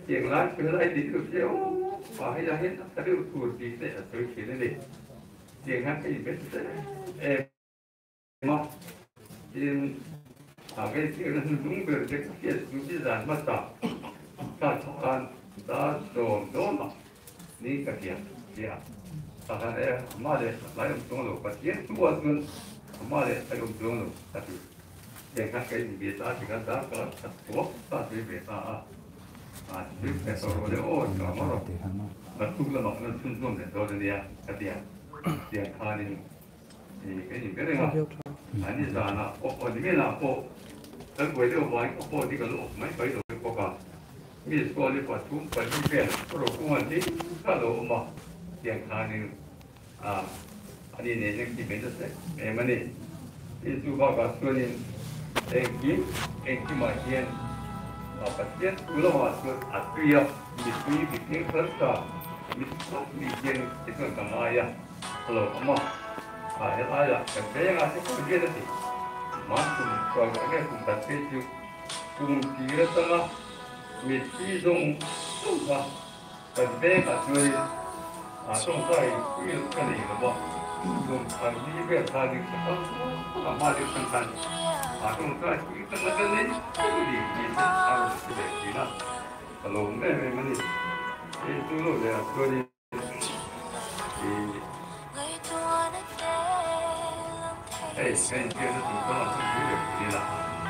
Tiếng lái cứ lại đi được chứ phải là hết ta được thuộc đi để tới khi này tiếng hát cái gì biết em mà tiếng cái tiếng đúng được cái đúng cái dàn mà ta thằng ta đồn mà ní cái kia thằng này mà để lại ông tung lục cái tiếng tua tuần mà để lại ông tung lục cái tiếng hát cái gì biết ta chỉ cần ta cái tổ ta chỉ biết ta biết cái số rồi ô nó rồi mà tung là nó tung để rồi này cái tiếng khai này cái gì cái này 아니 sana 어디에나 그거에 와이프 어디가 많이 봐요 그거가 미 소리 받고 받으면 서로 공한테 가도 막 그냥 가는 아니 내년 기회였어요 매만에 이 주가가 소리 애기 마시엔 아빠는 올라와서 아트야 미스이 비행 설사 미스이 이건 강아야 그럼 엄마 hiện tại là cái sẽ không biết gì mà cùng còn cái cùng đặt cái chữ cùng chỉ là sao mình chỉ dùng và cái cả người trong cái cái này là bao dùng hàng gì về thay đi sao mà được thành thành trong cái cái này cái gì mình ăn cái gì đó kalau mình itu loh ya tôi đi cái kia nó cũng có làm cái việc gì là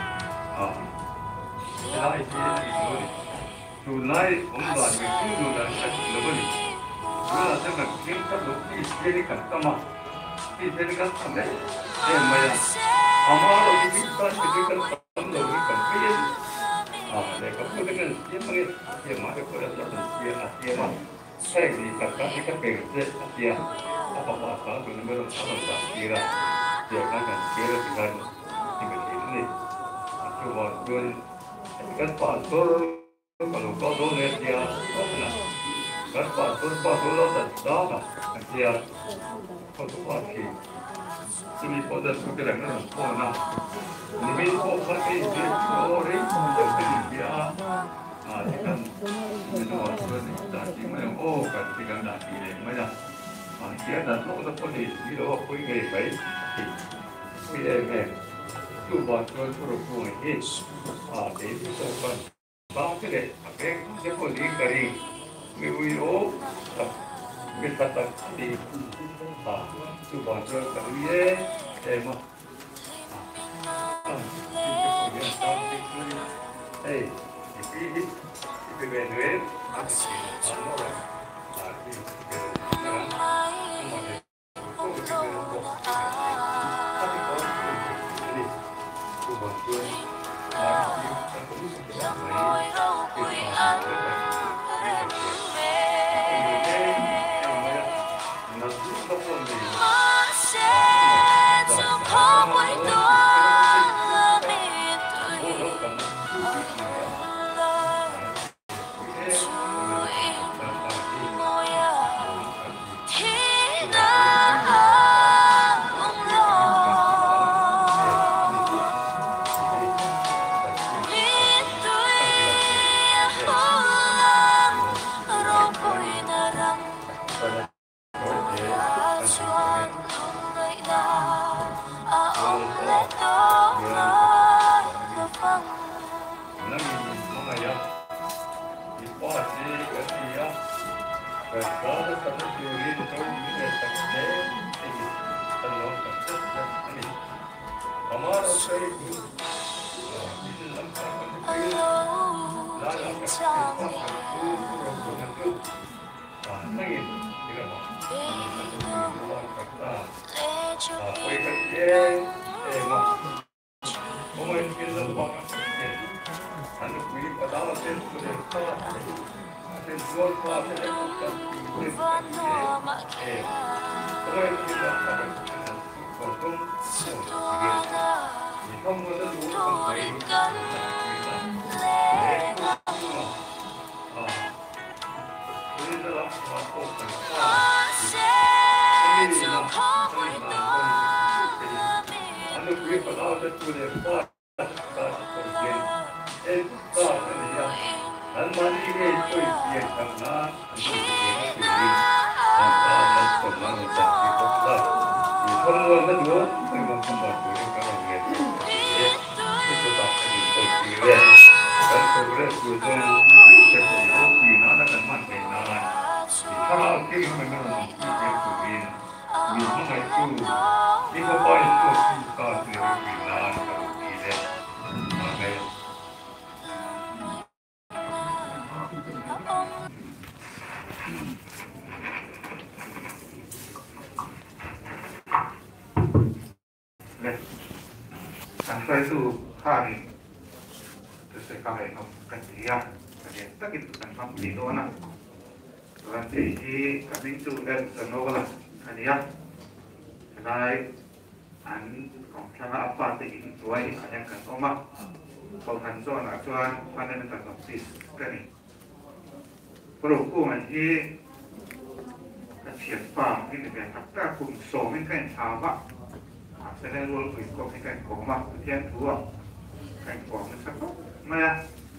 cái này thì rồi từ nay ông đoàn người cũng được là cái gì đó đi rồi là cái tiếng các lúc đi chơi đi cả tâm mà đi chơi đi cả tâm đấy để mà ama rồi đi cái cái tâm rồi đi cả cái gì để có cái tiếng mà được gọi là tiếng mà cái gì cả cái việc đấy tiếng apa apa benar-benar apa kira dia akan kira dengan ini cuma pun kan pastor kalau kau doa dia apa kan pastor lo tak dah dia kau tu pasti ini pada sudah kan mana ini kau pakai dia orang yang dia kan itu orang dah cuma kan tinggal dah ini mana kia là nó có thể đi đâu có người phải thì bây giờ này chú bảo cho tôi rồi hết để tôi còn bao cái này cái con đi cái gì người yêu người ta đi chú bảo cho cái gì em mà cái về nữa bani ke koi sian karena anu sian kurin apa nak pernah macam itu lah. Itu luar negeri, memang tempat kurin kalau dia itu tak ada koi dan progres bukan sesuatu bina dan mantenan. Kalau kita memang yang kurin, minum itu, itu boleh itu kita sendiri bina kalau tidak. Makanya sampai itu hari tersekai nom kerja kerja tak itu tanpa bina nak nanti kami itu dan senola kerja selain anของคณะปฏิบัติด้วยอันยังกันออกมาเขาทันซ้อนอาจารย์พันธุ์ต่างๆติดกันนี่ปลุกกู้มันที่เฉียดป่าที่เป็นทักษะกลุ่มโซไม่ใกล้ชาวบ้านแสดงรวมถึงกองให้ใกล้ของมาเทียนทั่วใกล้ของมันสักไม่ละ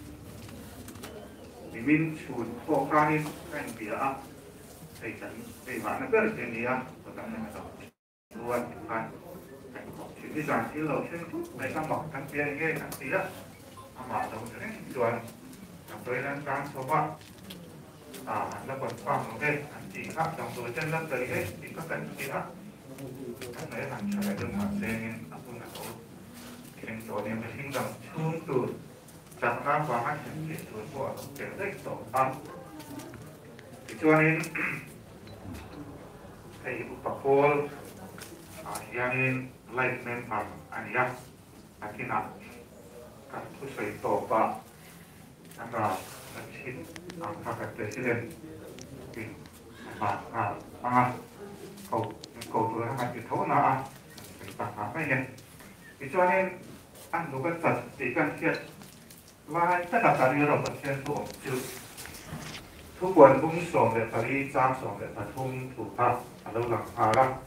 มีมินชูนโฟกัสนี่ใกล้เบียร์ใส่ฉันใส่หวานนั่นก็เป็นนี้อ่ะก็ต้องให้มันต่อรวมกันสิ่งที่สั่งที่เราเช่นในสมองทั้งเพียงแค่ทั้งสี่ละอามาตรงนี้ส่วนโดยนั้นการสอบว่าแล้วก็ความของเด็กอันจริงครับตรงตัวเช่นนั้นเลยเด็กจริงก็เป็นจริงครับทั้งในทางชายดึงมาเซ็งอัปุ่นอัตุเข่งตัวนี้เป็นทิ้งดังชุ่มตูดจากการวางให้ถึงเกิดตัวพวกเกิดได้ต่อตั้งอีกส่วนนี้ให้อุปกรณ์yang lain memang aniak akhirnya kan pusai toba antara mesin angkat presiden di mana kau tu amat itu na tak apa ya itu ane anu kan pastikan siat lain tak ada orang persen tuทุกวันพุ่งส่งเด็กปริจ้างส่งเด็กปทุ่งถูกภาพเราหลังพาละ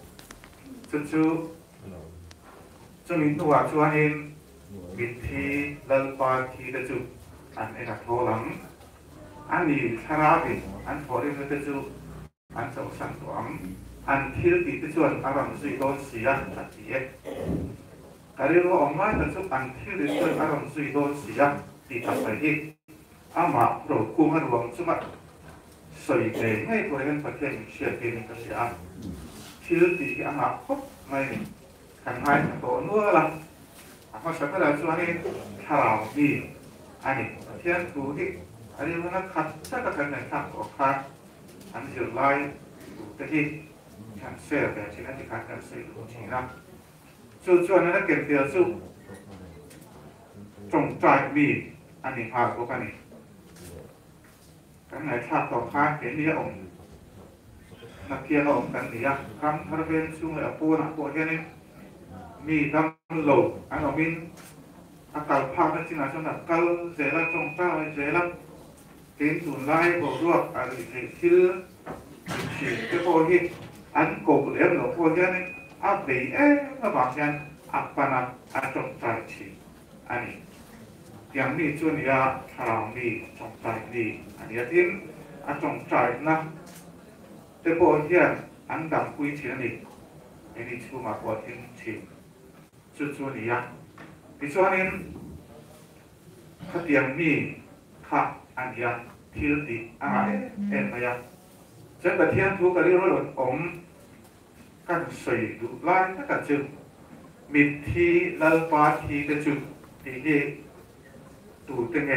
จะมีตัวชวนเองวิธีเล่าปาทีเดจุอันเอกโทหลังอันนี้ชราบิอันพอเรื่องเดจุอันสำคัญตัวอันที่ติดชวนอารมณ์สุยโดนเสียตัดเสียการเรียกว่าออกมาเดจุอันที่ติดชวนอารมณ์สุยโดนเสียติดตัดไปที่อามาโปรกุ้งรวมสมัครสุยเกยให้ตัวเองประเทศเชียร์เกย์ก็เสียที่ติดอามาพบไม่ขันให้ตัวนู้นละเพราะฉะนั้นเราช่วยให้ข่าวดีอันนี้เทียนดูที่อันนี้มันขัดสักกันหนึ่งขัดออกขัดอันนี้จะไล่ดูที่ขันเสียแต่ที่นั่นที่ขัดกันเสียดูที่นั่นส่วนนั้นเก็บเดียวสู้จงใจมีอันนี้พาตัวกันนี่กันไหนขัดต่อขัดเห็นนี่องนักเรียนองกันนี่คำทาร์เวนซุ่มเลยปูนักปูแค่นี้มีทำโลอันนั้นมินอากาศภาคนั้นจริงๆชนนักกัลเจริญจงเจ้าเจริญเห็นสุนไล่บวกรวบอะไรที่ฉีดจะพอที่อันกบเหลี่ยมหลวงพ่อแค่นี้อับดีมาบางอย่างอับปนัดอันจงใจฉีดอันนี้อย่างนี้ส่วนยาทางนี้จงใจดีอันนี้ที่อันจงใจนะแต่พอที่อันดับคุยเชียนี่อันนี้ชื่อมาพอที่ฉีดส่วนนี้ดิฉันเองขัดยังมีขัดอันยังที่ดีอะไรไหมยังฉันแต่เที่ยงทุกการเรื่องผมกันใส่ดูไล่ถ้ากันจึงมีที่เล่าปาทีกระจุดที่ตูเต็ง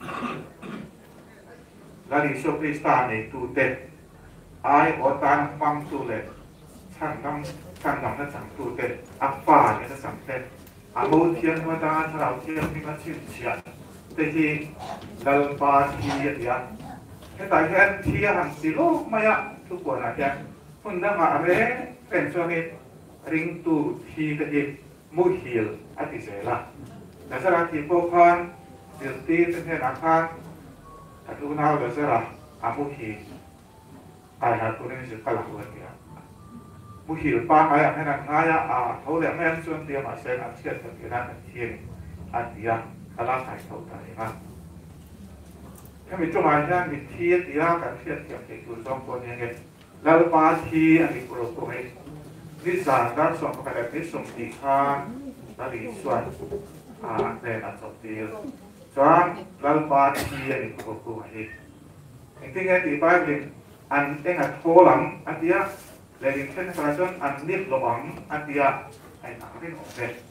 ลาดิโซคริสตานี่ตูเต็งไอโอตันฟังตูเลยช่างนำนั่นสั่งตูเต็งอัฟฟ้าเนี่ยนั่นสั่งเต็งอาโมเทียนมาดาชาวเทียนมีมาชื่นเชียนแต่ที่เล่าปาทีอย่างแค่แต่แค่ที่หันสิโลไม่อะทุกคนอาจจะคนนั้นมาอะไรเป็นช่วงนี้ริงตูทีกระดิบมุฮิลอธิเสระแต่สระที่พวกพันเดือดตีเป็นเทนักพันแต่ทุกนาวเดือดสระอามุฮิลตายหาตัวนี้สุดกลังเลยเนี่ยมุฮิลป้าไงให้นักง่ายเขาเรียกแม่ส่วนเดียวมาเซนอันเชียนกันที่นั่นเทียนอันเดียกลาใส่เขาตายมาแต่ถ้ามีจุมาเช่นมีที่ตีร่างกันเทียบเทียบเด็กตัวสองคนยังไงแล้วบางทีอันนี้เราตัวเองนิสานด้านสองกับแบบนี้ส่งตีข้างแล้วดีส่วนในอันสองตีส่วนแล้วบางทีอันนี้เราตัวเองจริงๆไอ้ตีไปเป็นอันเองอันโถหลังอันเดียเลยดิเช่นกระชอนอันนิบระวังอันเดียไอ้หนังที่ออกเด็ก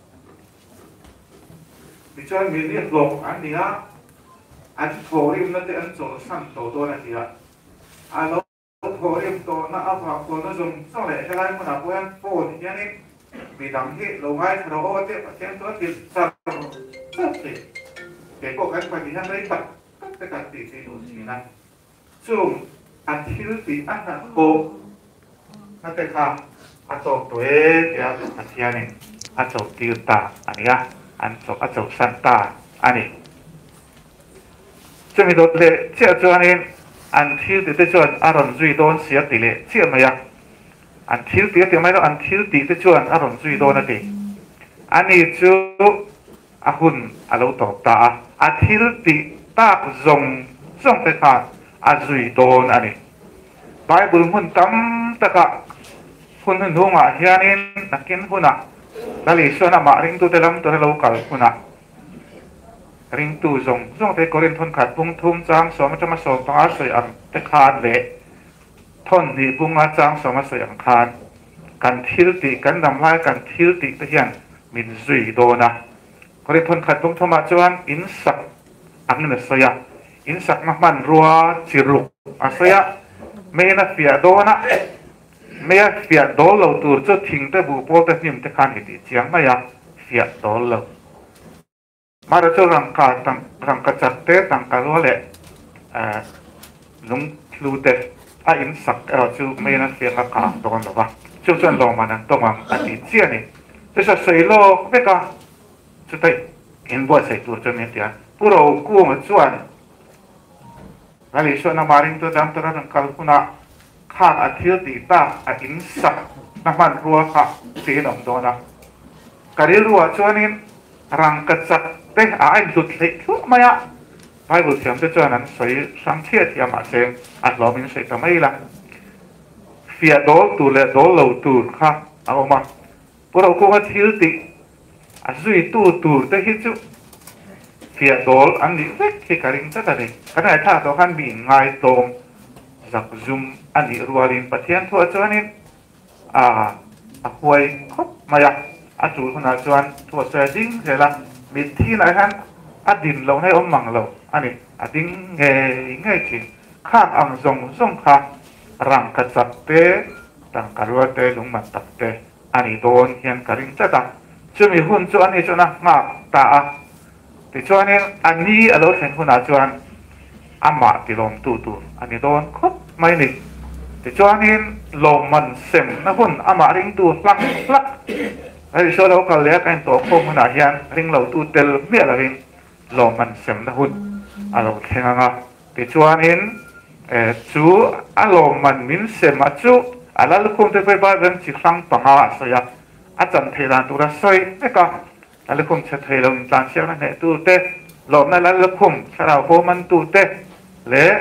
ดิฉันมีนิบลงอันเดียอันโถริมนั่นจะอันโจสั่งโตตัวนั่นเดียอันเราโถริมโตน่าเอาผักตัวนั่นส่งส่งเลยใช่ไหมมันเอาพวกโฟนอย่างนี้มีดังที่เราไว้เราเอาเทียบเทียบตัวติดสับสับติดเด็กพวกนั้นไปที่นั่นได้ปัดก็จะติดที่ดูสินะซึ่งอันที่รู้ติดอันนั้นโบนั่นเป็นคำอันโจตัวเองเดี๋ยวอันที่นี่อันโจติวตาอันนี้อันโจสันตาอันนี้จะมีตัวเลเชื่อจวนนี้อันที่ติดจวนอารมณ์จุยโดนเสียติเลเชื่อไหมยังอันที่ติดไม่ต้องอันที่ติดจวนอารมณ์จุยโดนนั่นเองอันนี้จูอาหุ่นอาลูตอกตาอันที่ติดตาส่งไปขาดอาจุยโดนอันนี้ไบเบิลหุ่นตั้มตะกะหุ่นหุ่นมาเฮียนี่นักกินหุ่นอ่ะแล้วลิส่วนมาริงตัวเดลัมตัวเราเก่าหุ่นอ่ะริงตู้ส่งไปกอรินทนขัดปุงทุ่มจางสมจะมาสอบปังอาศัยอันตะคานเละทนนี่ปุงอาจางสมมาศัยอันคานกันทิลติกันดำลายกันทิลติตะเฮียนมินซุยโดนะกอรินทนขัดปุงทุ่มมาจวนอินสักอันนั้นเสียอินสักมันรัวจิรุกอาศัยไม่น่าเฟียโดนะไม่เฟียโดเราตัวจะทิ้งแต่บุปผาแต่นิ่มตะคานเหตุเจียงไม่อยากเฟียโดเรามาเราจะรังกจัดเตะรังกรัวเละลุงลูเตะอินสักเราจูไม่น่าเฟียกับขาตรงนั้นหรอวะจูจนลงมานั่นตรงนั้นอันนี้เจียนี่จะใส่โลไม่ก็จะได้เห็นบ่อยใส่ตัวจนเนี่ยเดียวผู้เรากู้มาชวนแล้วอีส่วนน้ำมันตัวจำตัวนั้นกัลปุนะข้าอาทิตย์ตีตาอินสักน้ำมันรัวค่ะสีดำโดนะการีรัวชวนนี้รังกจัดเตะไอ้ดุดเล็กทุกมาอะไปบุตรเสียมจะเจอนั้นสวยสังเกตยามาเซงอัดล้อมินเสกทำไมล่ะเฟียโดตูเลโดเลตูค่ะเอามาพวกเราคงอาทิตย์ตีจุยตูแต่ฮิจุเฟียโดอันนี้เล็กที่การิงจะได้ขณะถ้าเราคันบินง่ายตรงจากซุมอันนี้รัวลินปะเทียนทั่วเจ้านี้หวยครบมาอะอาจูคนอาจวนทั่วเสียดิ้งเสร็จละมีที่ไหนฮันดินเราให้อมมังเราอันนี้ดิ้งเงยจริงข้ามอังส่งค่ะรังกระจับเตะรังกระวัวเตะลงมาตับเตะอันนี้โดนเฮียนกระดิ่งจะดังจะมีหุ่นจวนนี้จวนงาตาแต่จวนนี้อันนี้เราเห็นคนอาจวนอามาติลมตูอันนี้โดนครบไม่หนีแต่จวนนี้ลมมันเซ็มนะหุ่นอามาริงตูลักไอ้ช่วงเราก็เลี้ยงตัวโค้งขนาดยันริงเราตูเตลเมียเราเองลมมันเสมนะหุ่นเราแข่งงาแต่ช่วงนี้จูอารมณ์มันมินเสมจูอะไรลูกคงจะไปบ้านเรื่องจิตสังปังอาศัยอาจารย์เทลานตัวสวยไม่ก็อะไรลูกคงจะเทลงจานเชียวนั่นแหละตูเตลมนั่นแล้วลูกคงสระโคมันตูเตเละ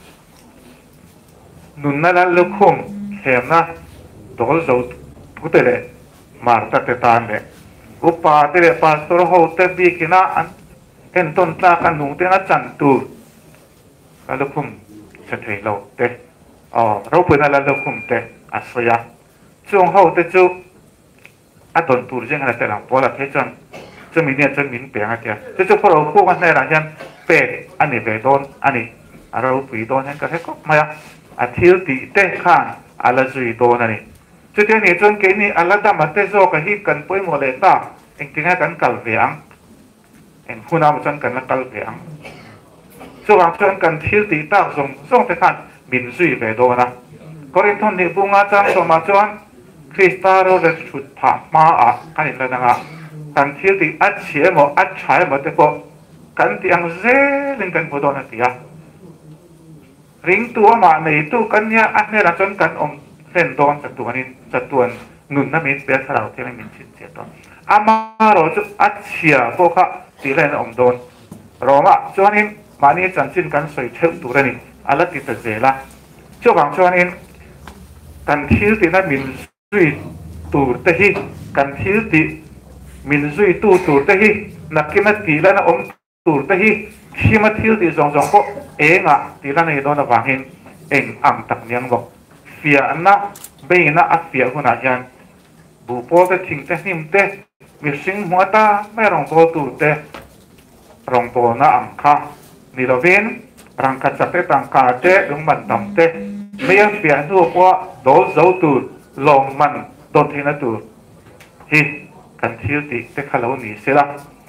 นุนนั่นแล้วลูกคงเข้มนะตัวเราพูดเลยมาร์ตเตตานเลยอุปาเตเลปาสโตรโฮเตบีกินาอันเห็นต้นตากันนุ่งเตนะจันตูแล้วลูกคุมจะเทเราเตเราเป็นอะไรลูกคุมเตอาศัยช่วงเขาเตจูอัตนตูเรื่องอะไรแต่หลังพอละเพื่อนจะมีเนี่ยจะมีเปลี่ยนอะไรจะพอเราคู่กันในหลังยันเป็ดอันนี้เป็ดโดนอันนี้เราปีโดนเห็นกันให้ก็มาอาทิตย์ตีเตะข้างอะไรจุยโดนอันนี้จุดนี้จนแค่นี้อัลลาห์ดำมาเตะโซกันฮิกันป่วยหมดเลยตาเองทิ้งให้กันกัลเวียงเองคุณเอาจนกันละกัลเวียงส่วนจนกันทิลตีตาส่งไปขันบินซุยไปโดนะกอรินทอนนี่บุงอาจารย์สมาจวนคริสตาโรเลชุดผ่ามากันอีกแล้วนะกันทิลตีอัดเฉียหมดอัดฉายหมดแต่พอกันที่อังเซลิงกันพอโดนตีอะริงตัวมาในตู้กันเนี่ยอันนี้เราจนกันเส้นโดนจัตุวนี้จัตุวนนุนน้ำมิตรเปียสเราที่ไม่มีชิดเสียตอนอามาเราจะอัดเชียพวกเขาตีเล่นโดนเรามาจวนนี้ mà ni chân chín kan soi theo tu ra ni ala ti ta zela cho bang chuan in kan thil ti na min zui tur te hi kan thil ti min zui tu tur te hi nakina ti la na om tur te hi khi mà thil ti zong zong ko enga ti la nei do na wangin eng ang tak niang lo fia na be na a fia huna hian bu po te thing te hnim te mi sing hua ta mai rong po tur te rong po na ang kha ni lo vin rang ka cha te tang ka te lung man tam te me fia nu po do zo tur long man do thi na tur hi kan thil ti te khalo ni sela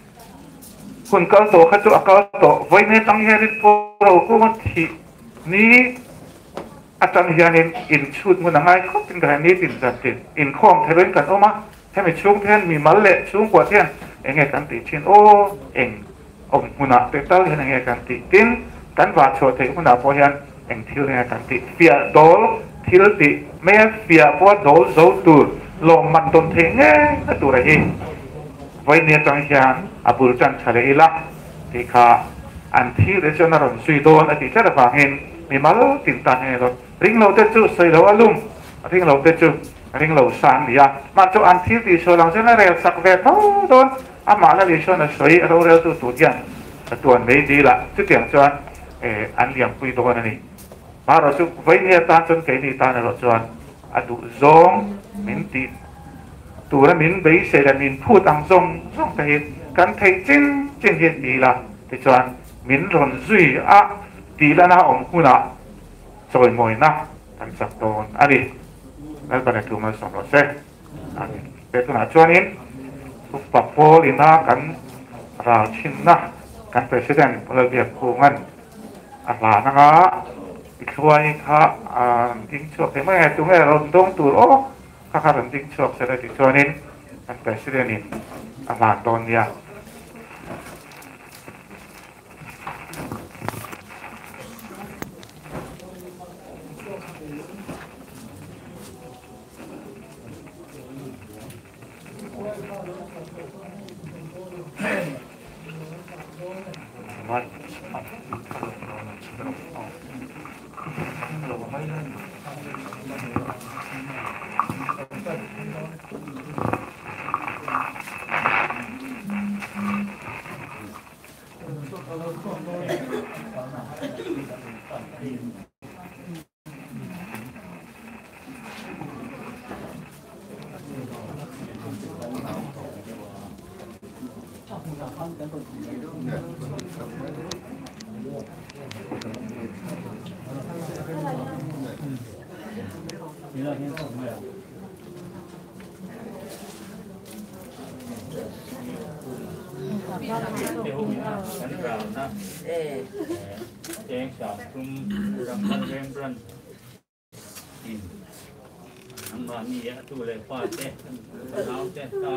kun ka to kha chu akal to voi ne tang hian po ro ko ma thi ni atang hian in chut mun ngai khop tin ga ni tin zat tin in khom theren kan oma he mi chung then mi mal le chung kwa thian enge kan ti chin o eng om huna te tal hian enge kan ti tin kan wa chho the huna po hian eng thil enge kan ti fia dol thil ti me fia po dol zo tur long man ton the nge na tur hi voi ne tang hian abul chan chale ila ti kha an thil de chona ron sui don ati cha da hin mi mal tin tan he lo ring lo te chu sei lo alum ring lo te chu ring lo sang dia ma chu an thil ti so lang chena rel sak ve tho don ama la li chona soi ro rel tu tu dia tuan mei di la chu tiang chuan an liam pui do na ni ma ro chu voi ne ta chon ke ni ta na ro chuan adu zong min ti tu ra min bei se la min phu tang zong zong te kan thei chin chin hian ti la ti chuan min ron zui a ti la na om huna choi moi na tan sak ton ani nal ba na tu ma som ro se ani pe tu na chuan in fu pa pol ina kan ra chin na kan president pol bia khu ngan a la na nga ikhuai kha ding chok te mai tu nge ron dong tu o kha kha ron ding chok se la ti chuan in kan president in a la ton ya tu le pa te nau te ta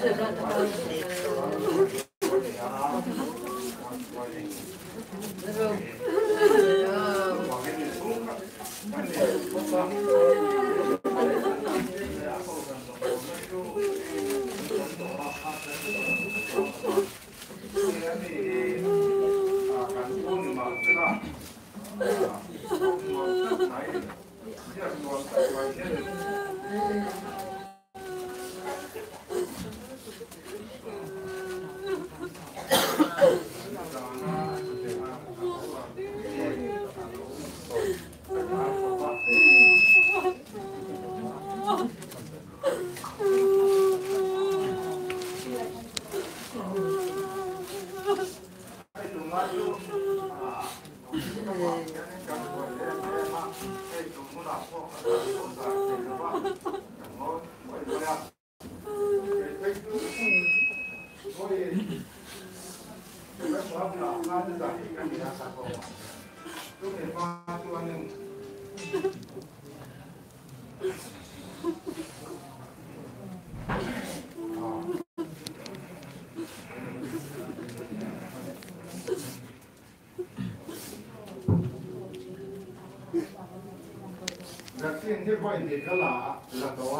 ที่พ่ออินดีก็หล่าละตัว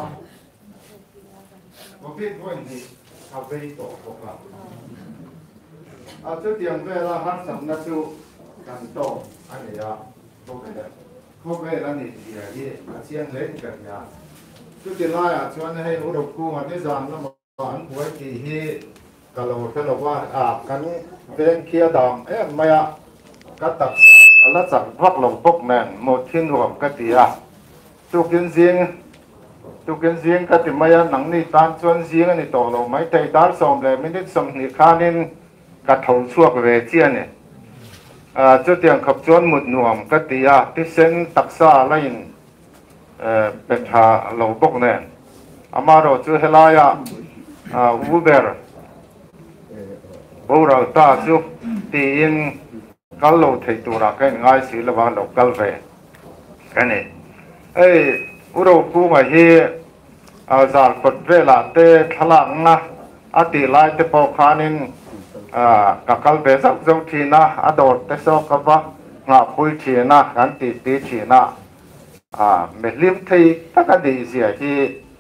ว่าพี่พ่ออินดีเขาไปต่อพวกเราเอาเตรียมเวลาหัดสำนักจูกันโตอันนี้อ่ะพวกนี้พวกเวลานี่ที่อะไรเชียงเล่นกันยาจุดที่ไล่ชวนให้อุดมกูมันได้จำแล้วมันป่วยที่กะโหลกเขาบอกว่ากันเป็นเคียดองไม่อ่ะก็ตัดแล้วจับพวกหลงพวกนั่นหมดทิ้งรวมก็ตีอ่ะตุกินเสียงก็ติมาหนังนี่ตานชวนเสียงนี่ต่อลงไม่ใจดาร์สมเลยไม่ได้สมนิขานินกระทงชั่วเวเจียเนี่ยจุดเตียงขับจวนหมุดหน่วมก็ตีอ่ะที่เส้นตักซาไลน์เป็นชาหลงพวกนั่นอามาโรจุเฮลายะอูเบอร์บูเราตาจุตีอินกัลโลเทตัวรักกันง่ายสิละวันเรากัลเวกันนี่อุโรกูมาเฮจากกดเวลาเตะทลังนะอติไลเตปอคานินกัลเบสักจงทีนะอดอดเตสอกกับว่างาคุยทีนะกันตีทีนะเมลิมที่ตั้งแต่ดีเสียที่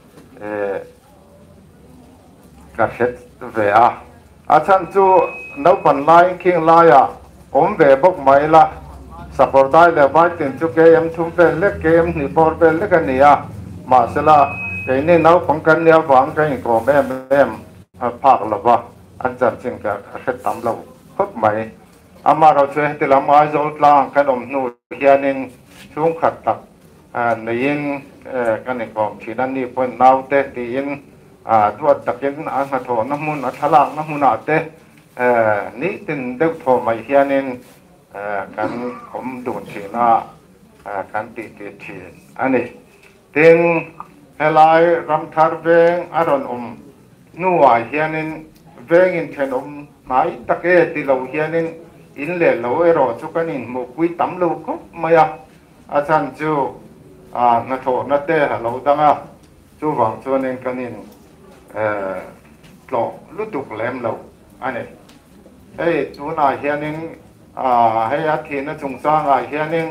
กัดเสร็จเวอาจารย์จูนับปันไลคิงไลเวบกไม่ละสัปดาห์เดียวไปถึงจุดเกมทุ่มเป็นเล็กเกมนี่พอเป็นเล็กกันเนี่ยมาเสละไอ้นี่เราฟังกันเนี่ยฟังกันอีกคนแม่ภาคละวะอาจารย์จึงจะเฮ็ดตามเราพบไหมอามาเราช่วยที่เรามาโจทย์ล่างขนมนูเฮียนินช่วงขัดตักในยินกันอีกคนที่นั่นนี่เป็นนาวเตที่ยินตัวตักยินอันมาโถน้ำมุนอัฐลังน้ำมุนอาเตนี่ถึงเด็กโถมาเฮียนินกันผมดูนทีน่ากันตีทีอันนี้ถึงเฮลัยรำทาร์เวงอารอนนัวเฮียนินเวงอินเทนไหนตะเกียติเราเฮียนินอินเล่เรารอจุกันอินมุกุยตั้มลูกก็ไม่อาจารย์จูนัทโถนัทเตะเราตั้งจูฟังชวนเองกันอินหลอกลุตุกเล่มเราอันนี้จูน่าเฮียนินให้อาทิตย์นั้นจงสร้างเฮียนิง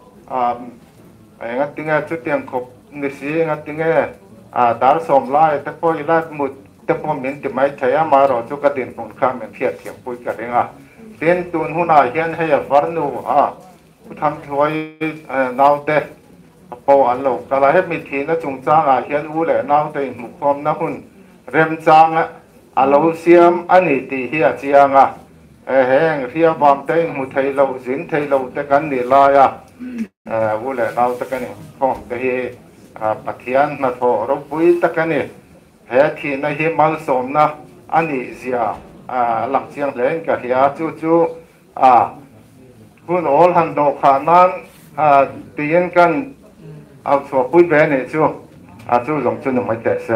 งั้นถึงจุดเตียงขบนิสิงั้นถึงดาร์สมไล่แต่พออีลาดมุดแต่พอมินติไม่ใช่มารอจุกดินปุ่นข้ามเทียบเทียมปุยกันเองเตียนตุนหุ่นเฮียนให้ฟาร์นูผู้ทำถวยนาวเตะพออันโลกแต่ละให้มีทีนั้นจงสร้างเฮียนอูเล่นาวเตะมุขความนั้นหุ่นเริ่มจางอัลลูเซียมอันนี้ตีเฮียเจียงแห้งเรียบางเต็งมุทัยเราสินทัยเราตะกันนี่ลายวูเล่เราตะกันนี่พร้อมแต่ปัทยานมาโถเราปุยตะกันนี่แห่ที่ในเฮมัลสมนะอันนี้เสียหลักเสียงเล่นกับเฮียจู่คุณโอลหันดอกขานั้นตีนกันเอาสัวปุยแบนนี่จู่ลงจุนไม่เตะเสีย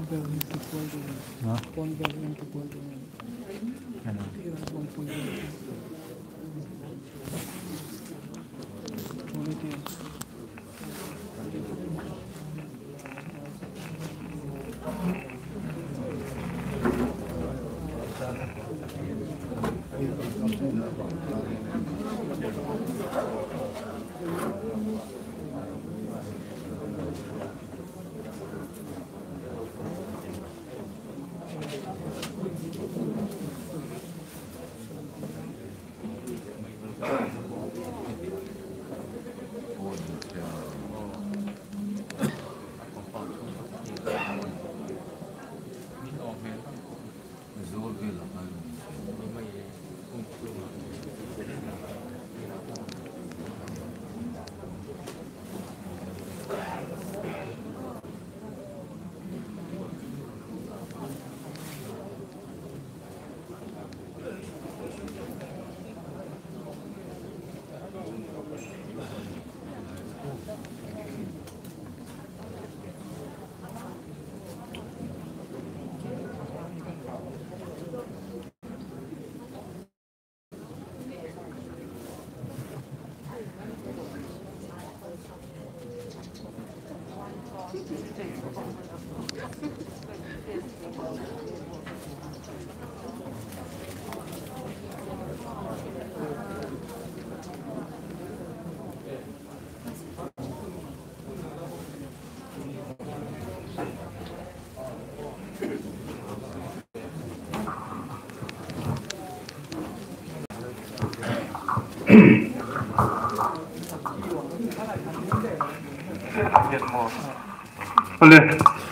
เลย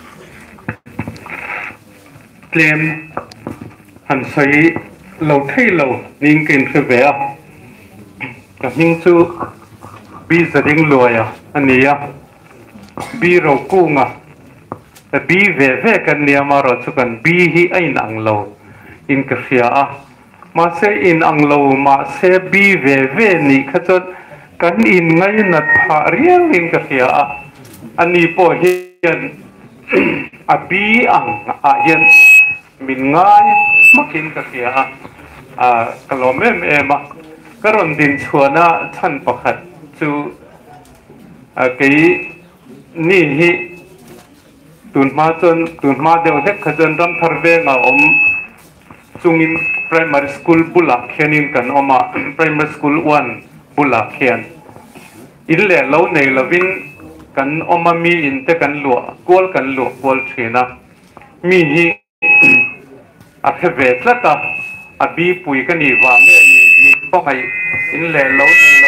เตรียมหันใส่เราไทยเรานิ่งกินเสียกับนิ่งสู้บีจะดิ้งรวยอันนี้บีเรากู้งแต่บีเว่กันเนี่ยมาเราสุกันบีฮีไอ้นังเราอินกเสียมาเสอินอังเรามาเสบีเว่นี่ขจรกันอินไงนัดพาเรียงอินกเสียอันนี้พอเห็นบีอังเห็นมินง่ายมากินกเสียกลมเอ็มกรณดินชวนะท่านประคัดจูกี่นี่ฮิตุนมาเดียวเด็กขจรรำทารเวงจุงิน primary school บุลักเขียนินกันprimary school 1บุลักเขียนอินเล่เราในละวินกันมีอินเตกันหลวกวลกันหลวกวลเชนะมีฮิเวทละตาบีปุยกันนี่วางเนี่ยมีป้องไออินเล่เราในละ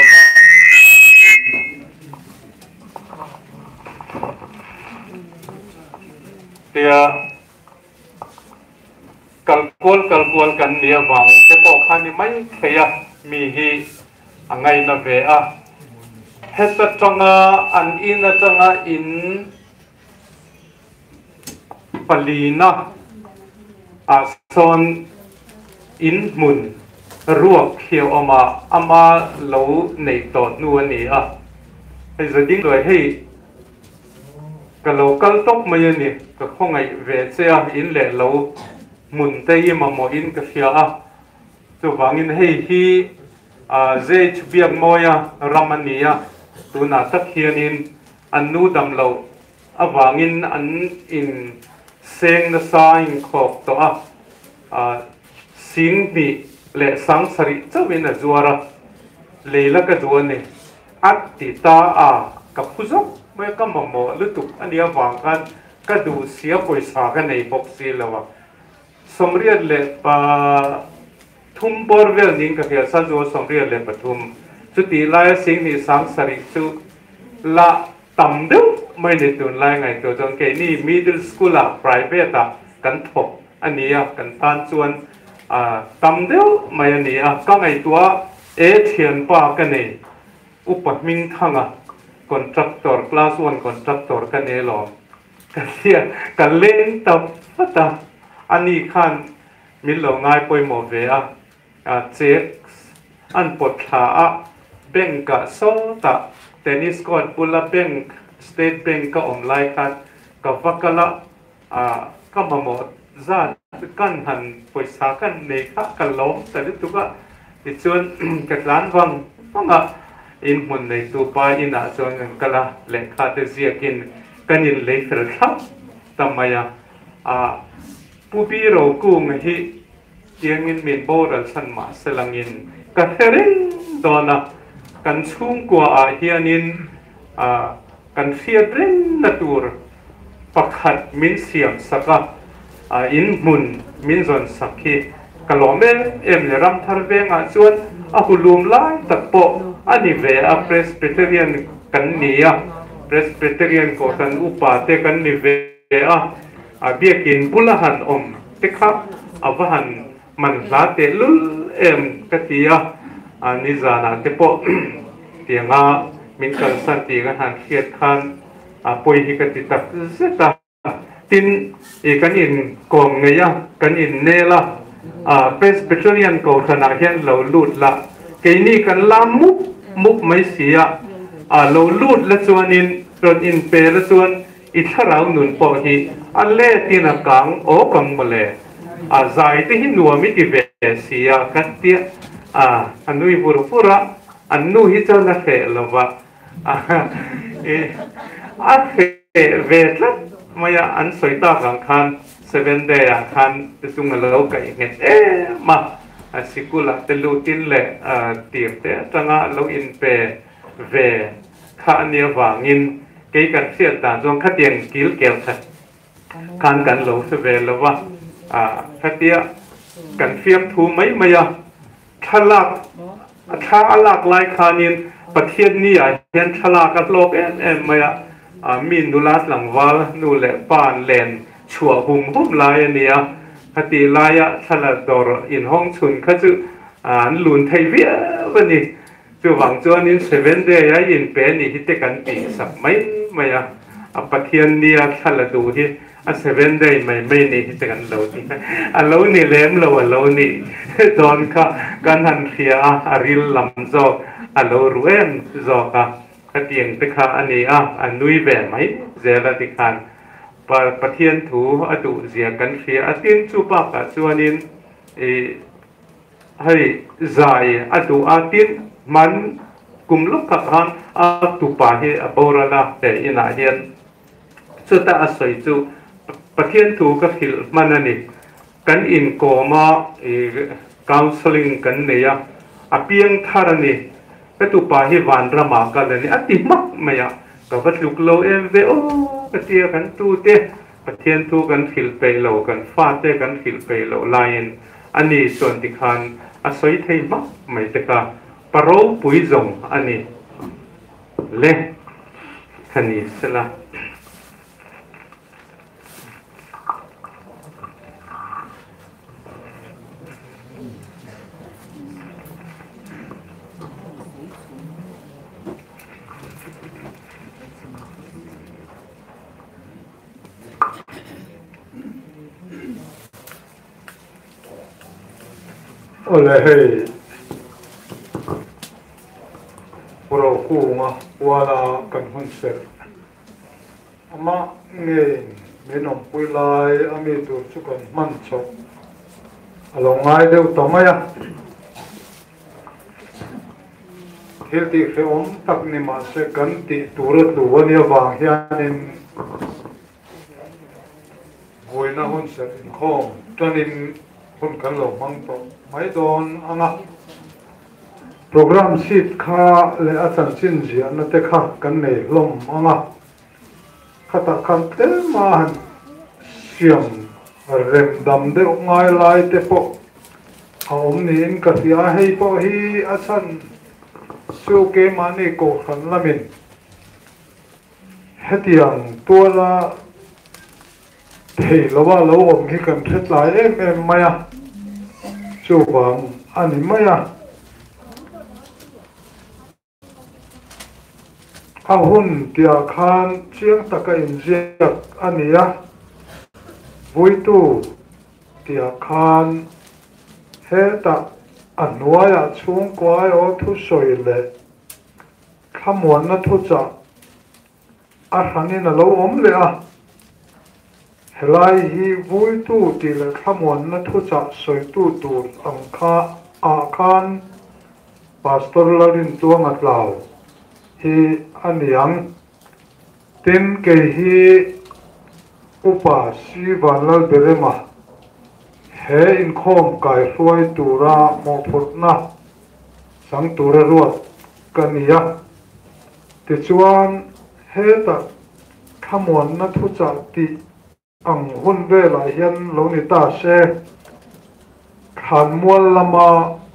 เดียกัลกวลกันเนี่ยวางจะบอกคันนี้ไม่เคยมีฮีอังไงนะเวะเฮตจังอันอินจังอินปลีนะซอนอินมุนรวกเขียวออกมาอามาเหลาในตอนนัวนี่ให้จะดิ้งเลยให้กะโลกัลตกมาอย่างนี้ก็คงไอเวเซียอินเล่เรามุนเตยมาโมอินกเฟียตัววางินให้ฮีเจชเบียงโมยรามันนียตัวนาตะเคียนินอันนูดำเราวางินอันอินเซงนสายขอบตัวสิงมีเละสังสริจะเป็นจัวระเลยละก็จัวเนี่ยอัตติตากับผู้ชมเมื่อก็มาโมลุตุอันนี้วางกันก็ดูเสียปอยสากันในบ็อกซี่แล้วสมเรียนเล็บทุ่มบอร์เวลนิ่งกับเฮียสันโจสมเรียนเล็บทุ่มจุดที่ไล่สิ่งนี้สังสริจุละต่ำดูไม่ได้ตุนไล่ไงตัวจงเกนี่ middle school private กันทบอันนี้กันตานชวนต่ำดูไม่อันนี้ก็ไงตัวเทียนป้ากันนี่อุปมิงทั้งcontractor class 1 contractor กันเอหรอกันเสียกันเล่นตับตาอันนี้ขันมิลล์ง่ายไปหมดเลยเช็คอันปวดขาแบงก์ก็โซ่ตาเทนนิสคอร์ตบุลาแบงก์สเตทแบงก์ก็อมไลน์กันกับฟักกะละก็มาหมดจ้ากันหันปวยสากันในข้ากันล้มแต่ทุกก็ติดชวนกัดล้านวังฟังอ่ะอินหุ่นในตัวปลายอินอ่ะชวนกันกันละแหล่งข้าจะเสียกินกันอินเล็กเท่าครับทำไมผู้พี่เรากู้ไม่ที่เจียงอินมีนโบราณสันมาสลังอินกันเร่งตอนน่ะกันชุ่มกว่าเฮียนินกันเสียเร่งนัตัวปักขัดมินเสียมสักอินมุนมินจนสักขีกลอมเอ็มเลรัมทาร์เวงส่วนหุลุมไล่ตัดโปอันนี้เวอเพรสเปเตเรียนกันนี้เพรสเปเตเรียนก็กันอุปาเตกันนี้เวเบียกินบุลหันอมเตค่ะวหันมันลาเตลุลเอ็มกติยานิจานาเตโปเตียงมินกันสันติกันหันเขียดขันป่วยที่กติตักเสตาตินกันอินกองเงียกันอินเนล่าเพรสเปเตเรียนก็ขนาดเห็นเราลุดละเกนี่กันลามุกไม่เสียเราลุดละส่วนอินส่วนอินเปละส่วนอิทราวนุนปอฮีอันเล่ตินักกังโอกังมาเลยใจที่หินวัวมิติเวเสียกันเตียอันนู้นฟูระอันนู้นฮิจานักเอลวะอันเวทละมายอันสวยตากังคันเซเว่นเดียคันที่สุงเราไก่เงี้ยมาสิกุละเตลูตินเล่เตียบเตจังเราอินเปเวข้าเนียวางินกี่กันเสียตาจงขัดเตียงกิลเกลขัดการกันเราเสวลวะขัดเตียกันเฟียมทูไม่มายฉลากหลากหลายคานินประเทศนี้เห็นฉลากกับโลกมายมีนุลัสหลังวานูเล่ปานเลนชัวหุ่มลายเนี่ยคติลายฉลาดดอร์อินห้องชุนเขาจะลุนไทยเวียวันนี้จะหวังจวนอินเซเว่นเดียอินเป็นนี่ฮิตกันปีสักไม่ประเทศนี้ฉลาดดูที่เซเว่นเดียไม่นี่ฮิตกันเราที่เรานี่เล่มเรานี่ตอนกันหันเสียอาริลลำโจเรารู้เองโจกเตียงติคาอันนี้อันนุยแบบไหมเจลติคานประเทศถูอดุเสียกันเสียตินจูปากส่วนนี้ให้ใจอดุตินมันกุมลุกขับหันตุปาเหบราลาแต่อินาเฮียนสุดท้ายสวยจูประเทศถูกับหิลมันนี่กันอินโกมาcounseling กันเนี่ยเพียงทาร์นี่ก็ตุปาเหวันรามากันเลยติมักไม่ก็วัดลุกโลเอเวโอก็เทียกันตูเตประเทศทูกันหิลไปโลกันฟาเตกันหิลไปโลไลน์อันนี้ส่วนที่คันสวยไทยมักไม่แต่ก็ปรโรปุยจงอันนี้เล่คันนี้สละโอ้เลยเฮ้ยเราคู่มาว่าละกันหุ่นเสร็จอามาเงี้ยไม่น้องปุยลายอามีตัวสุกันมันชกลงง่ายเดียวต่อมาเฮียที่เขาอมตักนี่มาเสกันติตัวรถตัวนี้วางเฮียนินหวยน่าหุ่นเสร็จข้องจนนินหุ่นกันหลงมังโตไม่โดนอ่ะโปรแกรมสิทธิ์ข้าและอาจารย์สินเสียนั่นแต่ข้ากันในลมอ่ะข้าตะคันเต็มมาเสียงเร่งดำเดือดง่ายลายแต่พอเอาอมนินกษีให้พอฮีอาจารย์สู้เกมานี่โกขันละมินเฮตียงตัวละเฮ้ยเราว่าเราอมที่กันเสร็จหลายไม่สู้ฟังอันนี้ไม่เอาหุ่นเดียคานเชียงตะกันเจียกอันนี้วุ้ยตู้เดียคานเฮตะอันวัยช่วงกวายอทุสอยเลยขมวนนัทุจ่าอาหารนี่น่ะเราอมเลยเฮ helai hi vui tu ti le thamuan na thu cha soi tu tur ang kha a khan pastor larin tuang atlaw hi aniang tin ke hi upa si vanal berema he in khom kai ruai tura mo phutna sang tura ruat kania ti chuan he ta thamuan na thu cha ti ang hun ve la hian lo ni ta se khan mual lama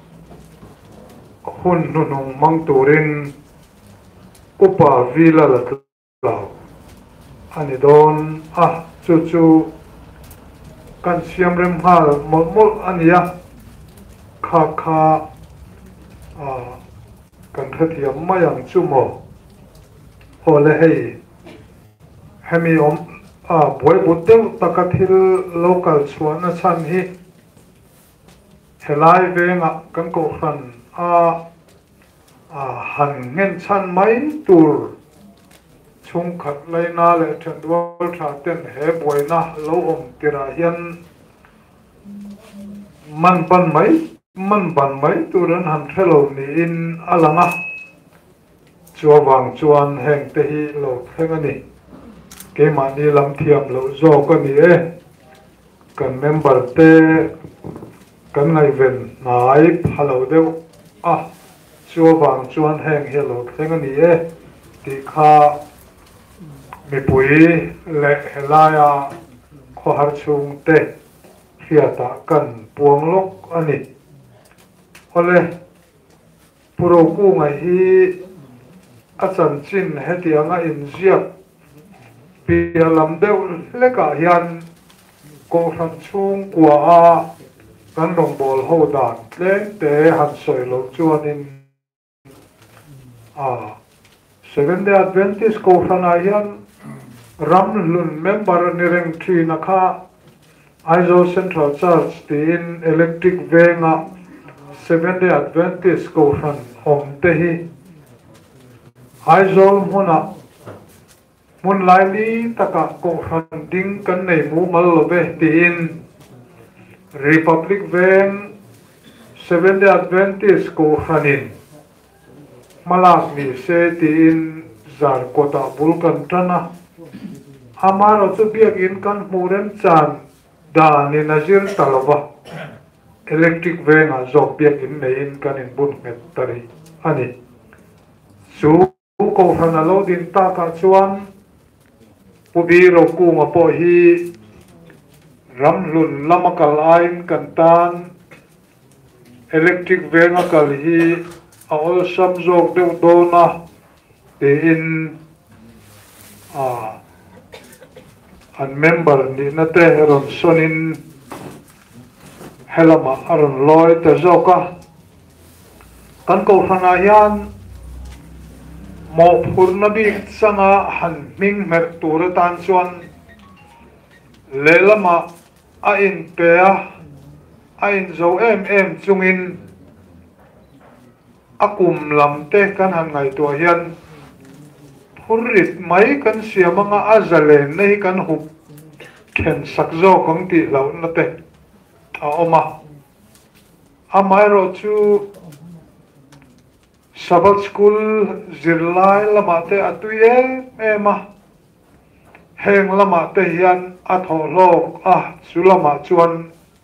hun nunung mang turin upa vila la tlaw ani don chu kan siam rem hal mol ania kha kan thathiam mayang chumo ole hei hemi boy budeu takathil local chuan chan hi helai venga kan ko ran han ngen chan mai tur chung khat leina le thandwal tha ten he boina lo om tira hian man ban mai turan han thelo ni in alanga chuawang chuan heng te hi lo thengani ke mani lam thiam lo zo ka ni kan member te kan ngai ven nai phalo deu chuawang chuan heng hi lo thengani ti kha mi pui le helaya kho har chung te hiata kan puang lok ani ole puro ku ngai hi achan chin heti anga in ziak pia lam deu leka hian ko ran chung kwa kan rong bol ho dan tleng te han soi lo chuan in Seventh Day Adventist ko ran hian ram lun member ni reng thi na kha Aizawl Central Church tin electric venga Seventh Day Adventist ko ran om te hi Aizawl mun lai ni taka ko ran ding kan nei mu mal lo be tin Republic Veng Seventh Day Adventist ko ranin malak ni se tin zar kota bulkan tana amaro chu biak in kan muren chan da ni nazir talova electric venga zok biak in nei in kan in bun met tari ani chu ko hana lo din ta ka chuan pubi ro ku ma po hi ramlun lamakal ain kan tan electric venga kal hi all sam zok deu dona te in an member ni na te ron sonin helama aron loi te zoka kan ko hana hian mo phurna bi sanga han ming mer tur tan chuan lelama a in pe a in zo em chungin akum lam te kan han ngai to hian phurit mai kan siamanga azale nei kan hup then sakzo kong ti lo na te oma amai ro chu Sabbath school zirlai lama te atuye ema heng lama te hian atholok sulama chuan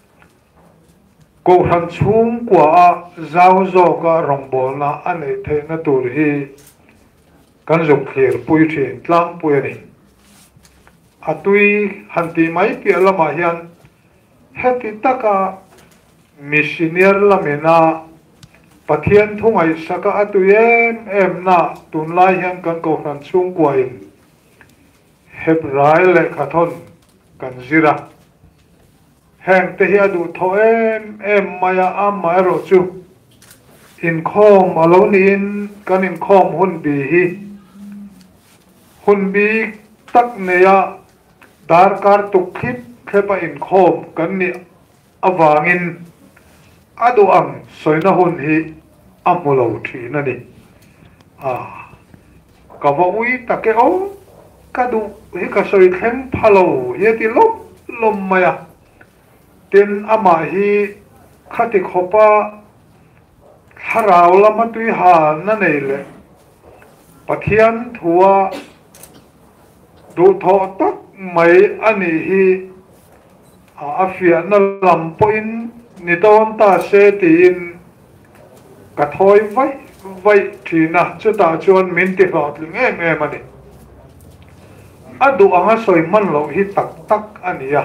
ko ran chung kwa zau zo ka rongbol na ane the na tur hi kan zok kher pui thin tlang pui ani atui hanti mai pi lama hian heti taka missioner lamena pathian thungai saka atuyen emna tunlai hian kan ko ran chung kwa in hebrai le khathon kan zira heng te hi adu tho em maya mai ro chu in khom alone in kan in khom hun bi hi hun bi tak neya dar kar tukhip khepa in khom kan ni awangin adu ang soina hun hi amulo thi na ni ka wa ui take o kadu hi ka soi khem phalo hi ti lop lom maya tin ama hi khati khopa harau lama tui ha na nei le pathian thua du tho tak mai ani hi afia na lam poin ni don ta se tin ka thoi vai thina chu ta chuan min ti hlot ling em ani adu anga soi man lo hi tak tak ania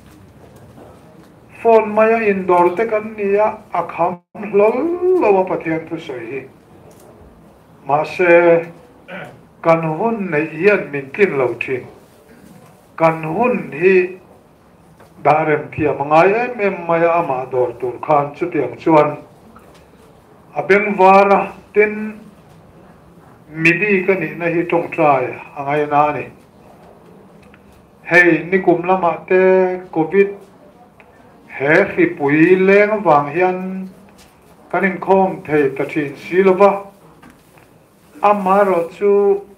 phone maya indoor te kan nia akham lo pathian thu soi hi ma se kan hun nei hian min kin lo thin kan hun hi darem thia mangai em maya ama dor tur khan chu tiang chuan abeng vara tin midi ka ni na hi tong trai angai na ni hei ni kum lama te covid he fi pui leng wang hian kanin khom thei ta thin silova amaro chu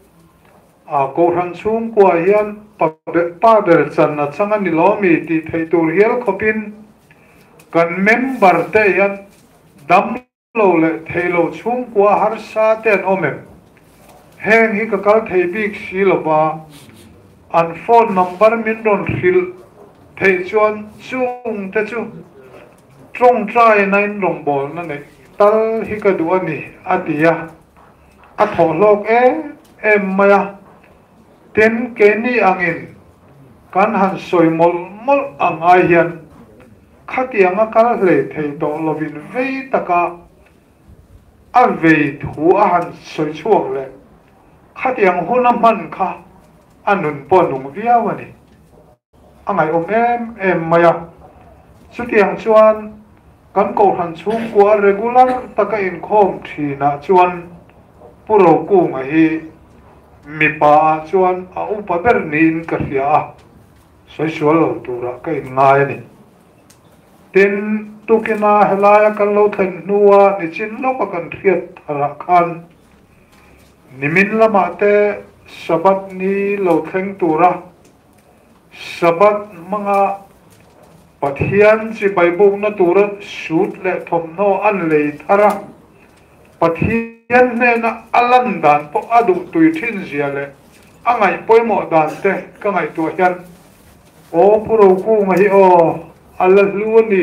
ko ran chung kwa hian pa ber chan na changa ni lo mi ti thei tur hial khopin kan member te hian dam lo le thei lo chung kwa har sa ten omem heng hi ka kal thei bik silova an phone number min ron fil thei chuan chung te chu trong trai nain rong bol na ne tal hi ka du ani atia a tholok em maya ten ke ni angin kan han soi mol angai hian khatianga kal hle thei to lovin vei taka a vei thu a han soi chuak le khatiang hunam man kha anun ponung viawani angai em maya chutiang chuan kan ko han chung kwa regular taka in khom thina chuan puro ku nga hi mi pa chuan a upa ber nin ka hria soi sual lo tura ka in ngai ni tin tukina helaya kan lo than nuwa ni chin lo ka kan thiat thara khan nimin lama te sabat ni lo thleng tura sabat manga pathian chi bible na tura shoot le thomno an le thara pathian ne na alan dan po adu tui thin zia le angai poimo dan te ka ngai tu hian o puro ku ngai o ala luani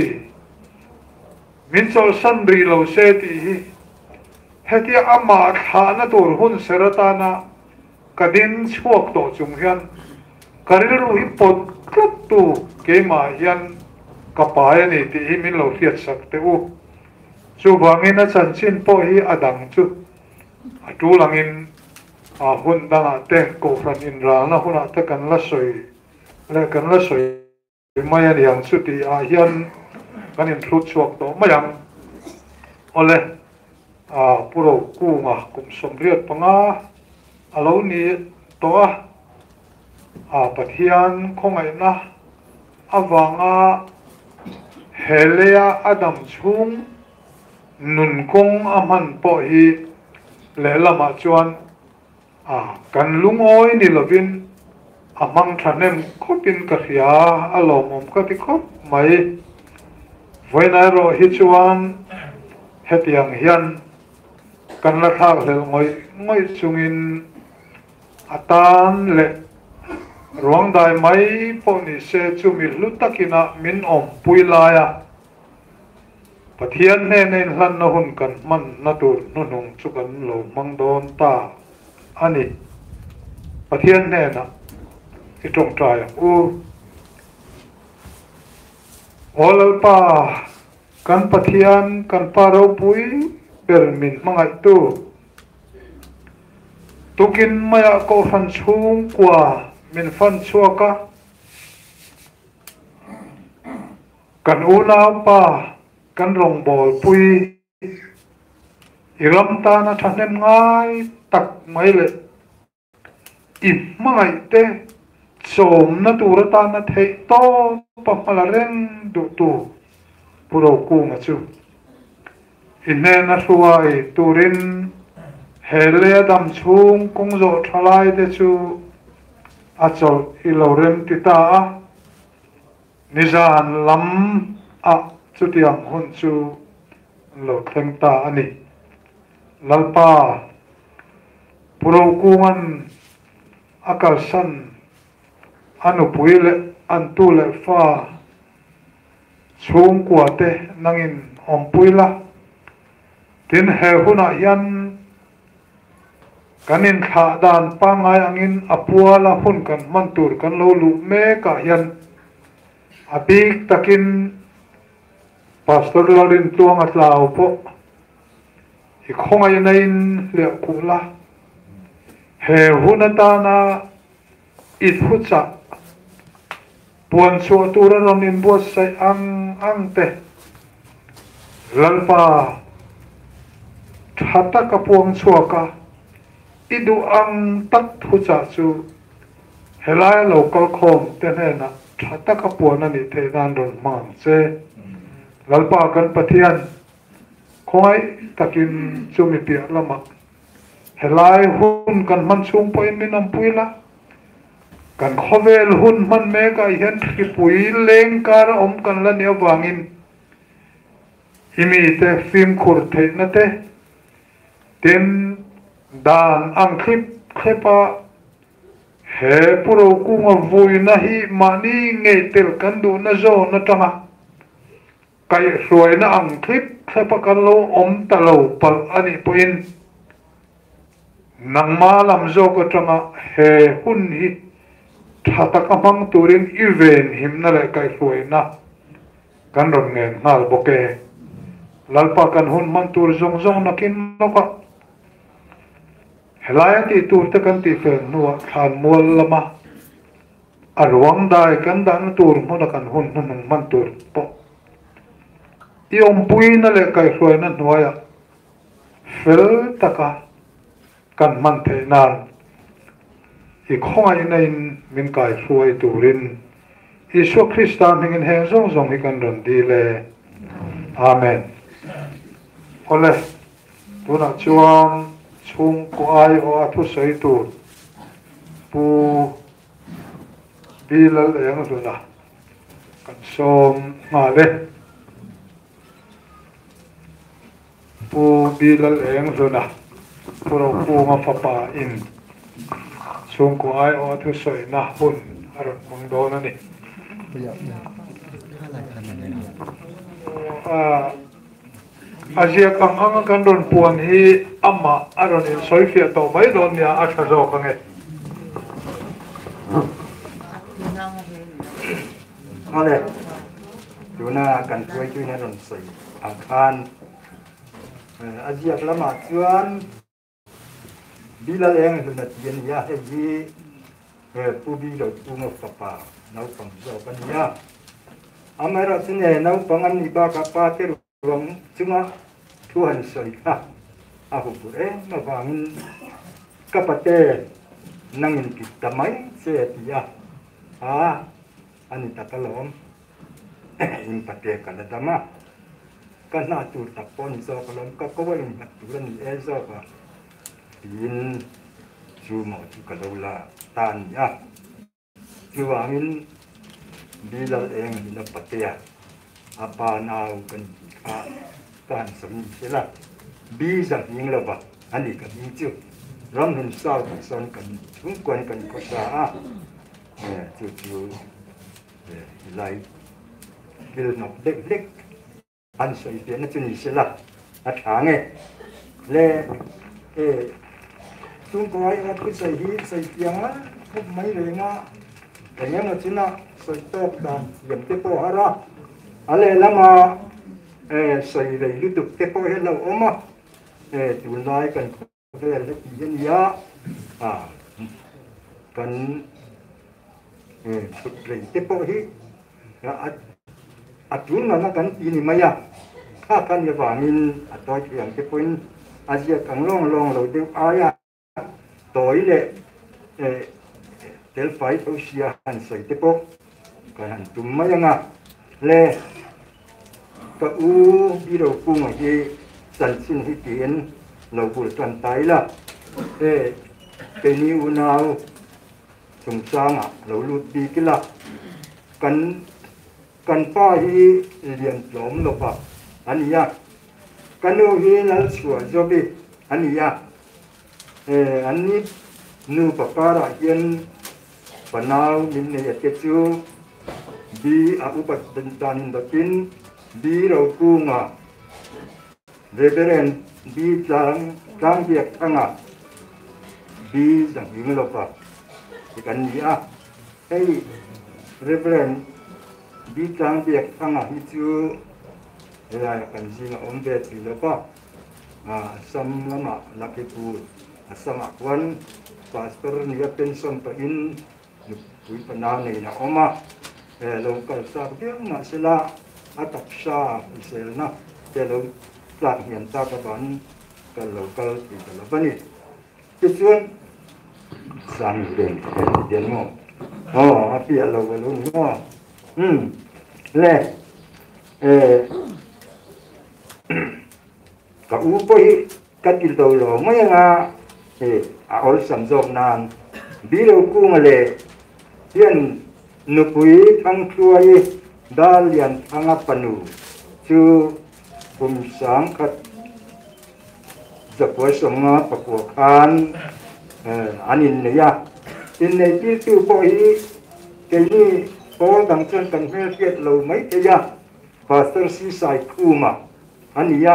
min sol san ri lo se ti hi hetia ama thana tur hun seratana kadin chuak to chung hian karilu hi pot klap tu kema hian kapaya ni ti hi min lo fiat sak te u chu bangin a chan chin po hi adang chu atu langin a hun danga te ko ran in ra na huna te kan la soi le kan la soi mai ani ang chu ti a hian kan in thlut chuak to mayang ole a puro ku ma kum som riat panga alo ni to a pathian khongai na awanga helea adam chung nun kong aman po hi le lama chuan kan lungoi ni lovin amang thanem khopin ka hria alomom ka ti khop mai voina ro hi chuan hetiang hian kan la thak hlel ngoi chungin atan le ruang dai mai po ni se chu mi lutakina min om puilaya pathian ne nei hlan na hun kan man na tur nu nung chu kan lo mang don ta ani pathian ne na i tong trai u olal pa kan pathian kan paro pui per min mangai tu tukin maya ko fan chung kwa min fan chuaka kan una pa kan rong bol pui iram ta na thanem ngai tak mai le i mangai te chom na tur ta na thei to pa pala reng du tu puro ku ma chu inne na suai turin hele dam chung kung zo thalai te chu achol ilorem ti ta nizan lam a chu tiang hun chu lo theng ta ani lalpa puro kungan akal san anu puile antu le fa chung kuate nangin om puila tin he huna yan kanin kha dan pa ngai angin apuala hun kan mantur kan lo lu me ka yan abik takin pastor lalin tuang atlaw po ikhongai nain le kula he hunata na ithucha puan so tura ronin bos sai ang te lalpa thata ka puang chuaka idu ang tat thucha chu helai local khom te na thata ka puan ani the nan ron mang che lalpa kan pathian khoi takin chumi pia lama helai hun kan man chung poin minam puila kan khovel hun man me ka hian ki pui leng kar om kan la ne wangin himi te film khur the na te ten dan ang khipa he puro kunga vui na hi mani nge tel kan du na zo na tanga kai ruai na ang khipa kan lo om ta lo pal ani poin nang ma lam zo ko tanga he hun hi thata kamang turin even himna le kai ruai na kan ron ngen ngal boke lalpa kan hun man tur zong zong nakin no ka helaya ti tur te kan ti fel nuwa than mual lama arwang dai kan dan tur mo na kan hun hun man tur po iom pui na le kai ruai na nuaya fel taka kan man the nan i khongai nei min kai ruai turin Isu Christa mingin heng zong zong hikan ron di le amen ole tuna chuang chung ko ai o athu sei tu pu bilal eng runa kan som ma le pu bilal eng runa puro pu ma papa in chung ko ai o athu sei na hun aron mong do na ni Asia kang ang kan don puan hi amma aron in soifia to mai don ya asha zo kange ale tuna kan kuai tu na don sei akan Asia lama chuan bila yang na tien ya he pu bi lo tu no papa nau pang zo kan ya amara sine nau pangan iba ka pa te ruang chunga tuhan soi ka ahu pure ma bangin kapate nangin kita mai se ya ani takalom in pate kala dama kana tu tapon zo kalom ka ko win turan e zo ka in chu mo tu kalula tan ya chuangin bilal eng na patia apa nau kan sam sila bi za ning la ba ani ka ning chu ram hin sa son kan chung kwan kan ko sa chu lai bil nok dek an so i na chu ni sila a thange le chung ko ai na ku sai hi sai pianga ku mai le nga kanya na china soi tok dan yam te po hara ale lama sai le lu duk te po he lo oma tu nai kan ve le yen ya kan sut le te po hi atun na kan ini maya kha kan ya wangin atoi yang te poin asia kang long lo de aya toi le tel fai osia han sai te po kan tum mayanga le ka u biro kunga hi san sin hi tien lo bul twan tai la ke ni unau chung changa lo lut bi kila kan kan pa hi lian tlom lo pa ania kanu hi lal chua jobi ania ani nu papara hian panau min ne ke chu bi a upat dan dakin bi ro kunga reverend bi tang biak anga bi dang ing lo pa kan dia hey reverend bi tang biak anga hi chu ya kan singa ombe ti lo pa sam lama lakipu asama kwan pastor ni pension pa in pui panau nei na oma local sa biang na sila atap sa isel na telo plat hian ta ka ban ka local ti ka bani ti chuan sang den mo apia lo lo mo le ka u po hi ka til do lo mai nga a ol sam jok nan bi lo ku nga le hian nu pui thang thuai dalian anga panu chu kum sang khat zapoi songa pakwa khan anin ne ya in nei ti tu po hi ke ni pol dang chen kan hel kiet lo mai te ya pastor si sai kuma ania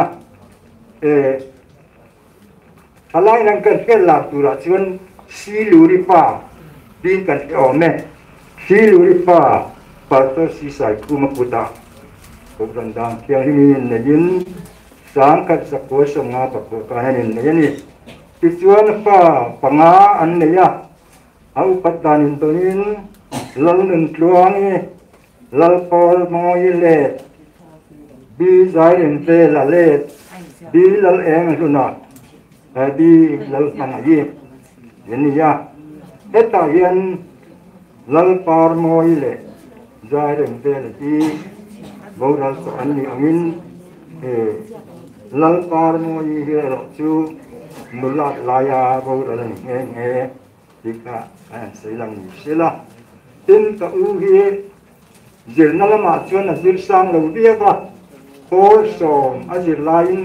halai nang kan hel la tura chuan si luri pa din kan ome si luri pa pastor si sai kuma puta program dang kiang hi ne yin sang kat sakwa songa pakwa khan ne ni ti chuan pa panga an ne ya au patanin tonin lal nun tluangi lal pol moi le bi zairen te la le bi lal eng luna bi lal panagi yani ya eta yen lal par moi le zairen te le ti boral so anni amin lal par moi hi ro chu mulat laya boral nge dika sei lang sila tin ka u hi zir na lama chuan a zir sang lo dia ka pol som a zir lain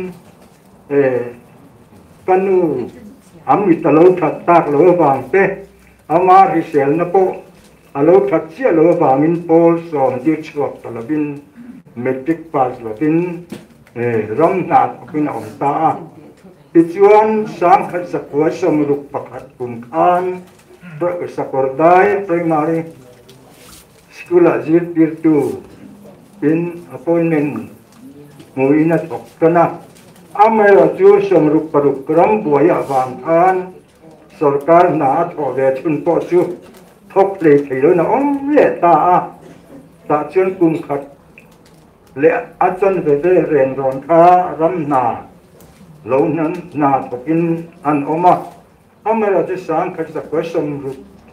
kanu ami talo that tak lo wang pe ama ri sel na po alo that chia lo wangin pol som dir chuak talabin metric pass lo tin ram na pin om ta tichuan sang khat sakwa som ruk pakhat kum khan sakordai primary school azir dirtu in appointment muina thokkana amela chu somruk paruk ram buaya wang khan sarkar na thove chun po chu thok le thelo na om le ta chun kum khat le achon ve ren ron kha ram na lo nan na thokin an oma amela chu sang khat sa question ru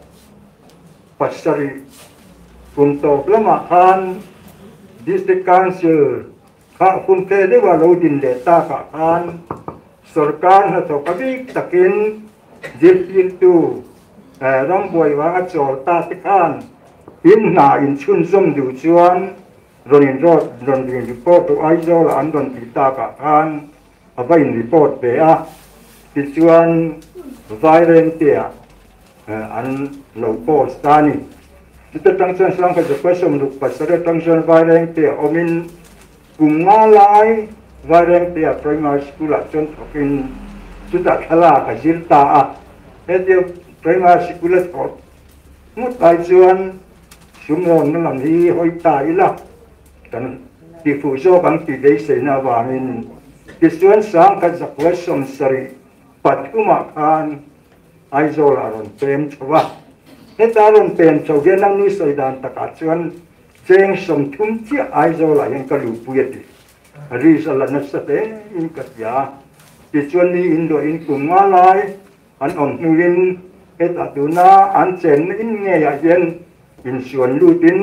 pasari kunto lama khan district council kha kunte de wa lo din le ta ka khan sarkar na to kabik takin jipin tu ram boy wa achol ta ti khan in na in chun som du chuan ronin report to aizol an don ti ta ka khan aba in report pe a ti chuan violent tia an lo post tani kita tangsan sang ka question lu pasare tangsan violent tia omin kumnga lai violent tia primary school a chon thokin chuta khala ka jirta a edio primary school a thot mu tai chuan sumron na lam hi hoi tai la kan ti fu so bang ti dei se na wangin ti chuan sang ka question sari patkuma khan aizol aron pem chwa hetaron pem chawgen nang ni soidan taka chuan cheng som thum chi aizol a yang ka lu pueti ri sala na sa te in ka ya ti chuan ni in do in kunga lai an om nuin eta tuna an chen in nge ya yen in suan lu tin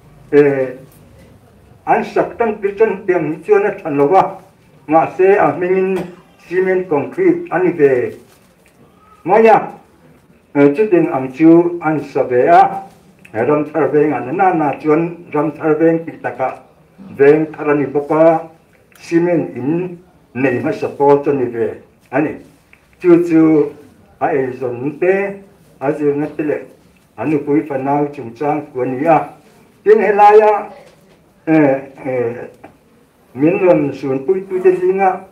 an sak tang ti chen tiang chuan a than lowa nga se a mingin cement concrete ani ve maya chitin ang chu an sabea ram thar veng an na chuan ram thar veng pi taka veng tharani boka cement in nei ma sapol chani ve ani chu a e zon te a ju na tele anu pui fanau chung chang kuania tin helaya min ron sun pui tu te jinga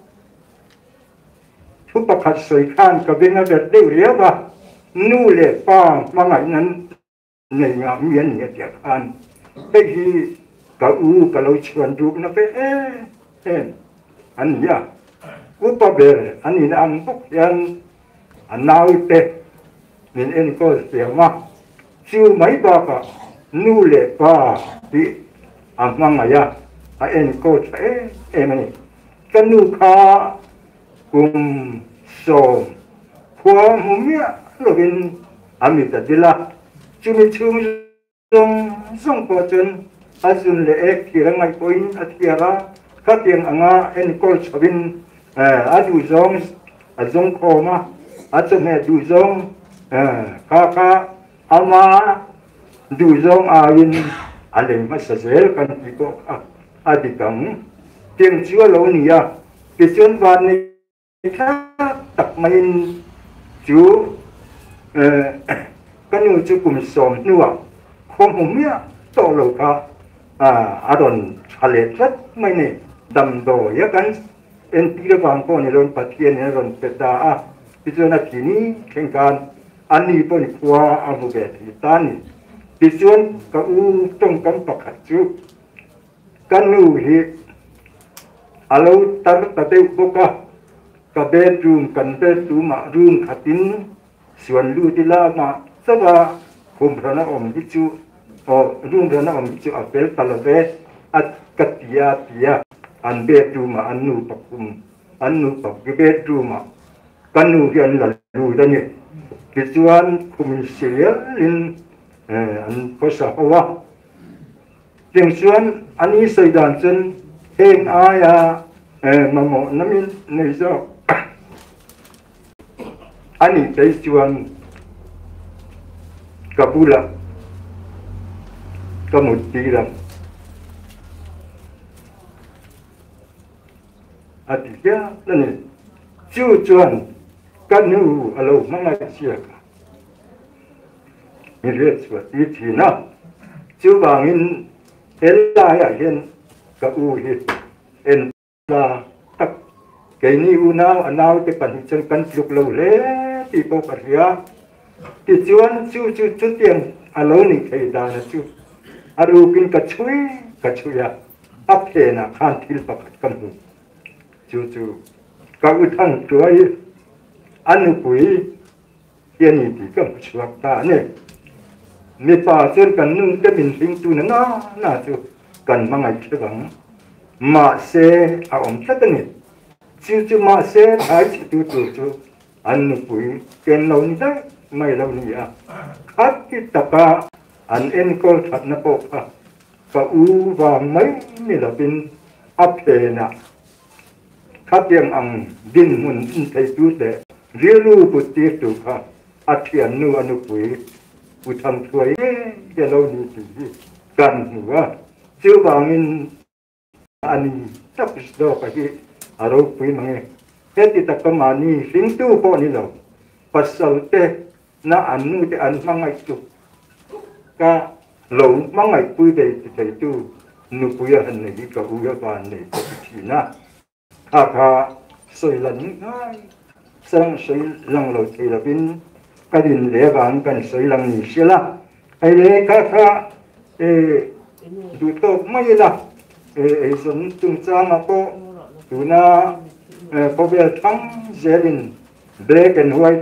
thu pakhat soi khan ka benga ber de ria ba nu le pa mangai nan nei nga mien ne tia khan pe hi ka u ka lo chuan du na pe an ya u pa ber an in an pok yan an nau te min en ko se ma chu mai ba ka nu le pa ti am mangaya a en ko mani kanu kha kum so kwa mumia lovin amita dila chumi song po chun azun le ek kirangai point athiara katiang anga en kol chabin adu zong azong koma atme du zong kaka ama du zong awin aleng masazel kan piko adikang tiang chua lo niya kichun ban ni tak main chú cái như chú cùng xóm nữa không hùng mía tổ lầu cả đòn hà lệ rất mấy này đầm đồ ya kan en tira bang ko ni ron patien ni ron peta ti chu na kini kengkan ani po ni kwa amu be ti tani ti chuan ka u tong kan pakhat chu kan nu hi alo tar ta te boka ka bedroom kan bedroom ma room khatin suan lu ti la ma sawa khum rana om ti chu o room rana om ti chu apel talave at katia tia an bedroom ma an nu pakum an nu pak bedroom ma kan nu gian la lu da ni ti chuan khum serial in an kosa hawa tiếng xuân anh ấy xây đàn chân hên ai mà một năm này do anh ấy thấy xuân Kabula kemudian artinya ini tujuan kanu kalau Malaysia ini seperti China cubangin elaya hen kauhit en la tak kini unau anau te panhichang kan pluk lo le ti po paria ti chuan chu tiang alo ni thei da na chu aru kin ka chuya aphe na khan thil pakhat kan hu chu ka uthang tuai anu pui yani ti kam chuak ta ne mi pa chen kan nung te min hing tu na chu kan mangai thewang ma se a om tatani chu ma se ai chu chu anu pui ken lo ni da mai lo ni a khat ki taka an en kol that na po ka u wa mai mi la bin aphe na khat yang ang din mun in thai tu te rilu puti tu kha athian nu anu pui utham thuai ke lo ni ti kan huwa chu bangin ani tak do ka hi aro pui mange heti takamani sing tu po ni lo pasal te na anu te an mangai tu ka lo mangai pui de te tu nu pui han ni ka u ya ban ni ko ti na kha soi lan ngai sang soi lang lo ti la bin cái đình lễ vàng cần sấy lăng nhỉ xí la ai lễ kha du to mai la son tung cha ma ko tu na ko be thang zelin black and white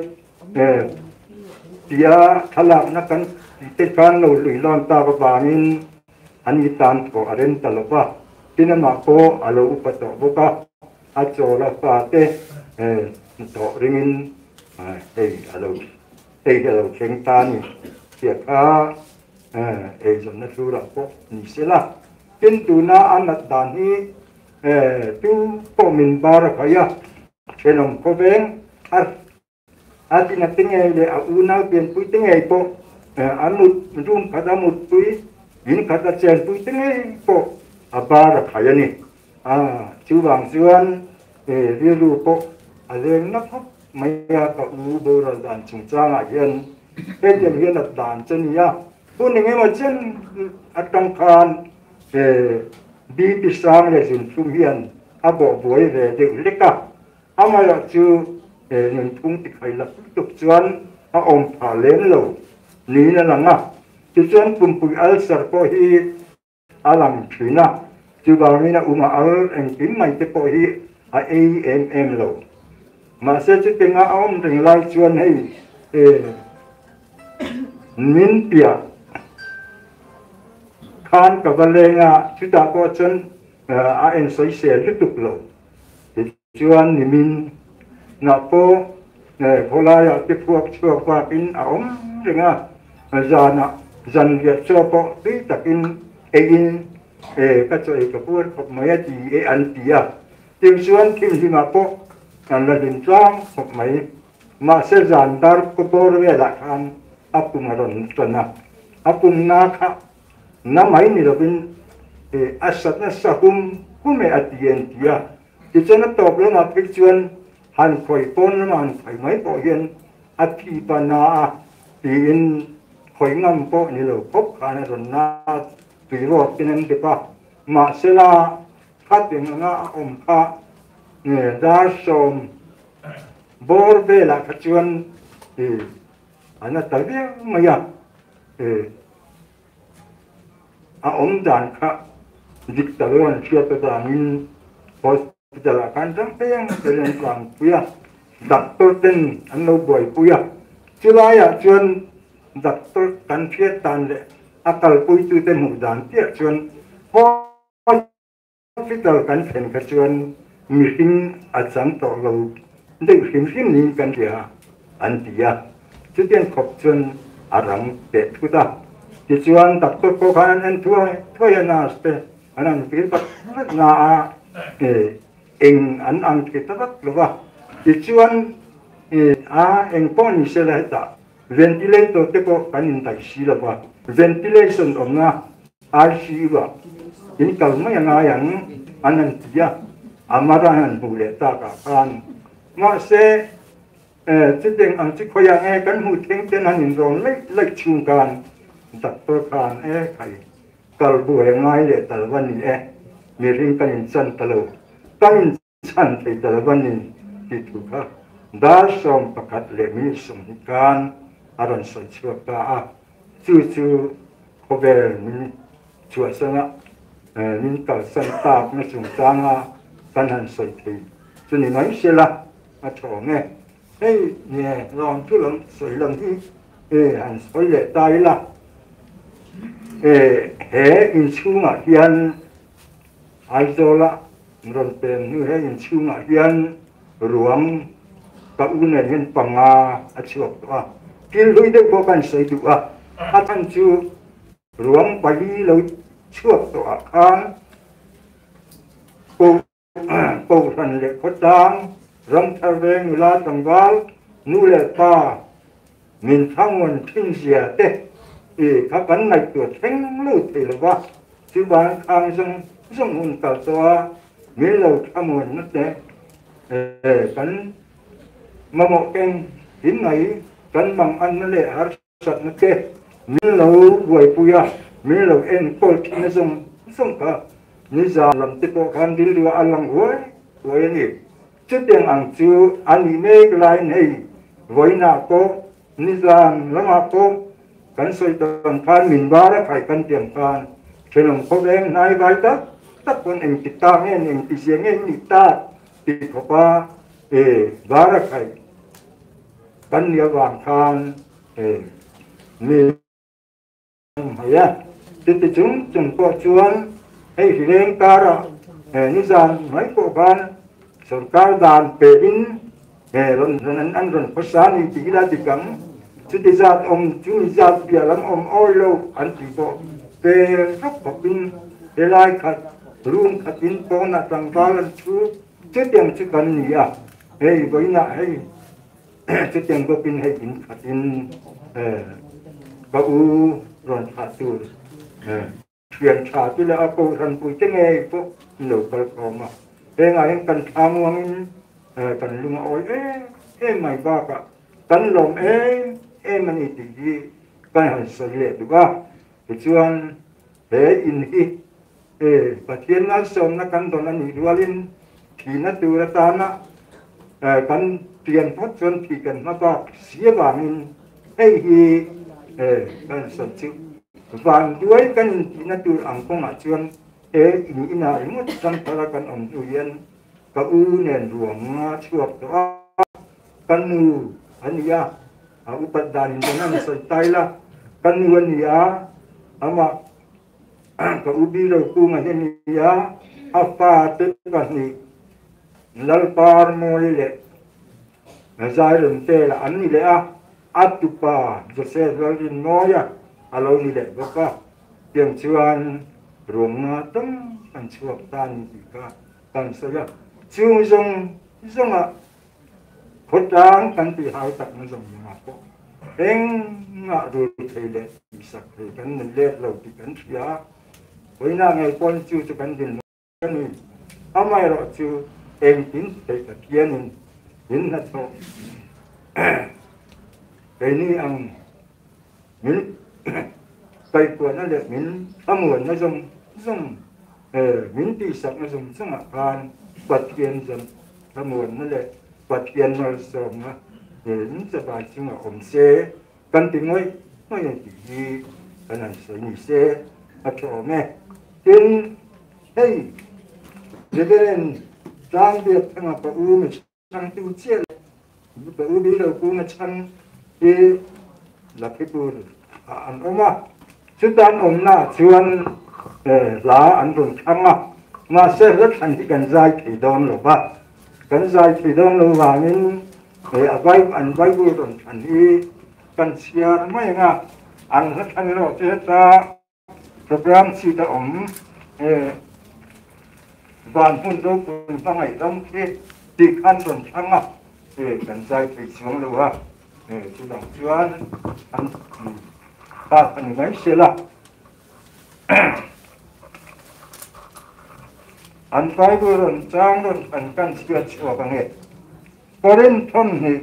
tia thalak na kan te kan lo lui lon ta ba nin ani tan ko aren ta lo ba tinama ko alo upato boka a chola pa te to ringin alo đây là đầu tranh ta nhỉ việc dùng nó thu được có nhỉ sẽ là trên tu na ăn đặt đàn hi tu có mình ba ra phải à trên lòng có bên thì là tiếng nghe để u na biển pui tiếng nghe po anh một room khát một túi in khát chén túi tiếng ấy po ba là phải anh chú vàng xuân ví dụ po lên nó thấp mấy cái u bơ là đàn chúng ta là hiện cái điểm hiện là đàn chân nhá bữa nay mà chân trong khan đi sang để dùng phun hiện bộ buổi về được lấy cả mà là chú những thùng thì phải là tục xuân ông thả lên lầu ní là ngã chú xuân bùm bùi al sar po hi làm thủy na chú bảo ní là al anh kín mày cái po hi AMM lầu mà sẽ chú tiếng ông đừng lại xuân hay min pia khan cả vấn đề chú ta có chân anh soi xe liên tục lầu thì xuân thì min nạp po hồi lại cái phuộc chùa qua kinh ống rồi dần việc cho po tí ta kinh cái chỗ cái phuộc học mấy thì anh tia tiếng xuân kim gì mà po là điểm trang học mấy mà sẽ dàn dar có bor về lại han apung aron tuần apung na kha na mấy ni robin asat na sahum kume atien tia thì cho nó top lên là cái chuyện han khoi pon man phải mấy bộ hiện athi pana thì in khoi ngam po ni lo khop khana ron na tùy rồi cái nên cái pa mà sẽ là phát triển nga kha đa som bor về là cái chuyện thì anh ta biết mà ya đàn kha dịch tờ luôn chưa tới đàn in hospital kan jang peng kelen kang puya doctor ten anno boy puya chulaya chuan doctor kan phiat tan le akal pui tu te mu dan tia chuan hospital kan fen ka chuan meeting achang to lo dei him ni kan tia an tia chutian khop chuan aram pe thuta ti chuan doctor ko kan an thoi na ste anan pi pat na anh ăn cái tất cả là thì chuyên anh con như thế này ta ventilator thì có cái nhìn thấy xí là ventilation ông na RC và những cái mấy anh ăn tiệt amaran bù lệ ta cả kan mà sẽ chỉ tiếng anh chỉ coi nghe cái hụt tiếng trên anh nhìn rồi lấy chung can đặt tôi can cái kalbu ngay để tao vẫn nhìn miring kan insan talo kan insan tay talaban ni dituka dasom pakat lemi sumkan aron sa chuka chu kober ni chua sanga nin ka san tap na sumtanga kan han soi thi chuni mai sela a chonge hey ne long chu long soi long hi han soi le tai la he in chunga hian aizola ron pen nu he in chunga hian ruang ka unen hen panga achuak a kil lui de ko kan sei tu a than chu ruang pali lo chuak to a khan ko ran le ko dang ram tharveng la tangwal nu le pa min thangon thin sia te ka kan nai tu theng lu te lo wa chu ban khang sung hun ka toa mi lo thamun na te kan mamo ken hin nai kan mang an le har sat na te mi lo wai puya mi lo en pol na sung ka ni za lam te ko kan dil wa alang wai ni chu teng ang chu ani me lai nei voi na ko ni za lama ko kan soi ton phan min ba phải kan tiang phan chenong ko beng nai vai ta tak kon em kita ngen em ti siang ngen ni ta ti ko pa ba ra khai kan nia wang khan ni ya ti chung ko chuan ei hileng ka ra ni zan mai ko ban sarkar dan pe in ron an ron pasani ti la ti kam chú đi ra ông chú đi ra bia lắm ông ôi lâu anh chỉ có về rất có pin để lại khát luôn khát pin con là tăng ba lần chú tiền chú cần gì à hey với nãy hey chú tiền có pin hay pin khát pin có u rồi phạt tu truyền trả tu là cô thần bùi tiếng nghe cô lẩu có mà thế ngày cần tham muốn cần lung ôi mày ba cả cần lòng mình thì gì cái hành xử lệ đúng không thì chuan để in hi và thiên nó sống nó cần đó là nhị dualin thì nó tu ra ta nó cần tiền phát chuan thì cần nó có xía vào mình hi cần sản xuất và đuôi cần thì nó tu ăn công mà chuan in là một trăm là cần ông tu yên có u nền ruộng chuột đó cần nu anh ya upaddan dengan setaila kan wania ama ka ubi ro ku ngania apa te kan ni lalpar moile nazai rum te la anni le atupa jose rin noya alo ni le baka tiang chuan roma tam kan chuak tan ti ka kan saya chung zong phốt tráng căn thì hai tập nó dùng mà có em ngã rồi thầy lệ sạch thì căn mình lệ lâu thì căn phía với na ngày con chưa cho căn tiền căn này hôm nay rồi chưa em tính thầy cả kia nên đến là thôi cái này ăn mình cây của nó là mình âm nguồn nó dùng mình thì sạch nó dùng mà can bật tiền dần âm nguồn nó là và tiền nó sống á đến sẽ bài chung ở ổn xe căn tiếng ấy nó là gì cái này sẽ nghỉ xe ở chỗ mẹ tin hey để bên trang biệt thằng bà u mình sang tiêu chiết bà u biết đâu cũng là chăn thì là cái bùn ăn ôm à chúng ta ôm na chuan lá ăn rụng thăng à mà sẽ rất thành cái cần dai thì đòn rồi ba kan zai thi dong lo wangin an vai bu don an hi kan sia mai nga an hat an ro che ta program si ta van hun do kun pa ngai dam ki ti kan don thanga kan zai thi chung lo wa chu dang chuan an ta an ngai se la an vai bu don chang don an kan sia chua bang he koren thon he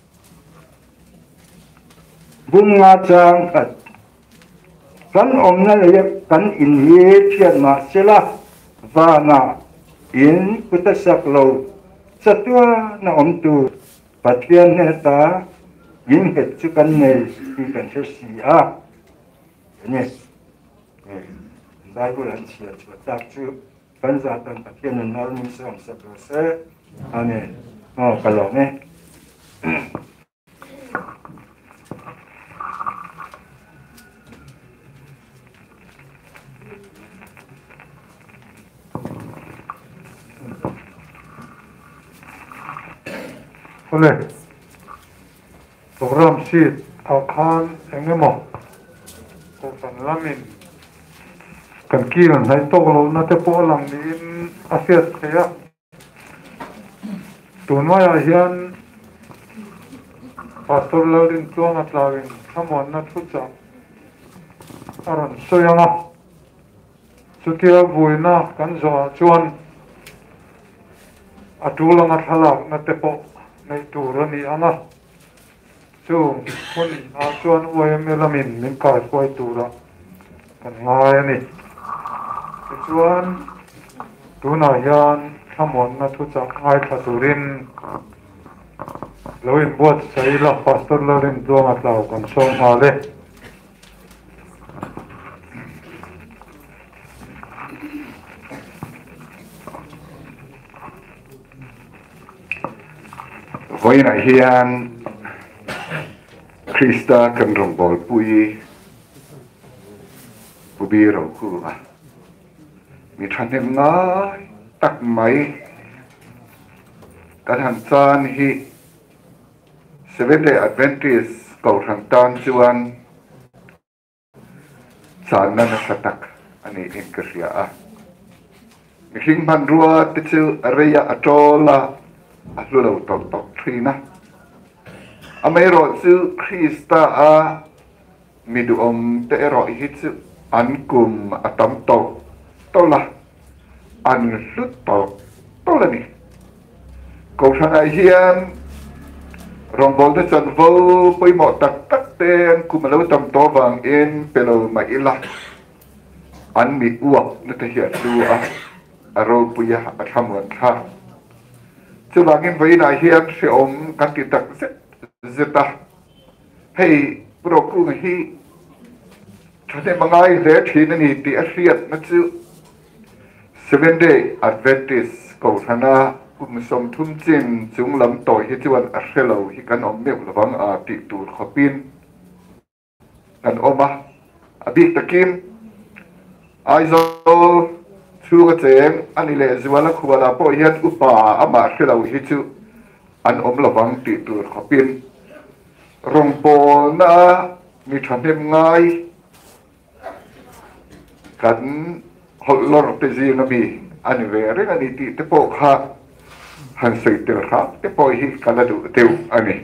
bunga chang khat kan na le kan in ye thian ma sela va na in kutasak lo satua na tu pathian ne ta in het chu kan ne ti kan se si a ne vai bu lan sia chua ta chu kan za tan pathian na nal ni som sa se amen kalau ne oleh program sheet akan engemo ko san lamin kan kiran hai to lo na te po lang din asiat kaya tunmaya hian pastor lalin tuang atlawin samon na thucha aron soyanga chutia buina kan zo chuan atulang athalak na tepo nei turani anga chu hun a chuan oem elamin min kai koi tura kan ngai ani chuan tuna hian samon na thucha ngai thaturin loin buat saila pastor lalin tuang atlaw kan song hale Voi na hian Krista kan rong bol pui pubi ro ku ba mi thanem ngai tak mai kan han chan hi Seventh Day Adventist ko thang tan chuan chan na satak ani inkria a mi hing ban ruwa te chu areya atola alulo tok trina amero chu Krista a mi du te ro hi chu an kum atam to la an lut to la ni ko thang hian rong bol te chan vo poi mo tak ten kum lo tam to wang in pelo mai ila an mi uak na te hian du a ro puya a thamwan tha chu wangin vai na hian se kan ti tak zeta hei pro ku hi thane mangai le thin ni ti a hriat na chu 7 day adventist ko thana kum som thum chin chung lam toy hi chuan a hrelo hi kan om meu lawang a ti tur khopin kan oma a bik takin aizo chu ga cheng ani le zuala khuala po hian upa ama hrelo hi chu an om lawang ti tur khopin rong pol na mi thanem ngai kan hollor te zi na bi ani ve re ani ti te po kha han sei te kha te po hi kala du teu ani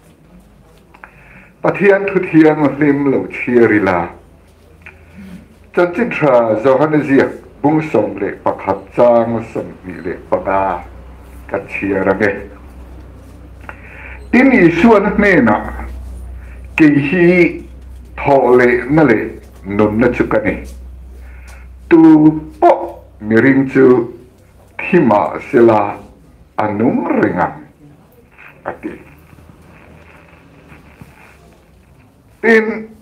pathian thu thiang lim lo chirila chan chin tha zo han zia bung som le pakhat chang som ni le paka ka chira nge tin i suan me na ke hi thole na le non na chukani tu po miring chu thima sila anung ringan ati tin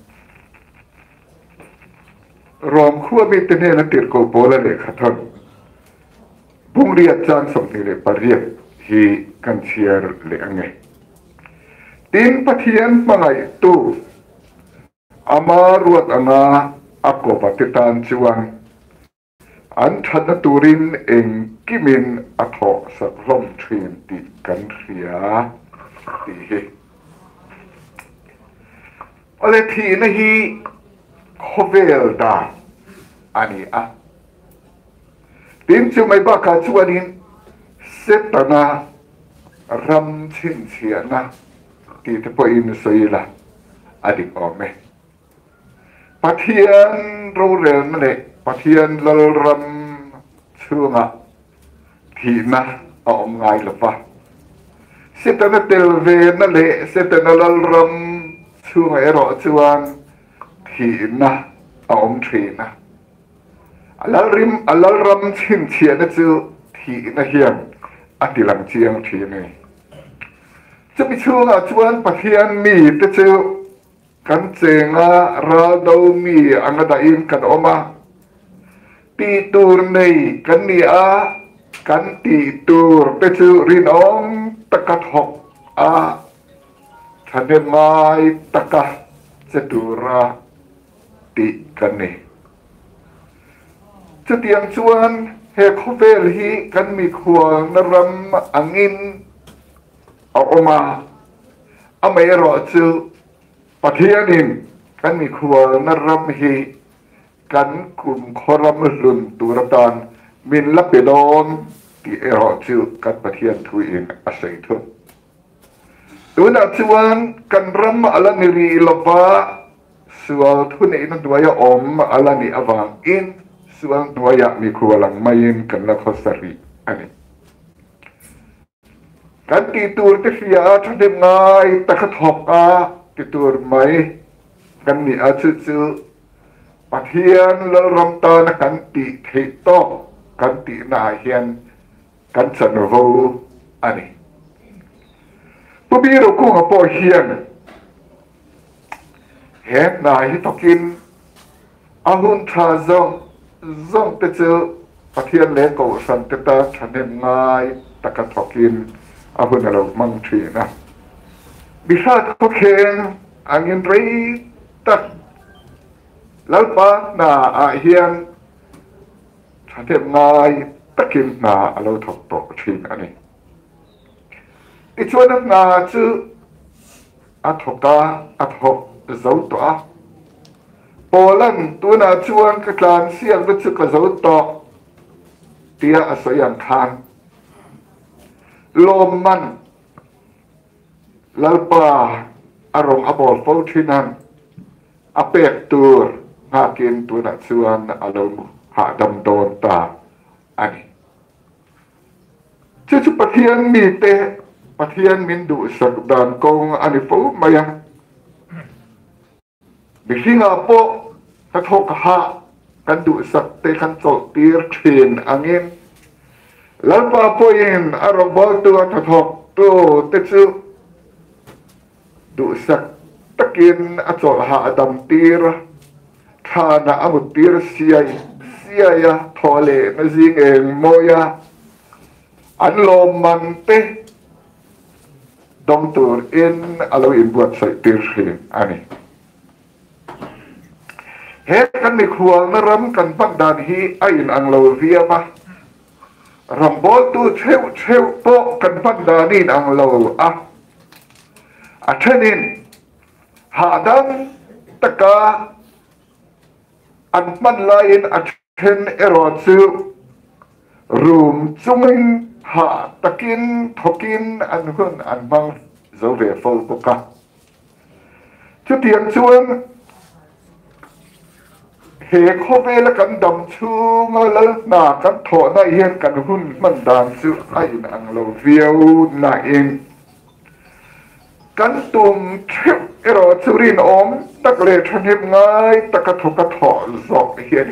rom khua bi tene na tir ko bola le khathon bung ria chan som ni le pariat hi kan chiar le ange tin pathian mangai tu ama ruat anga ako patitan chuan an thana turin eng kimin atho saklom thin ti kan ria ti hi ole thi na hi khovel da ani a tin chu mai ba ka chuanin setana ram chin chiana ti te po in soila adik ome pathian ro ren le pathian lal ram chunga thi na om ngai lova setana tel ve na le setana lal ram chunga ero chuan thi na om thi na alal ram chin chiana chu thi na hian atilang chiang thi ne chu mi chunga chuan pathian mi te chu kan chenga ra do mi anga da in kan oma ti tur nei kan ni a kan ti tur te chu rin om takat hok a thane mai taka chetura ti kan ni chu tiang chuan he khovel hi kan mi khuang na ram angin a oma amai ro chu pathianin kan mi khual na ram hi kan kum khoram lun turatan min la pedon ti ero chu kan pathian thu in a sei thu tuna chuan kan ram ala ni ri lova sual thu nei na duaya om ala ni awang in sual duaya mi khualang main kan la khosari ani kan ti tur te sia thadem ngai takhathok a ti tur mai kan ni a chu chu pathian lo ram ta na kan ti thei to kan ti na hian kan chan vo ani pu bi ro ku po hian he na hi tokin a hun tha zong te chu pathian le ko san te ta thanem ngai takathokin a hun lo mang thi na bisat ko khen angin rei tak lalpa na a hian thatem ngai takin na alo thok to thin ani ti chuan na chu a thoka a thok zo to a polan tu na chuan ka tlan sial bu chu ka zo to tia a soyang khan lom man lalpa arong abol fo thinan apek tur ngakin tu nak cuan alom hak dam don ta ani chu pathian mi te pathian min du sak dan kong ani fu maya bihinga po ka thok ha kan du sak te kan chol tir thin angin lalpa po in arobol tu ka thok tu te chu du sak takin achol ha adam tir thana amut tir siaya thole na jing eng moya an lom man te dom tur in alo in buat sai tir hin ani he kan ni khual na ram kan pak dan hi a in ang lo via ma rambol tu cheu po kan pak dan in ang lo a thenin ha dang taka an man lain a then ero chu room chungin ha takin thokin an hun an mang zo ve fol boka chu tiang chuan he khobe la kan dam chu ngal na kan tho na hian kan hun man dan chu ai ang lo viau na in kan tum thep ero churin om tak le thanep ngai taka thoka tho zok hian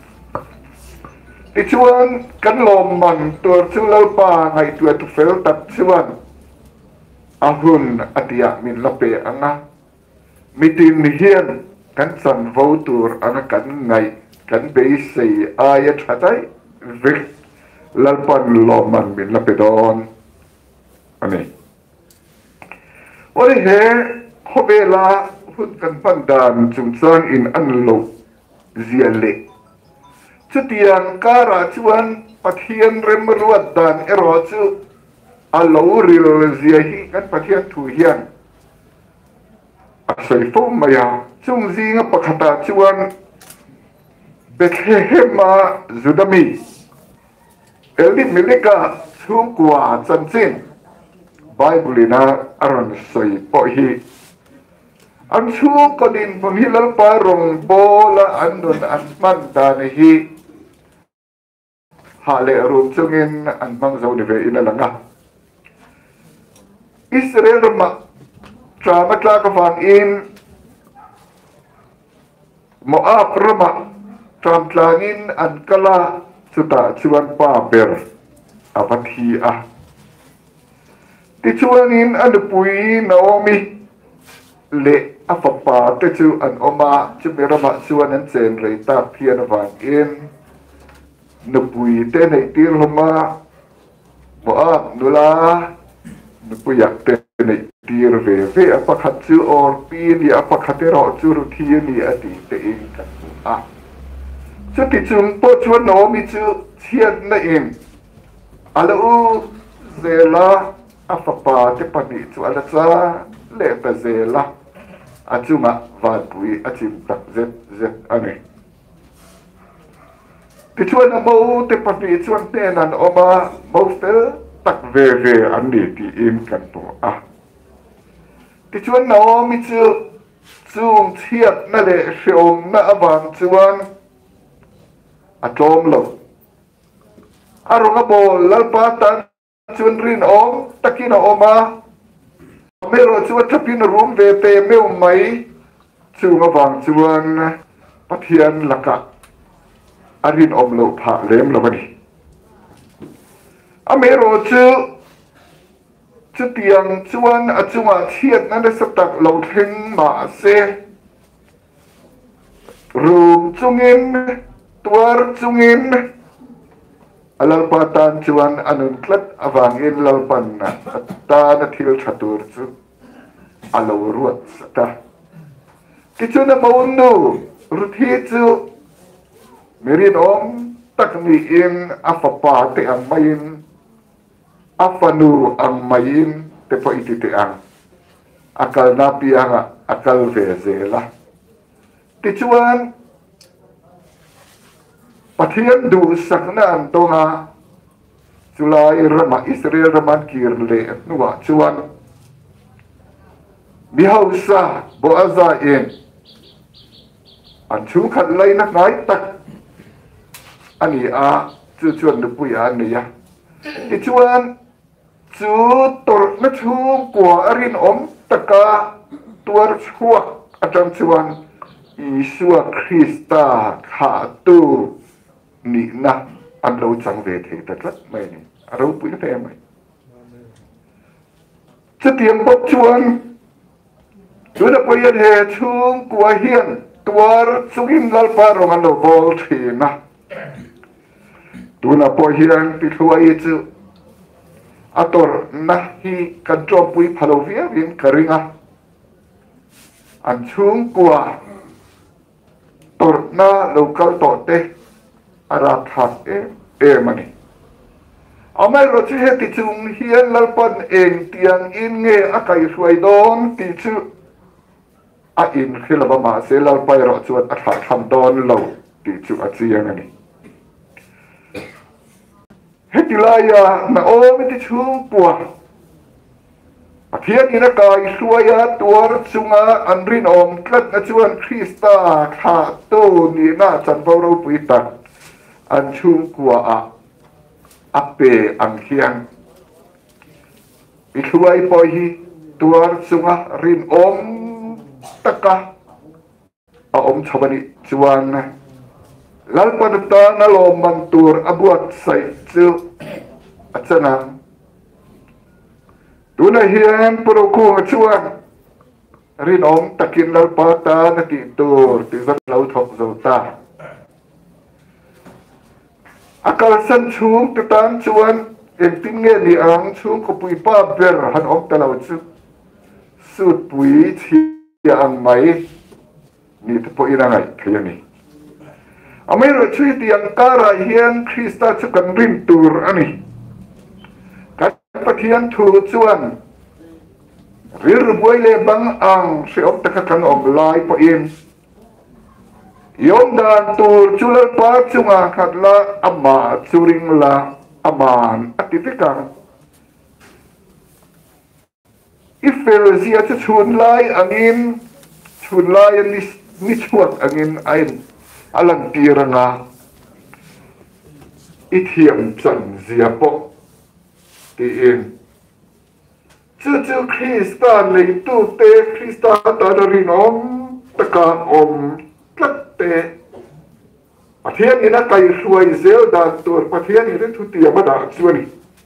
ti chuan kan lom man tur chu lo pa ngai tu tu fel tak chuan ahun atia min lape anga mitin hian kan san vo tur anga kan ngai kan be sei aya thatai vik lalpan lom man min lape don ani oi he khobela hun kan pan dan chung chang in an lo zia le chu tiang kara chuan pathian rem ruat dan ero chu alo ril zia hi kan pathian thu hian a sai fo maya chung zinga pakhata chuan Bethlehem Zudami Elit Milika chung kwa chanchin Bible na aron soi po hi an chu ko din pon hilal parong bola andon an man dan hi hale rum chungin an mang zo de ve inalanga Israel ma trama tla ka fan in Moab rama tram tlangin an kala chuta chuan pa ber apathi a ti chuanin an pui Naomi le afapa te chu an oma chu berama chuan an chen rei ta phian wang in nu pui te nei tir homa Moab nula nu puyak te nei tir ve apakhat chu or pi ni apakhat ro chu ru thi ni ati te in ka a chu ti chung po chuan Naomi chu chiat na in alo zela afapa te pani chu ala cha le pa zela achunga van pui achim tak zet ane ti chuan mo te pani chuan ten an oma mo fel tak ve an ni ti in kan po a ti chuan Naomi chu chung chiat na le hreom na awang chuan a tlom lo arunga bol lalpa tan chuan rin om takina oma mero chuan chapin room ve te meu mai chunga wang chuan pathian laka arin om lo pha lem lo bani a mero chu tiang chuan a chunga chiat na le satak lo thing ma se room chungin tuar chungin alalpatan chuan anun tlat awangin lalpan na ta na thil thatur chu alo ruat ta ti chu na maunu ruthi chu merin om takni in afapa te ang main afanu ang main te po iti te ang akal na pianga akal vezela ti chuan pathian du sakna an tonga chulai rama Israel raman kirle nuwa chuan mi hausa bo aza in anh chú khăn lấy nó nói tắc anh ấy chú chuẩn được bùi anh ấy thì chuan chú tổ nó chú của rin tất cả tuar chuộc ở trong chuan Isua Christa hạ tu nị na anh lâu chẳng về thế thật rất mày này đâu bùi nó mày chứ tiếng bốc chuan chú đã bây giờ hệ chung của hiền tuar sugin lalpa rong anh lâu bol thì na tu na po hiền thì thua ý chứ ator na hi kan cho bùi phalovia viên karinga anh chung của tor na local tote ara thak mani amai ro chi he ti chung hian lalpan eng tiang in nge akai ruai don ti chu a in khilaba ma se lalpai ro chuan a tha tham don lo ti chu a chiang ani hetilaya na o mi ti chung kwa Thiên ina kai suaya tuar chunga anrin tlat na chuan Krista kha to ni na chan poro puita an chung kwa ape ang hiang ituai pohi tuar chunga rin taka chabani chuan lalpanata na lomang tur abuat sai chu achanang Tuna hian puro kung chuan rin takin lalpata na titur tizat lau thok zota akal san chung tatan chuan em tin nge ni ang chung ko pui pa ber han talau chu sut pui chi ang mai ni te po ina ngai khaya ni amai ro chui tiang kara hian Krista chu kan rin tur ani Pathian thu chuan rir buai le bang ang seom taka kan lai po in yom dan tur chulal pa chunga khatla ama churing la aman atitikang ifel zia chu chun lai angin ni chuat angin ain alang tiranga ithiam chan zia po in chu Krista lấy tu te Krista ta rin taka tlatte pathian ina kai suai zel dan tur pathian ina thu ti amada chuani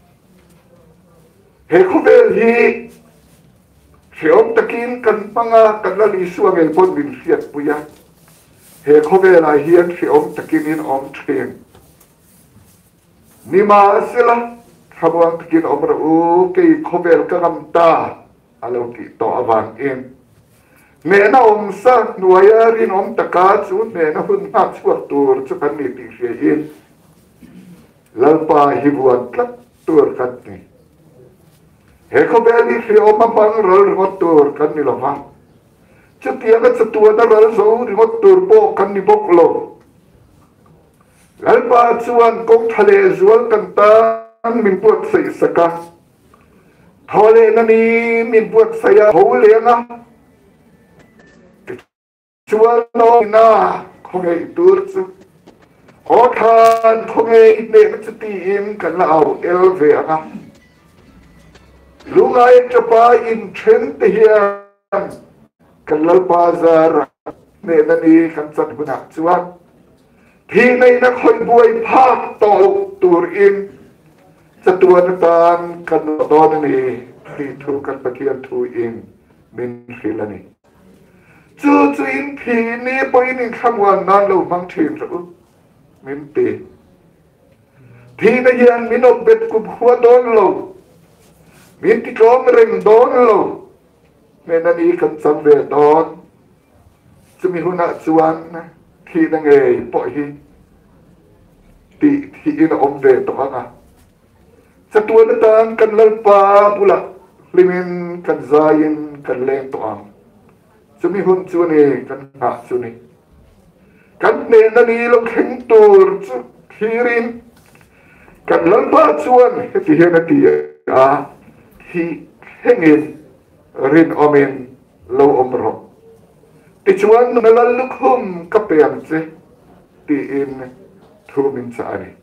he khuvel hi seom takin kan panga kan la li suangel pon bin fiat puya he khuvel a hian seom takin in thren nima sila Kamuang takin omra kay kobel karamta alaw ki to avang in nena sa nuaya rin taka chu nena hun na tur chu kan ni ti in lalpa hibuan tlak tur kan ni he kobel ni si omapang rol tur kan ni lama chu tiaga chu tuwa na rol so rimot tur po kan ni boklo lalpa chuan kong thale zual kanta min buat sai saka thole nani min buat saya hole nga chuan no na khongai tur chu othan khongai ne chti in kan lao elve nga lungai chapa in chen te hian kan lal bazar ne nani kan chat buna chuan thi nei na khoi buai phak to tur in Satuan tan kan don ni pri thu kan pathian thu in min khilani chu in phi ni poi ni khamwan nan lo mang thin ru min te phi na yan min op bet ku khwa don lo min ti kom reng don lo men ani kan sam ve don chu mi huna chuan thi na nge poi hi ti in om ve to anga Satuan tan kan lalpa pula limin kan zayin kan leng toang sumihun chuni kan ha chuni kan ne nani lo kheng tur chu khirin kan lalpa chuan he he na ti hi hengin rin omin lo omro ti chuan na lal lukhum ka pem che ti in thu min cha ani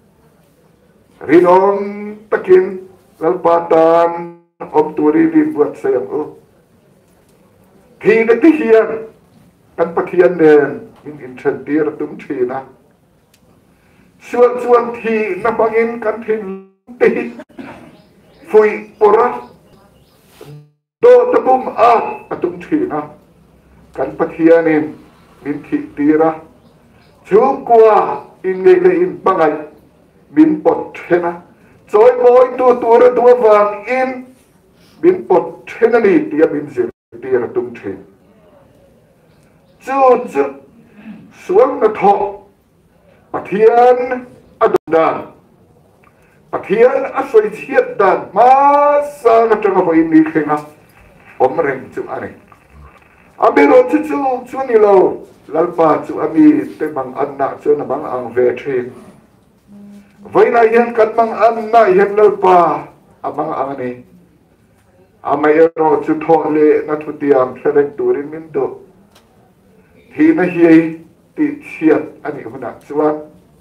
rinom takin lalpatan om turi di buat sayang thì nó cái hiền căn bậc hiền nền in trần tia là đúng thì na xuân thì nó bằng in căn thìn tì phui pora đô tập bum đúng thì na căn bậc hiền nền in thị tia ra chú qua in ngày ngày in bằng ngày min bột thế na rồi mỗi tua ra tua vàng in min bột thế na đi tia min gì tia tung thi chú xuống nó thọ bát thiên đàn bát thiên soi chiết đàn mà sao nó chẳng có in đi khi nào ông rèn chú anh abi rồi chú ni lâu lalpa chú ami te bằng ăn nạ chú nó bằng ăn về trên với này hiện cắt bằng ăn nạ hiện lalpa bằng ăn này amay ero chu tho le na thu tiam threng turin min do thi na hi ti chiat ani huna chuan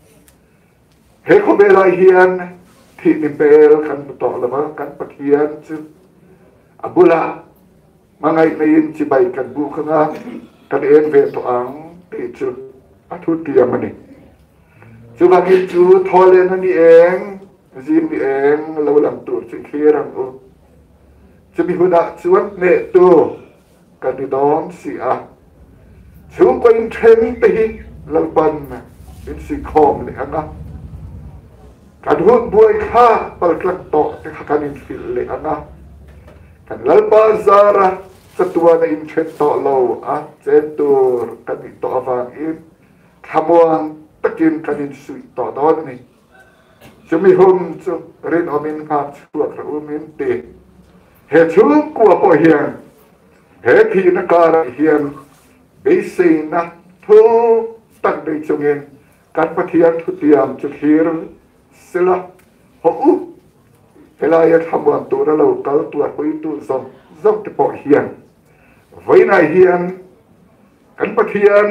he ko be lai hian thi ni bel kan to lama kan pathian chu abula mangai nei chi bai kan bu khanga kan en ve to ang ti chu a thu tiam ani chu ba ki chu tho le na ni eng zin ni eng lo lam tur chi khirang oจะมีหัวหน้าชวนเนตัวกันดีดอนสิช่วงเป็นเทรนตีลังบันเป็นสีคอมเลยนะการหุ่นบวยข้าปลกลักโตที่ข้ากันอินฟิลเลยนะกันลัลบาซาระสตัวในอินเทรนโตโลเจตัวกันดีโตอวางอินขมวงตะกินกันอินสุยต่อดอนนี่จะมีหุ่นจะเรียนอมินขาช่วยกระอุมินตีเหตุช่วงกัวปอยเฮียนเหตุที่นักการเฮียนเบสินะทุกตั้งในจงเงินการปฏิญาณทุติยามจุดเฮียนเสละหัวเวลาจะทำวันตัวเราเกาตัวไปตัวส่งที่ปอยเฮียนไว้ในเฮียนการปฏิญาณ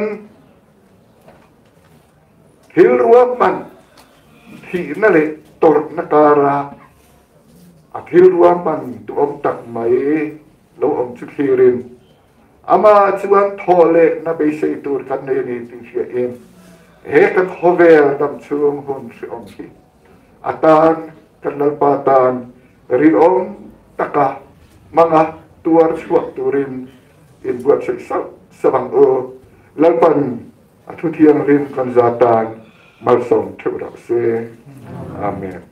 ที่รวมมันที่นั่นเลยตัวนักการอาทิตย์ว่ามันตัวอมตักไหมเราอมชุดเฮรินอามาชวนทอเลนะไปใช้ตัวกันในนี้ติเชียเองเฮกันขเวลดำช่วงหุ่นสิอมชีอาตานกันนัลปาตานริอมตะกะมังะตัวช่วงตัวรินอินบวชใช้สว่างลัลปันอาทุเทียงรินกันซาตานมาส่งเทวดาเสอาเมน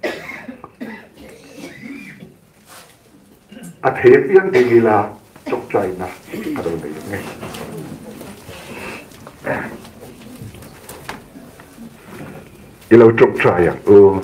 อาเทพยังดีกีฬาตกใจนะอะไรแบบนี้เราตกใจอย่าง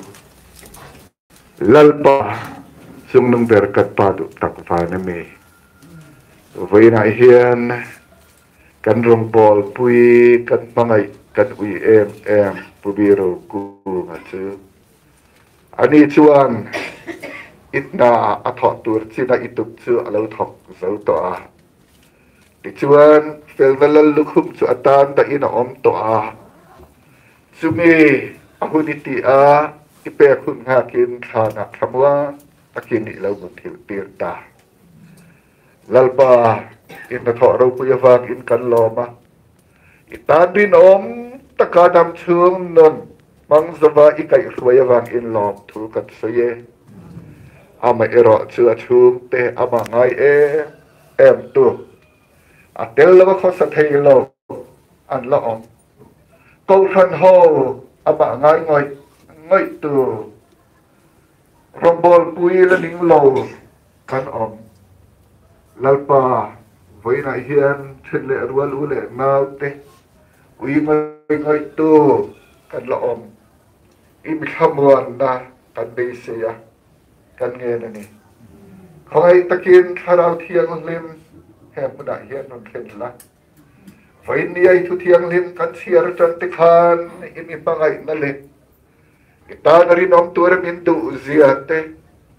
ลัลปะซึ่งนุ่งเบรกัดปาดุตักฟ้านี่มีไว้ในเฮียนกันรองบอลปุยกันปังไอกันอุยเอ็มปุบิโรกูมาเจออันนี้ชวนอิตนาอัฐตัวที่น่าอิตุชื่อเราถกเสาตัวดิชวนเฟลเวลลุคุมสุอัตานแต่อินาอมตัวสุมีอหุนิติอิเปคุณหากินทานักคำว่าตะกินนี่เราบุตรตีร์ตาลัลปาอินทอเราปุยฟากอินกันลอมาอิตาดินอมตะกาดำเชิงนนมังสวาอิกัยสวยวางอินลอมถูกันเสียอามาเอรอเชื่อชูมเตะอามาไงเอ็มตัวเดลแล้วก็สัตย์โลอันละอมกูทันโฮอามาไงตัวรบอลปุยและนิ่งโลกันอมลัลปาไว้ในเฮียนเช่นเลรัวรู้เลนาวเตะอุยไงตัวกันละอมอิมิขมวนนะกันเบเซียกันเงินนี่ขอให้ตะกินคาราเทียงลิมแห่งมุดาเฮียนนเข็นละไฟนี้ไอทุเทียงลิมกันเชียร์จันติคานอิมิปังไอนั่นเลยตารินอมตัวรมินดูเสียเต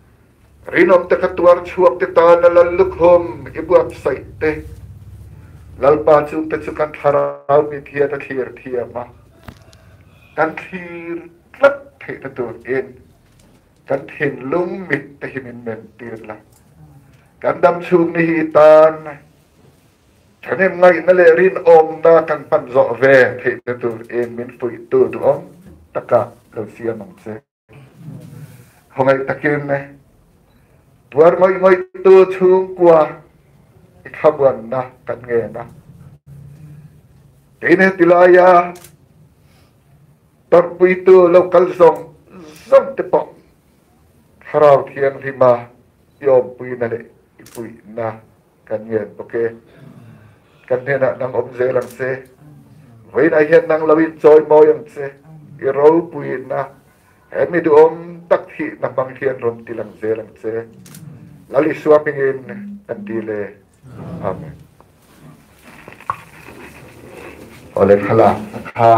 รินอมตะกัตัวชวบติตานัลลุกฮมอิบวับใส่เต lalpa chung te chu kan tharau mi thia ta thia ma kan thir tlat the ta tur in kan thin lung mit te himin men tir la kan dam chung ni hi tan chanem ngai na le rin om na kan pan zo ve the ta tur in min pui tu tu om taka lo sia mong se hongai takin ne tuar ngoi tu chung kwa ikhabuan na kan nge na ini tilaya terpui tu lokal song tepok harau thian lima yom pui na le ipui na kan nge oke kan ne na nang om ze lang se với này hiện năng lawin choi mo yang se iro pui na emi du om tak thi na bang thian rom tilang ze lang se lali swapping in andile amen oleh khala kha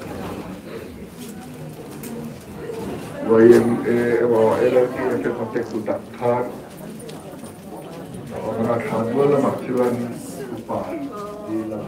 wayin wa elo ti ke kontek utak kha orang khan wala makchuan upa dila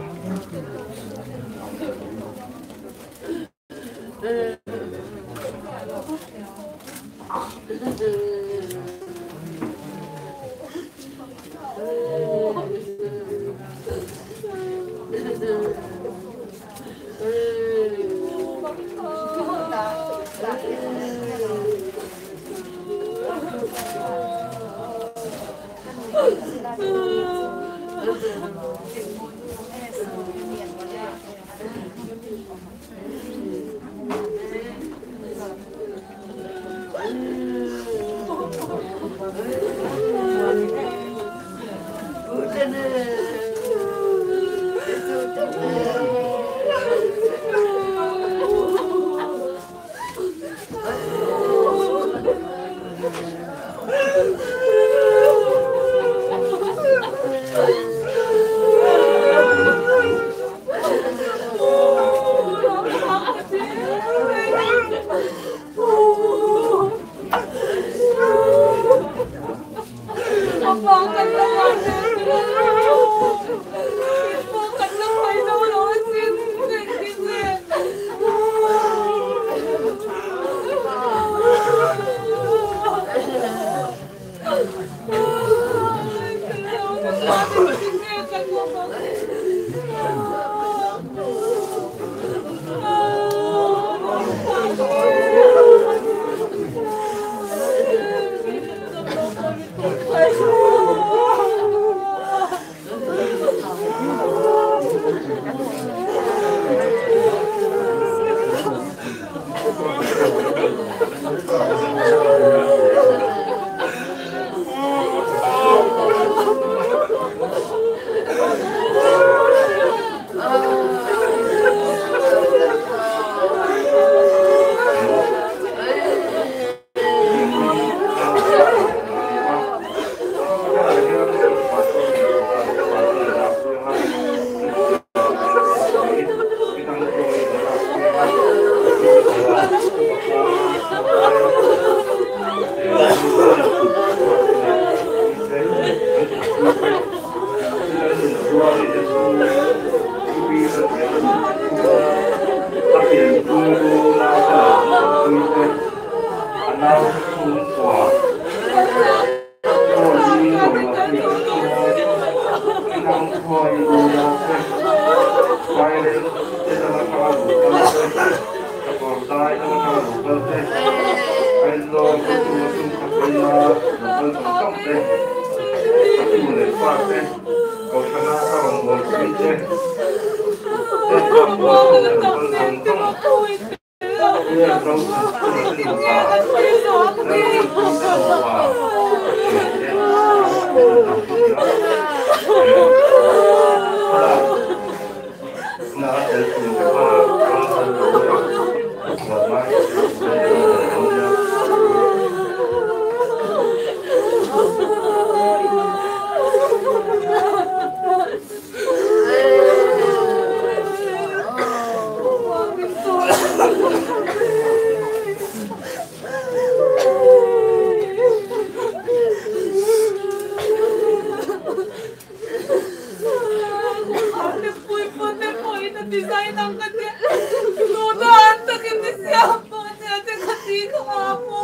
design ang kanya. Nunaan na kita siya. Mga niya kasi ka ako.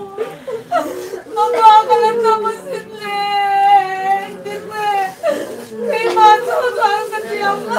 Mabakalan na mo sila. Hindi. Kay masukan kasi ako.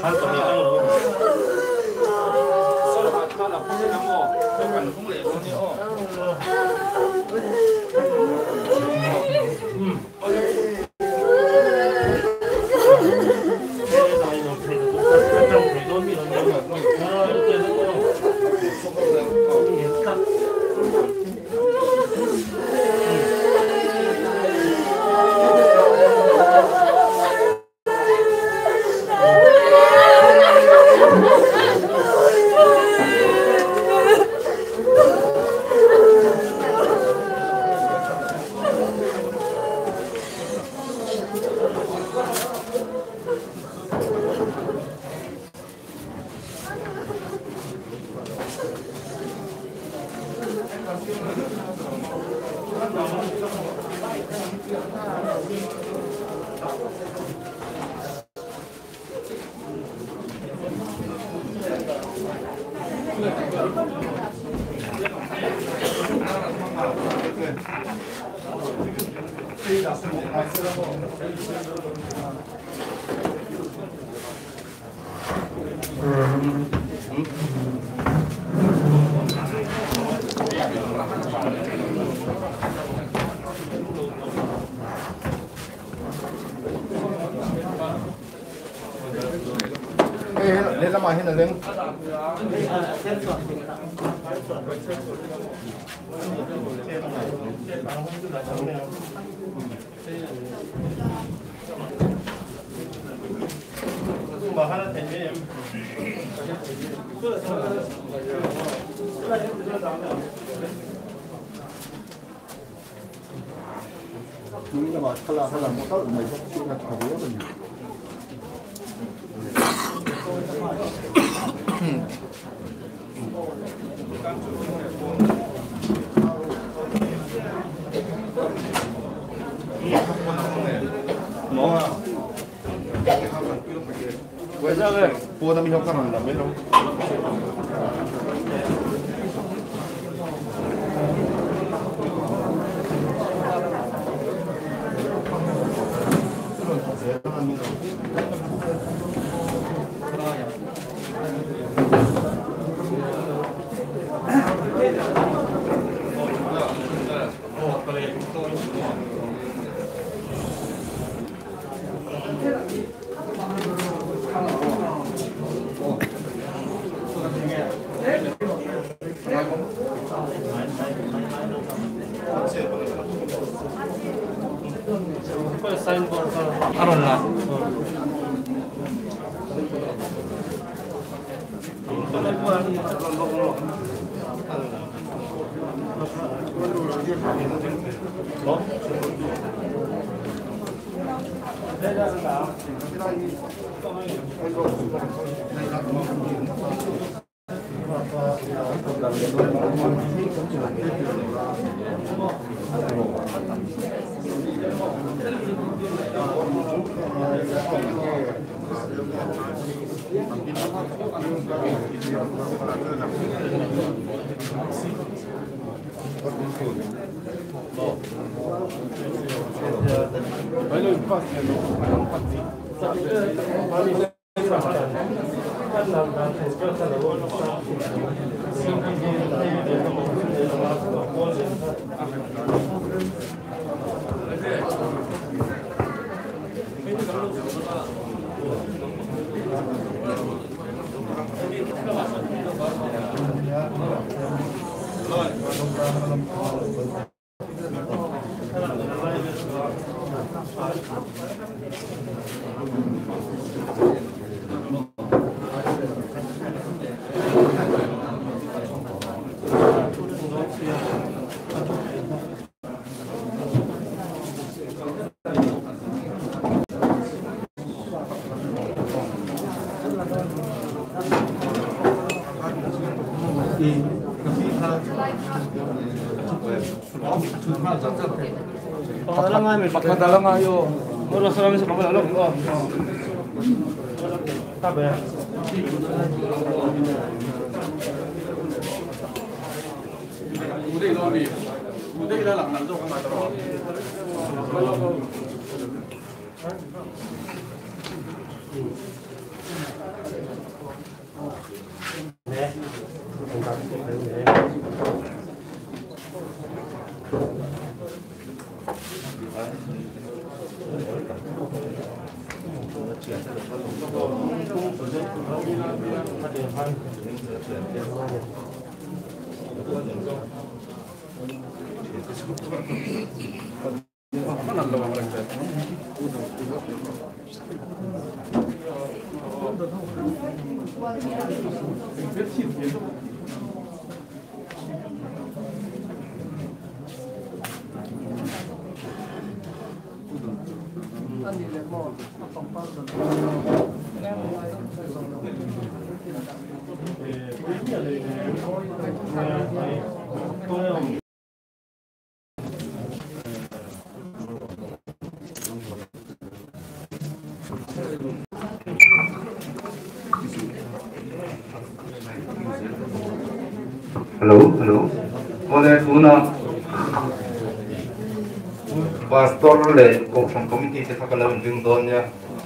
한 번에 땅으로. 하나 포기하고 저건 공을 해보세요. lên làm hay là lên mà ha나 되네. chúng ta bảo là một tóc này chúng ta thảo luận rồi. Nó quay ra đây, cô ta mình không cần làm mấy đâu. Pangalaman, pagkadalang ayo. Oras namin sa pangalalang. Tabi. Uday lobby. Uday lalang nando kang matro. Hello. Oleh tuna pastor le kong committee te thakalam jing donya.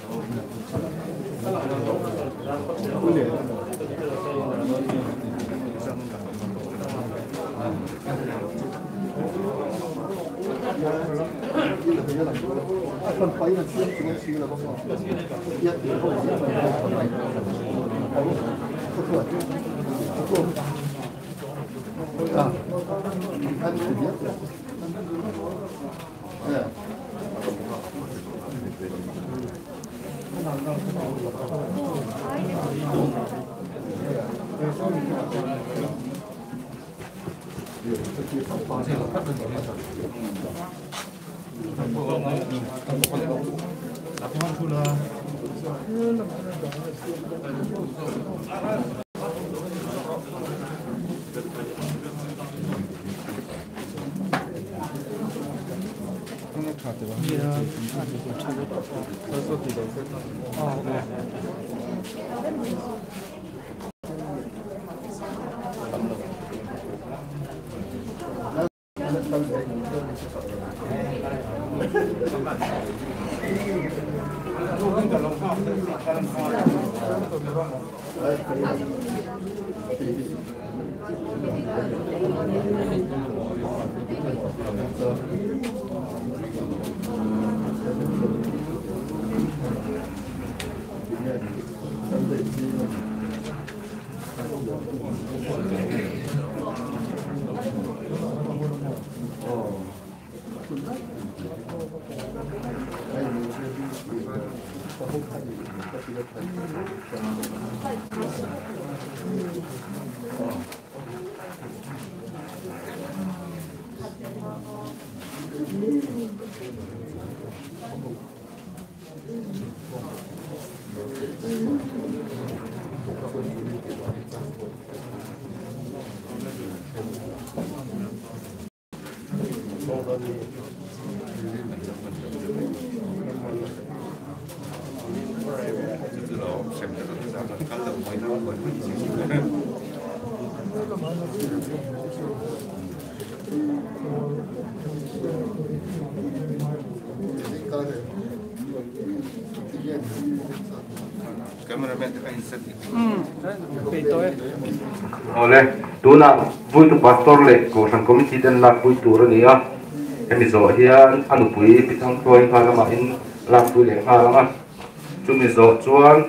Oleh tuna vui tu pastor le ko sang committee den la vui tu ro nia kami zo hian anu pui pitang khoi kha lama in la pui le kha lama chumi zo chuan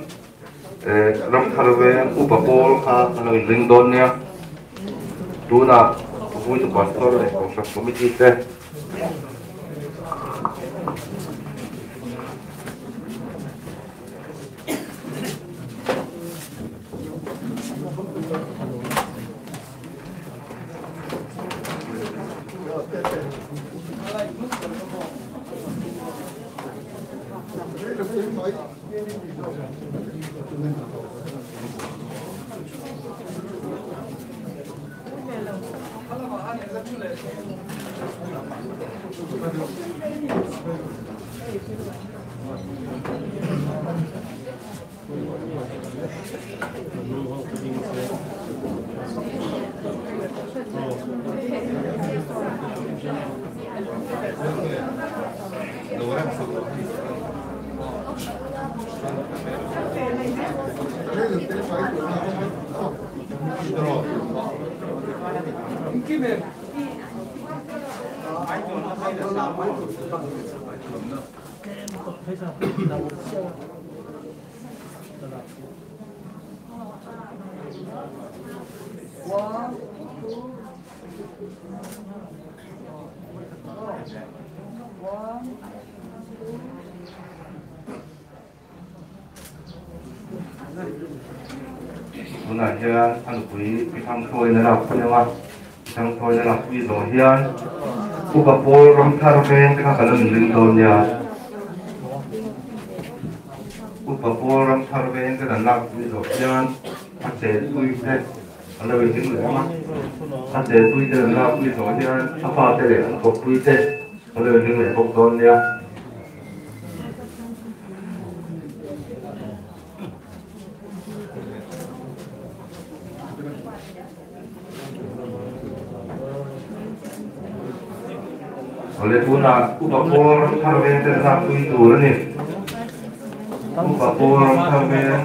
ram tharwe upapol kha anu ring don nia tuna vui tu pastor le ko sang committee te Hôm nay hiền anh quý thăm thôi là làm cái gì thăm thôi là làm quý rồi hiền upapol ram thar ven ka kalam ling don ya upapol ram thar ven ka lak quý rồi hiền anh sẽ tui thế anh lấy tiếng lẻ mà anh sẽ tui thế lak quý rồi hiền anh phá thế để anh cột tui thế anh lấy tiếng lẻ cột don ya oleh puna upapor harven terhadap itu ni upapor harven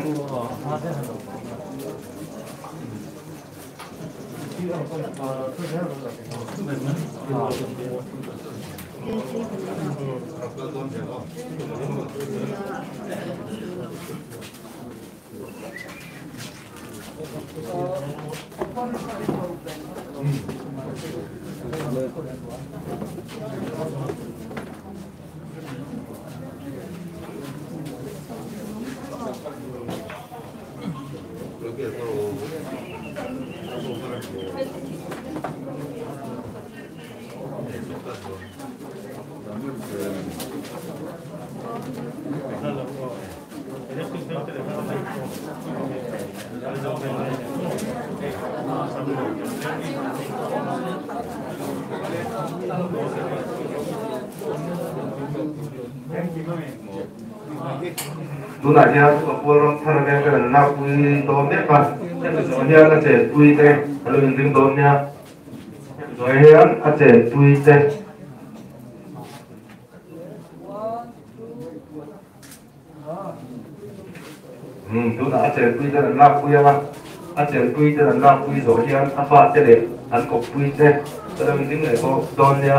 tu nak dia tu pun orang dia kan nak pui don dia kan dia kan je pui teh kalau yang donnya doyan aje pui teh tu nak aje pui teh nak pui apa aje pui teh nak pui doyan apa teh deh an kok pui teh kalau yang ni kok donnya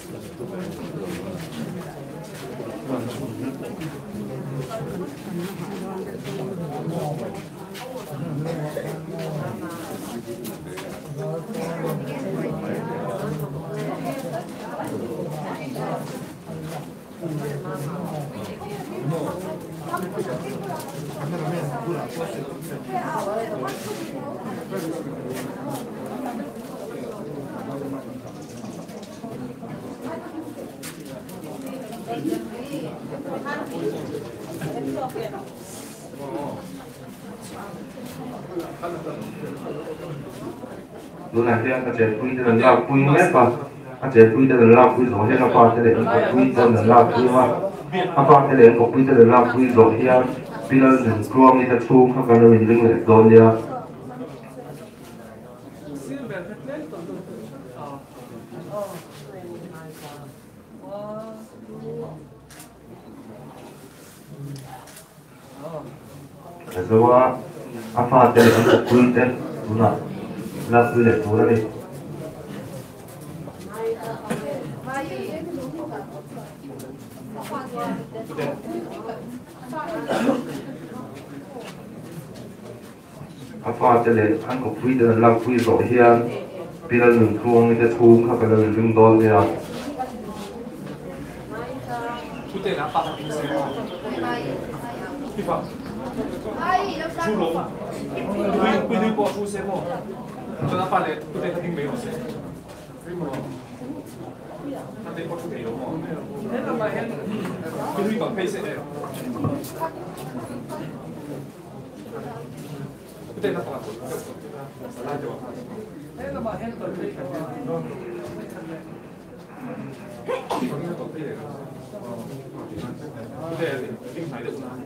lúc này thì anh sẽ quy cho là quy nhất và anh sẽ quy cho là quy rồi thì nó qua sẽ để quy cho là quy mà anh qua sẽ để quy cho là quy rồi thì bây giờ mình cua đi tập trung các bạn mình đừng để đồn đi rồi anh pha sẽ để quy cho đúng không là quy để cố ra đi pha sẽ để anh có quy để làm quy rồi hiền bây giờ mình cua đi tập trung các bạn mình đừng đồn đi Chu lông, quy đi qua chu xem không? Cho nó phải là quy định hình mấy một xem. Nó định qua chu mấy đúng không? Thế là bài hết. Quy đi bằng face này. Quy định nó phải là thế là bài hết rồi đây cả nhà. Quy định định phải được nào?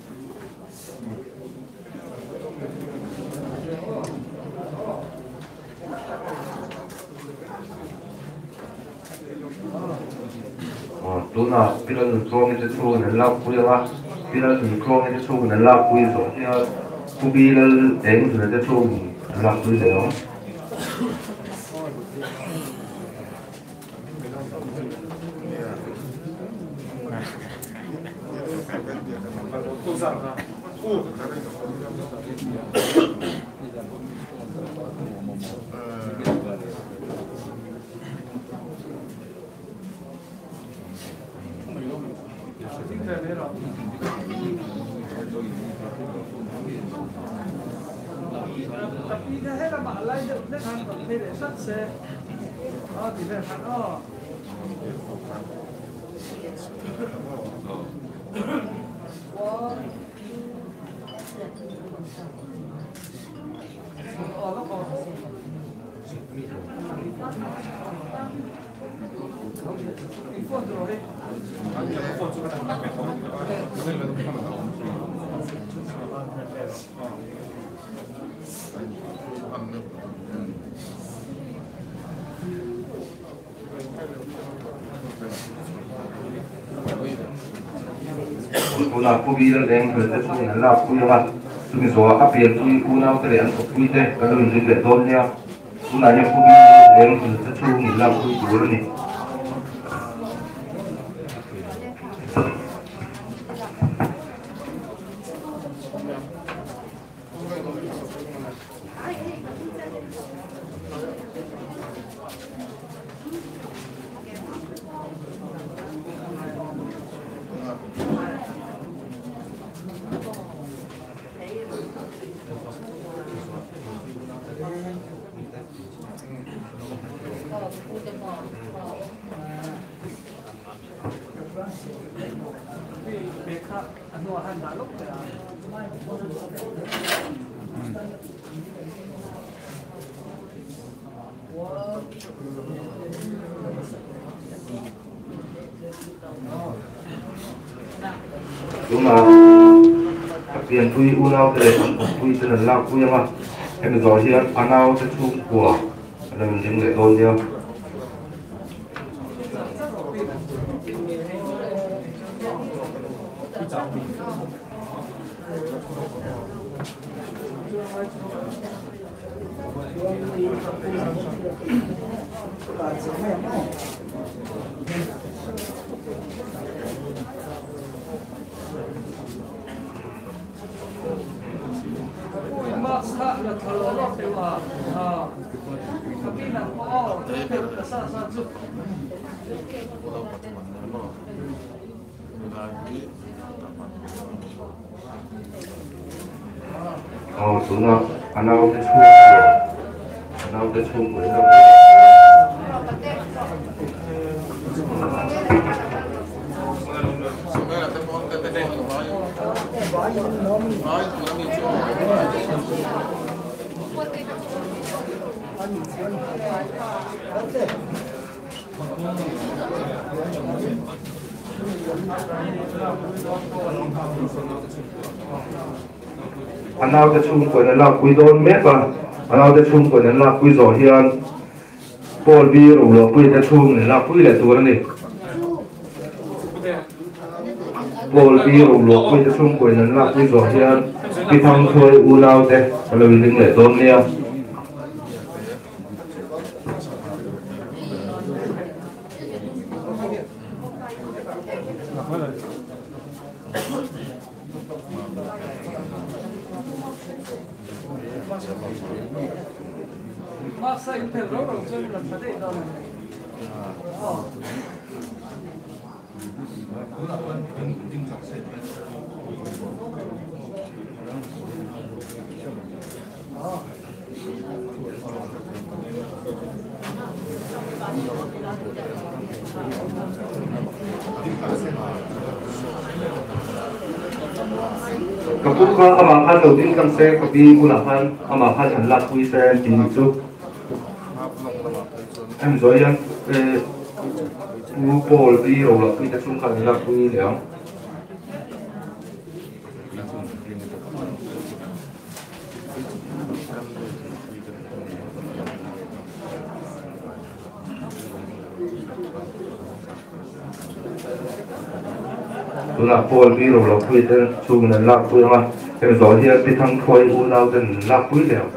tu na bây giờ mình cua cái chú này lao quy là bây giờ mình cua cái chú này lao quy rồi thì cu bi là đánh rồi cái chú lao quy rồi đó Tu rằng là Tapi dah hela malai dah kan ni dah sat oh tidak kan oh Una kubila leng khởi chu na la kuya tu mi zo a pian tu una te le an ko tu te ka lo ni le don ya una ya kubi leng khởi chu ni la ku tu ni nhưng mà tiền thui u nào thì thui thì là lao thui mà em rồi thì ăn nào thì chung của là mình dừng lại thôi nhau xuống nào ăn nào cái chung của nó anh nào cái chung của nó là quý đôn mét và anh nào cái chung của nó là quý giỏ hiền Paul bi rồi là quý cái chung này là quý làตัวnày Paul bi rồi là quý cái chung của nó là quý giỏ hiền cái thằng thôi u nào thế là mình đừng để đôn nha Masa yung pero ang sunod lang pati ito. Kapag ka amahan đầu tiên cầm xe kapag unahan amahan ang lakwi sa tinito em rồi anh Paul đi rồi là khi ta xuống thành lakwi liệu tôi là Paul đi rồi là khi ta xuống thành lakwi mà em rồi thì đi thằng thôi u nào thành lakwi liệu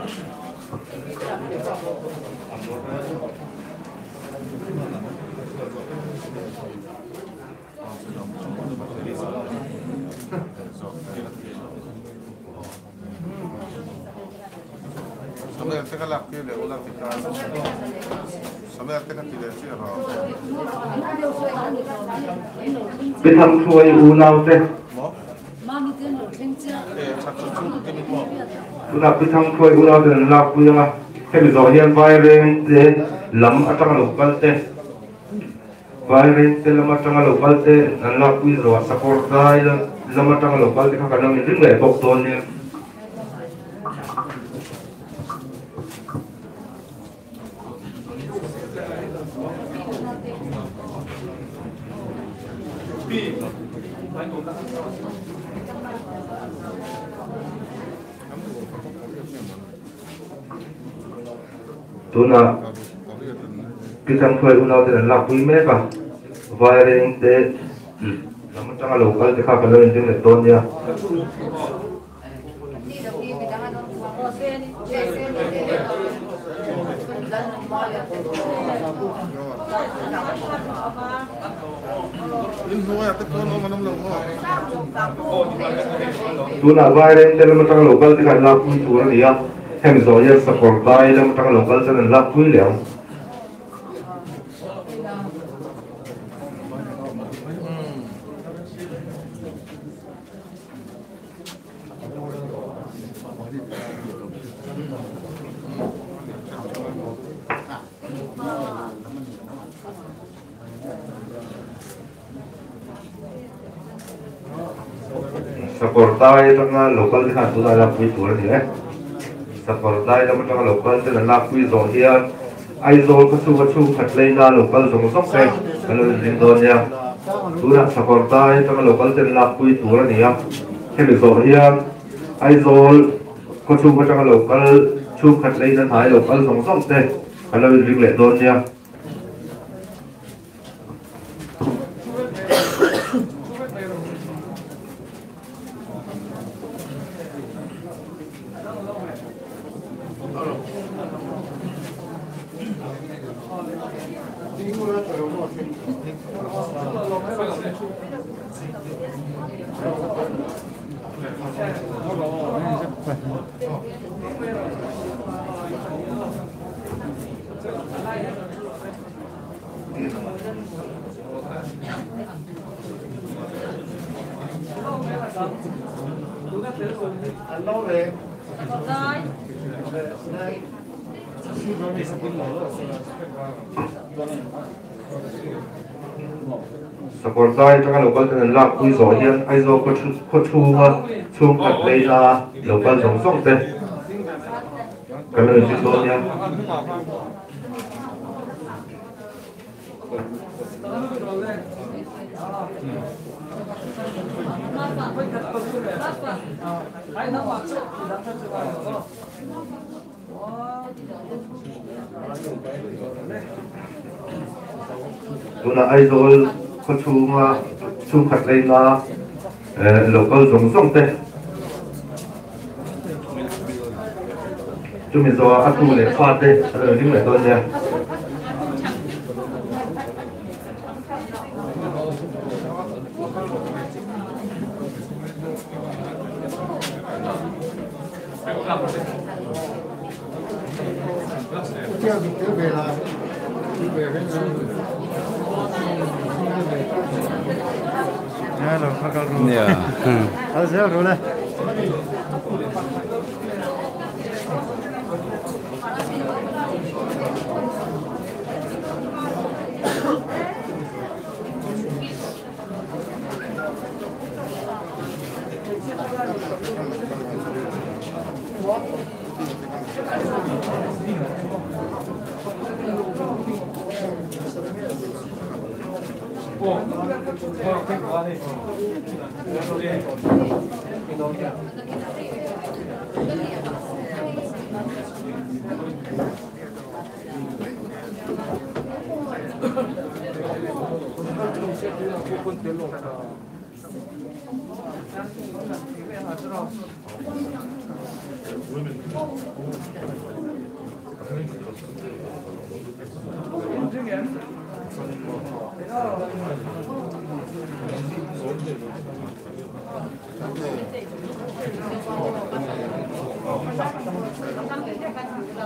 Sampai tengah laki le ulang kita. Sampai tengah tidak sih apa. Cái thằng xuôi u nào thế? Chúng ta cái thằng xuôi u nào thì là quy mà. Cái bây giờ hiện vài rèn thế lắm ở trong lục bát thế. Vài rèn thế lắm ở trong lục bát thế là quy rồi support đây lắm ở trong lục bát thế các bạn mình đứng lại bọc tôn nha. Tuna kita mulai unau dengan laku ini apa? Wiring de, namun jangan lokal dekat kalau ini letonnya. Tuna wiring de namun jangan lokal dekat laku itu orang dia. Hem rồi giờ support tay làm trong local cho nên là quý liệu. Support tay trong local thì hẳn tôi là quý tuổi đấy. Support tay trong trong local cho nên là quý rồi hiện Aizol có chu khát lên na local giống sốc xe cái lời liên đồn nha. Tôi là support tay trong local cho nên là quý tuổi này á. Cái việc rồi hiện Aizol có chu trong local chu khát lên na thái local giống sốc xe cái lời liên đồn nha. Support tay trong local cho nên là quý rồi hiện Aizol có chu khát lên na local giống sốc xe cái lời liên đồn nha. Tôi là Aizol có chu khát lên là local giống sốc xe. Chúng mình do áp dụng để phát đây, ở những người tôi nha.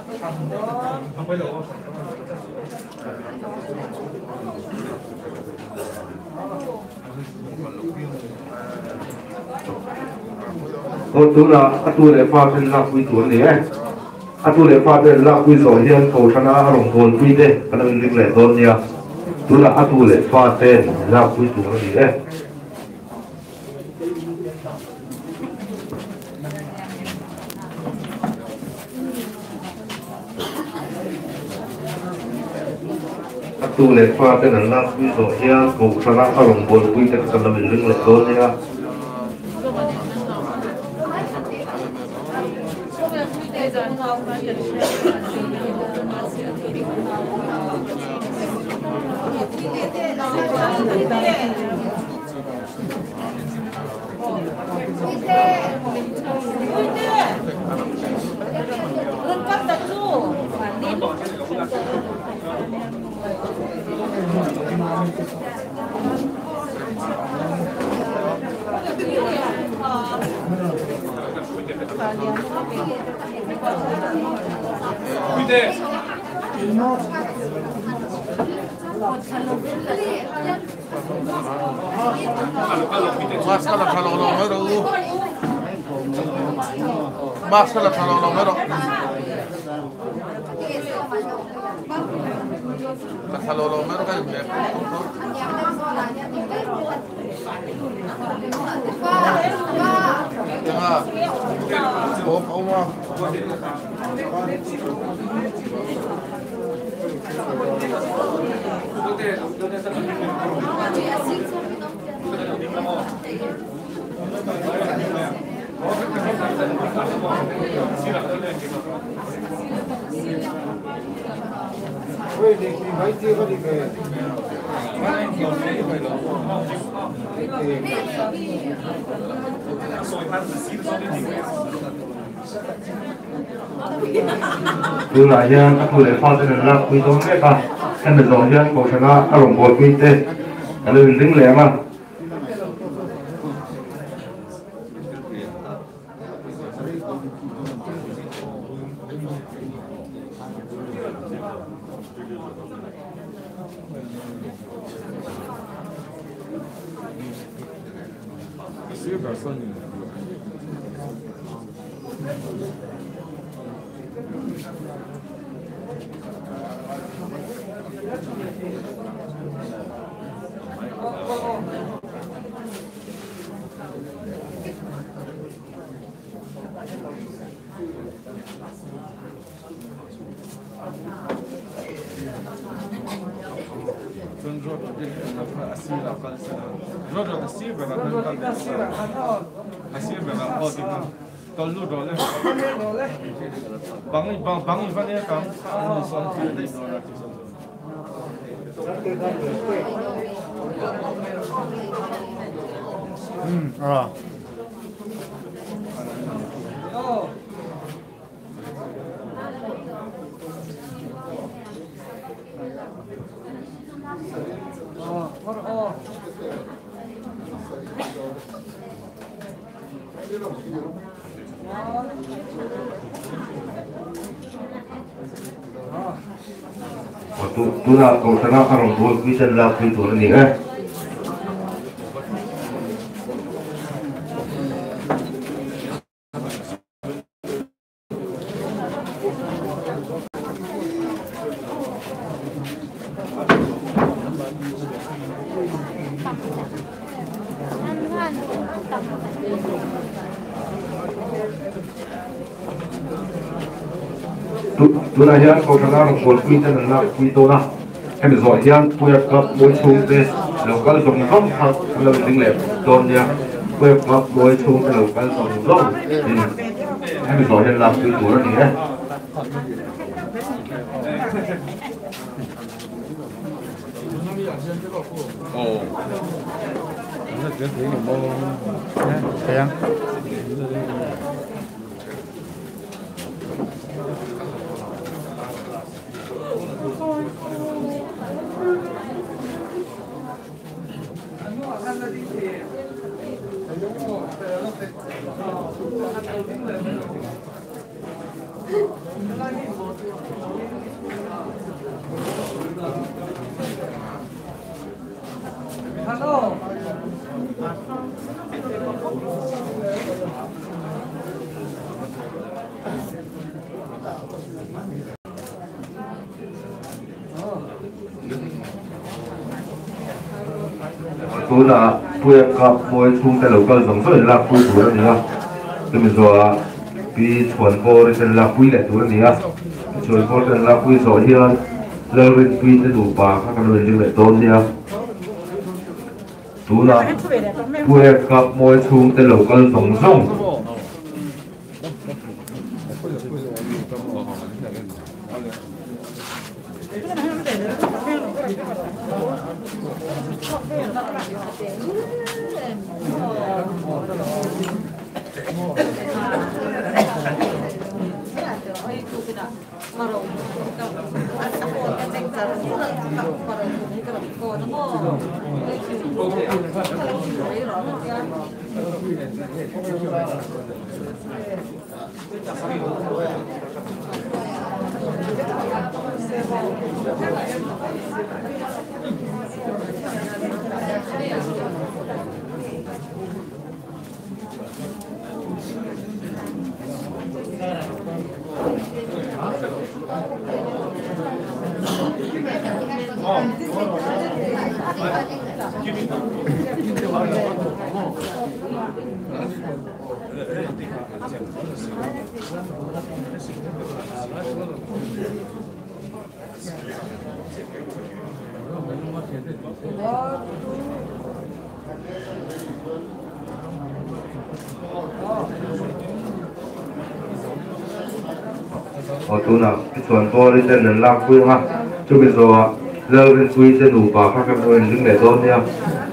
tu là tu lệ pha bên là quy tuổi này tu lệ pha bên là quy rồi hiện cầu thang á rồng thôn quy thế cái là mình lệ thôn nha tu là tu lệ pha tên là quy tuổi này tu lệ pha tên là quy rồi hiện cầu thang á rồng thôn quy thế cái là mình lệ thôn nha Masalah kalau orang itu, masalah kalau orang itu, kalau orang itu kan dia. Oh, mah. Ôi, thì mấy chưa có đi về. từ lại hiện các người pha tên là quy tố hết à em được rồi hiện cầu thang á rồng thôn quy thế cái là mình lính lẻ mà tu là cầu thang á rồng thôn quy chân là quy tuổi này tu là hiện cầu thang á rồng thôn quy chân là quy tô na em rồi hiện quy cấp bồi chung thế lâu cái dùng rong thật là mình lệ tôn nha quy cấp bồi chung lâu cái dùng rong em rồi hiện là quy tuổi này Sayang. Hello. Tôi là tôi gặp mỗi chung tại lâu cái giống rồi là tôi tuổi này à, tôi mình rồi bị chuẩn bộ rồi là tôi lại tuổi này à, chuẩn bộ rồi là tôi rồi hiện lâu rồi tôi đã đủ bà các cái người lại tôn này à, tôi là tôi gặp mỗi chung tại lâu cái giống rồi. Tôi là cái chuẩn bộ đi trên là làm quy ha, cho bây giờ lâu bên quy trên đủ bà các người đứng để tôn nha.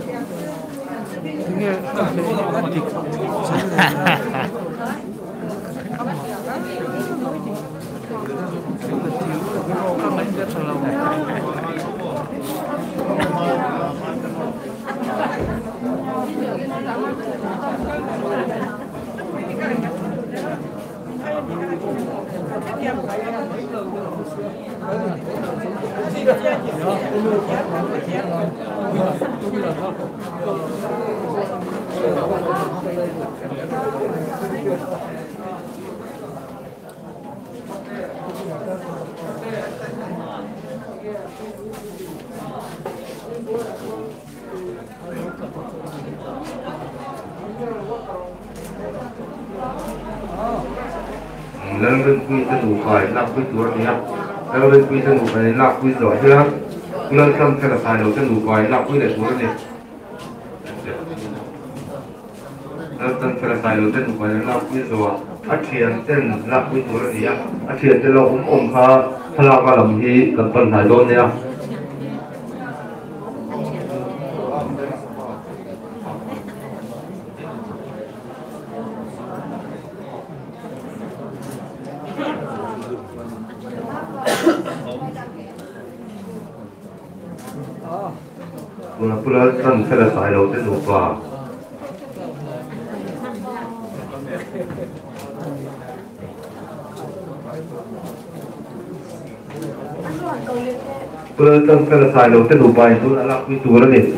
Lần bên quy sẽ đủ phải làm quy tuổi này, lần bên quy sẽ đủ phải làm quy giỏi chưa? Lần trong cái là phải đầu sẽ đủ phải làm quy để tuổi này. Lần trong cái là phải đầu sẽ đủ phải làm quy giỏi. Ác chiến tên làm quy tuổi này, ác chiến tên là ha, là cái làm gì cần tuân thái độ này. Pula kan selesai laut itu lupa. Pula kan selesai laut itu lupa itu adalah kuitur ni.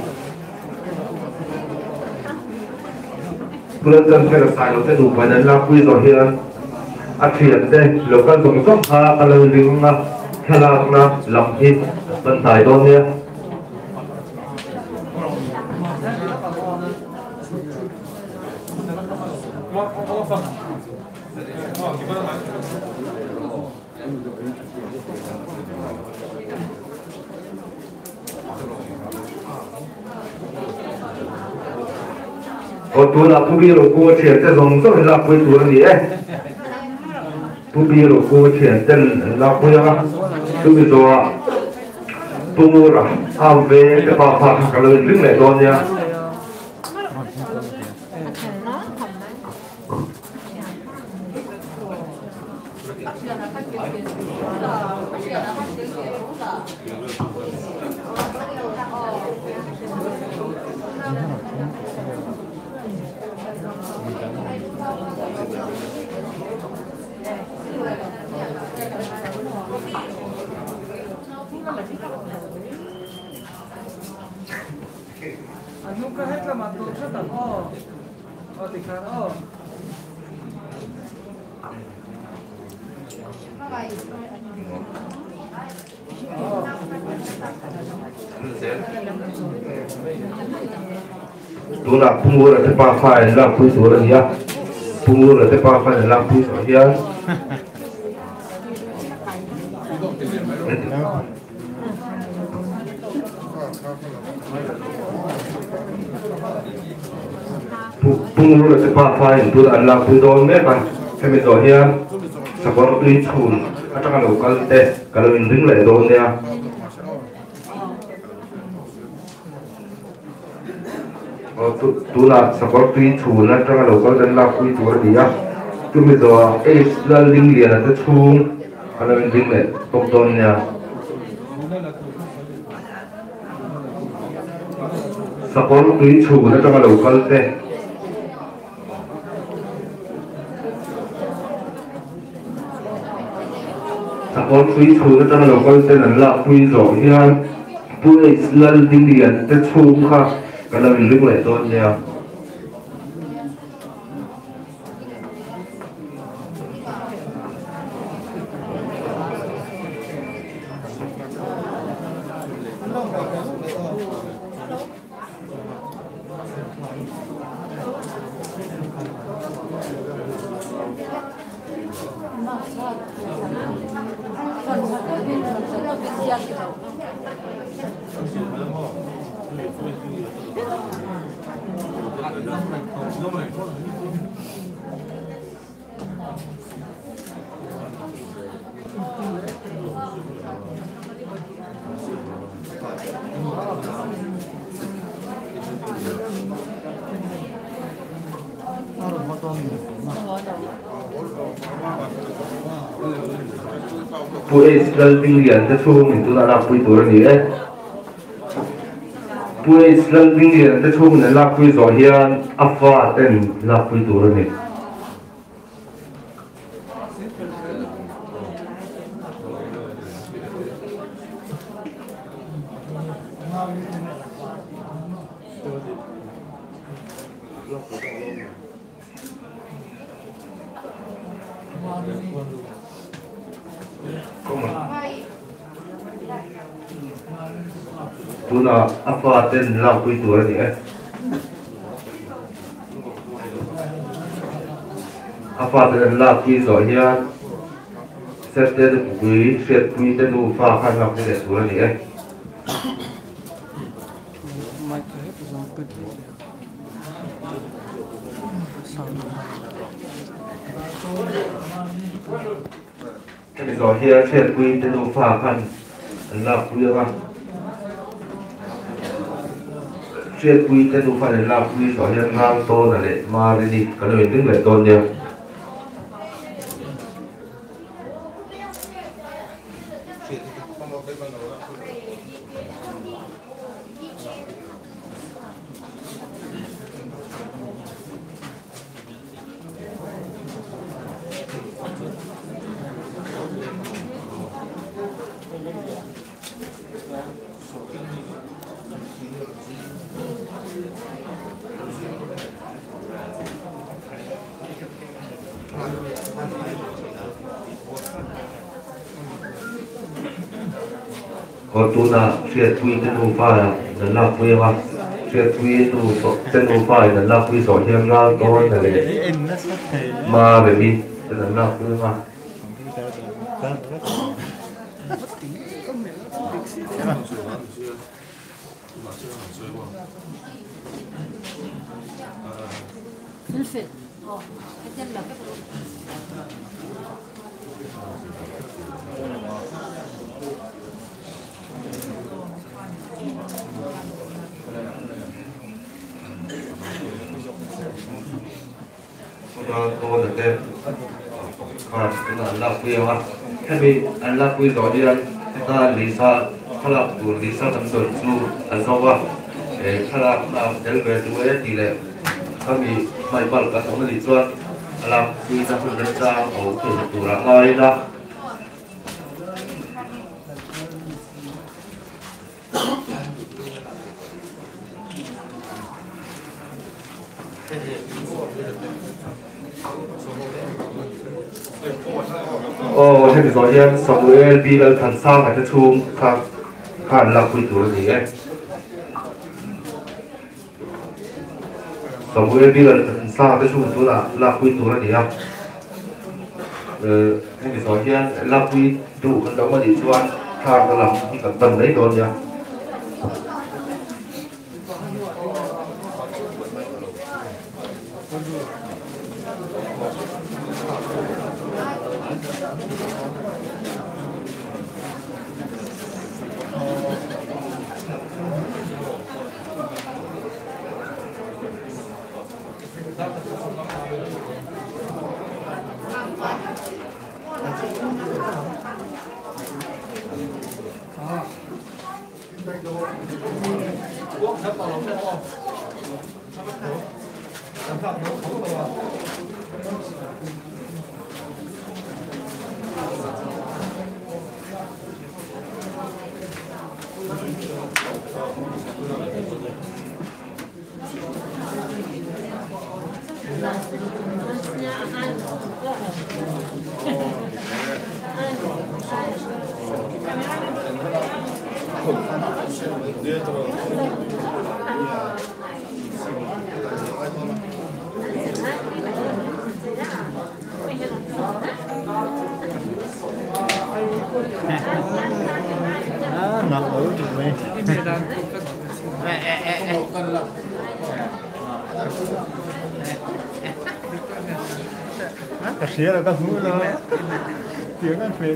Pula kan selesai laut itu lupa adalah kuitur hian. Akhir deh, lokal bangsa kalau lingkungan kelakna lamhit bentai donya. Tu là tu biết rồi cô chuyện sẽ dùng rất là quý tu gì ấy, tu biết rồi cô chuyện sẽ là quý á, tu biết rồi tu là ao về cái bà phật cái lời đứng lại đó nha. nunca hết là mặt tôi rất là thì khá tu nak pungur ada pakai lah pun tu orang ya pungur ada pakai lah pun tu ya pungur ada pakai tu Allah pun tu mereka kami tu ya seperti itu kata kalau inding lah tu ya tu lah seperti itu nak kalau dan laku itu dia tu misalnya laling dia nanti cung kalau inding lah tontonnya seperti itu nak kalau seperti itu nak kalau dan laku itu dia tu laling dia nanti cung kalau inding lah tontonnya Puai Islam Indian tercuung itu nak lapui turun ni Puai Islam Indian tercuung nak lapui zohian apa ten lapui turun ni Tuna apa ten lapui turun ni apa ten lapui zohian set pui ten ufa kan lapui turun ni Jadi zohian set pui ten ufa kan lapui apa Chuyện quy tên đủ phải là quy giỏi nhân ngang to là để mà đi cái này đứng lại tôn nha còn tu na chuyện quy tên đủ phải là quy mà chuyện quy tu tên đủ phải là quy giỏi nhân ngang to là để mà để đi là quy mà الفل اتدلى cô được đây còn cái là làm quy mà thế bị anh làm quy rõ đi anh ta lý sa khai làm của lý sa tầm tuần chu anh sau qua để khai làm đến về chúng ấy thì là kami may bal ka sa mga dito alam quy sa phần đất ra ở cái tủ ra ngay ra hay bị giỏi em Samuel đi lên thần sang ở cái chung khá là quy tụ gì ấy Samuel đi lên thần sang cái chung tôi là quy tụ là gì à hay bị giỏi em là quy tụ cái đó mà đi cho anh thang cái làm cái tầm đấy rồi nhá Cả xía là các mũi nó tiếng ăn phết.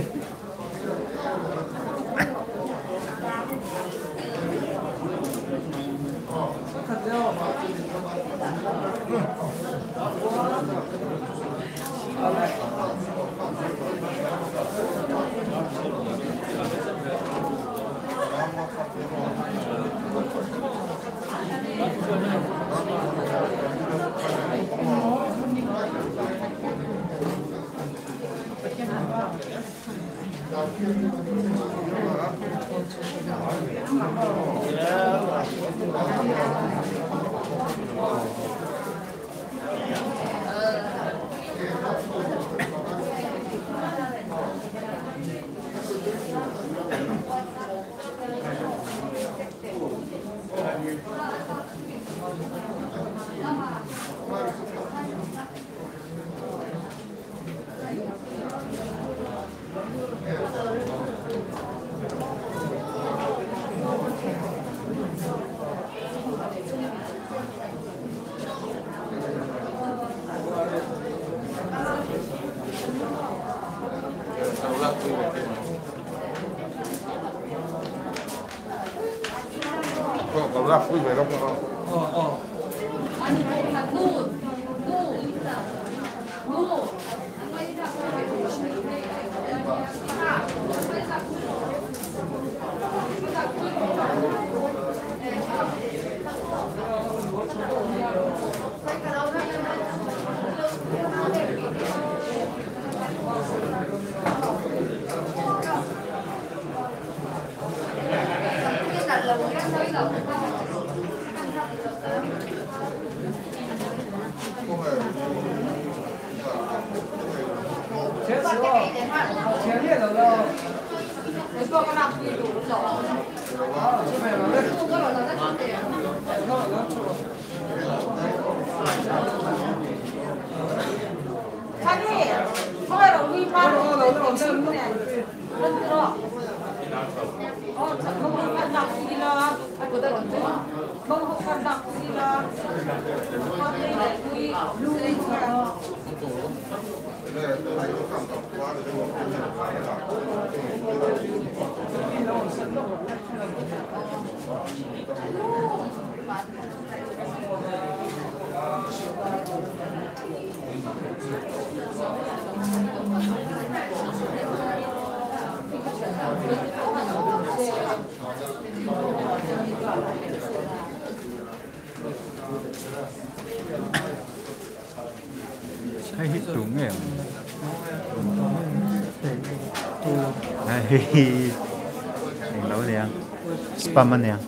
Hay hít đúng nghèo. Hay nấu gì ăn? Spam ăn nha.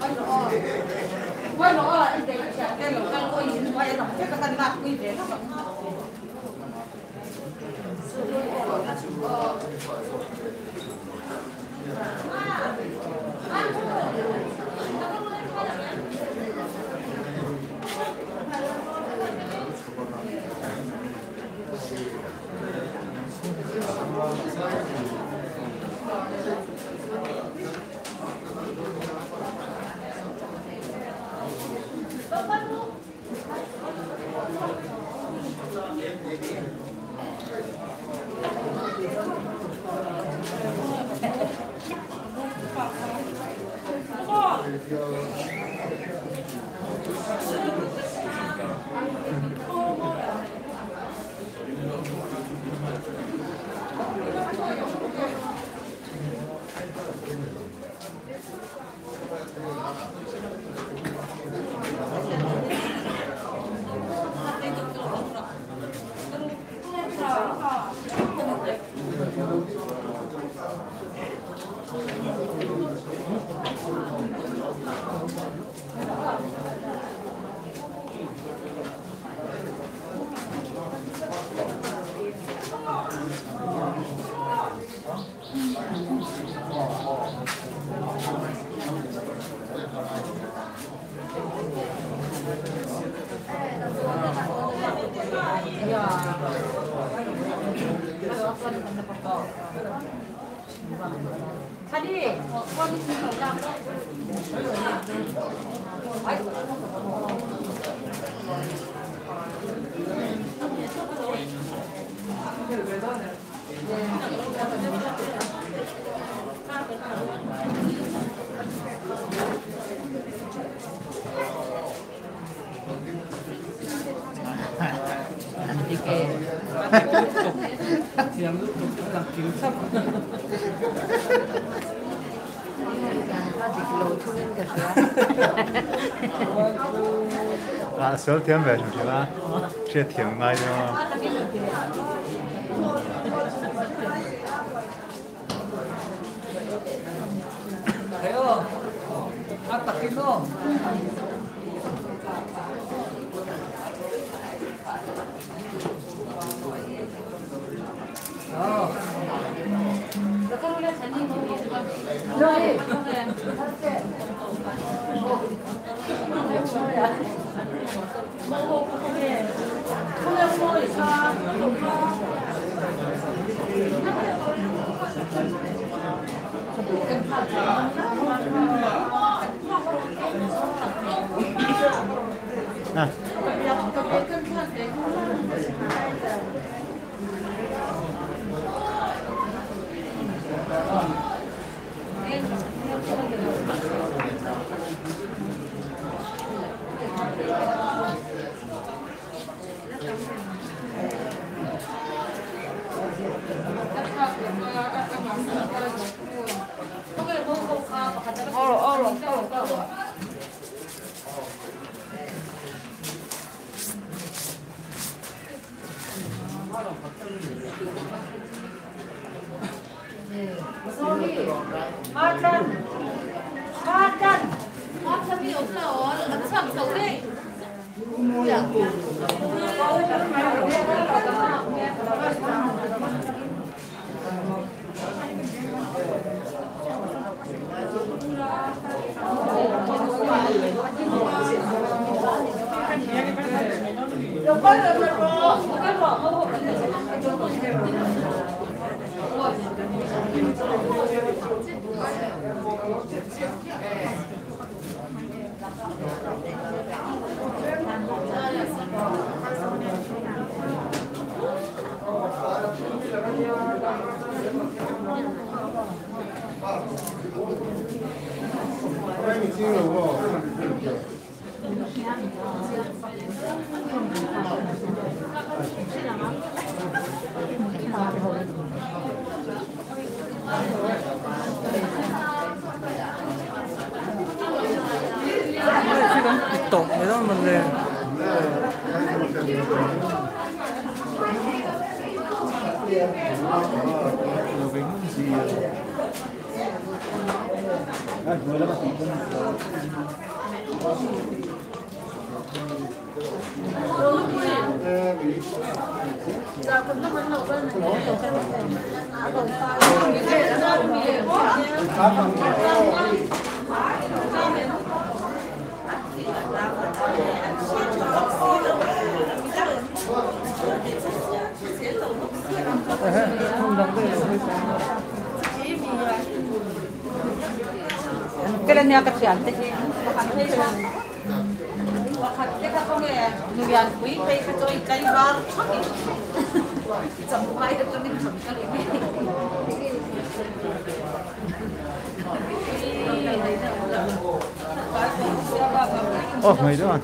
啊，小天呗，是不是啦？这挺爱的嘛。 Ayo, atakin lo. Nah. Tổng người ta mình nè. Người ta Kailan niya kasyante? Teka ko nga, nuyan ko yung kay katoy kayo bar. Sampo kayo ito din sa kalibig. Oh, may doon.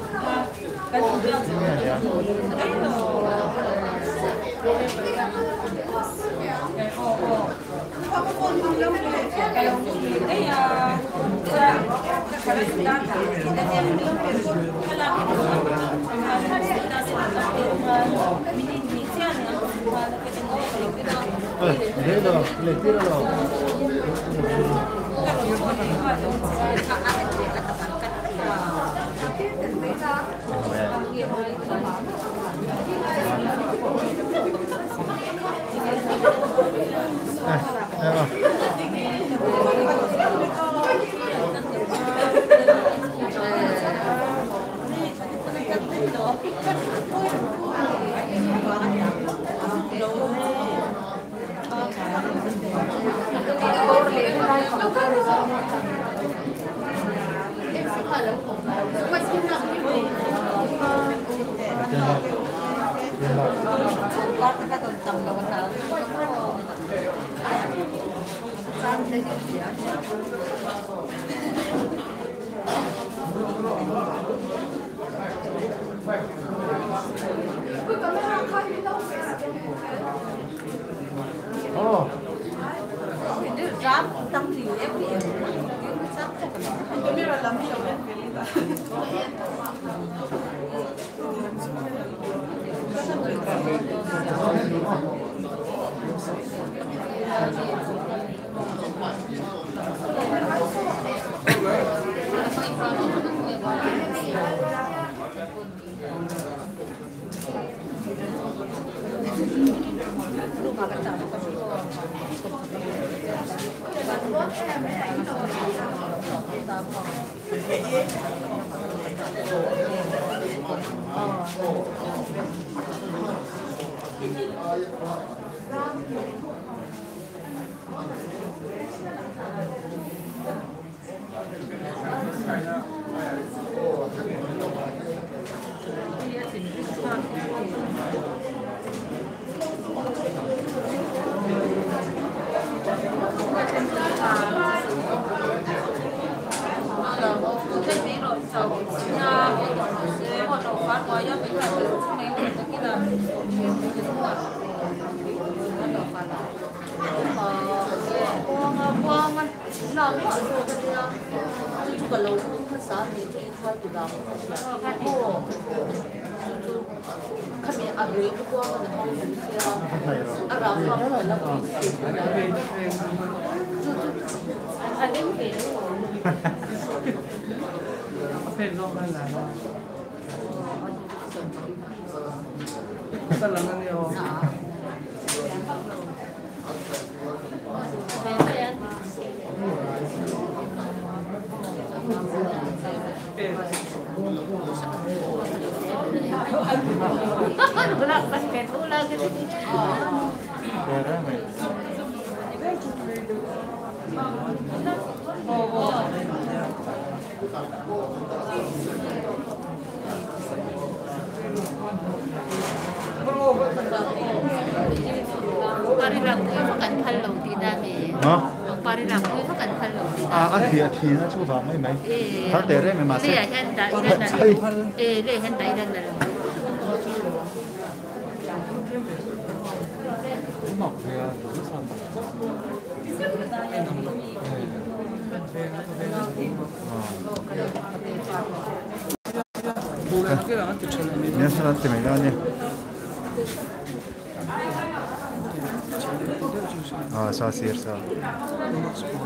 Le tíralo. Oh. Ini rap tentang dia dia. Kami dalam show kan kita. thì nó chú vào mấy mấy tháo tệ đấy mà sẽ mọc về nè sao thì mấy đó nhỉ sao xịt sao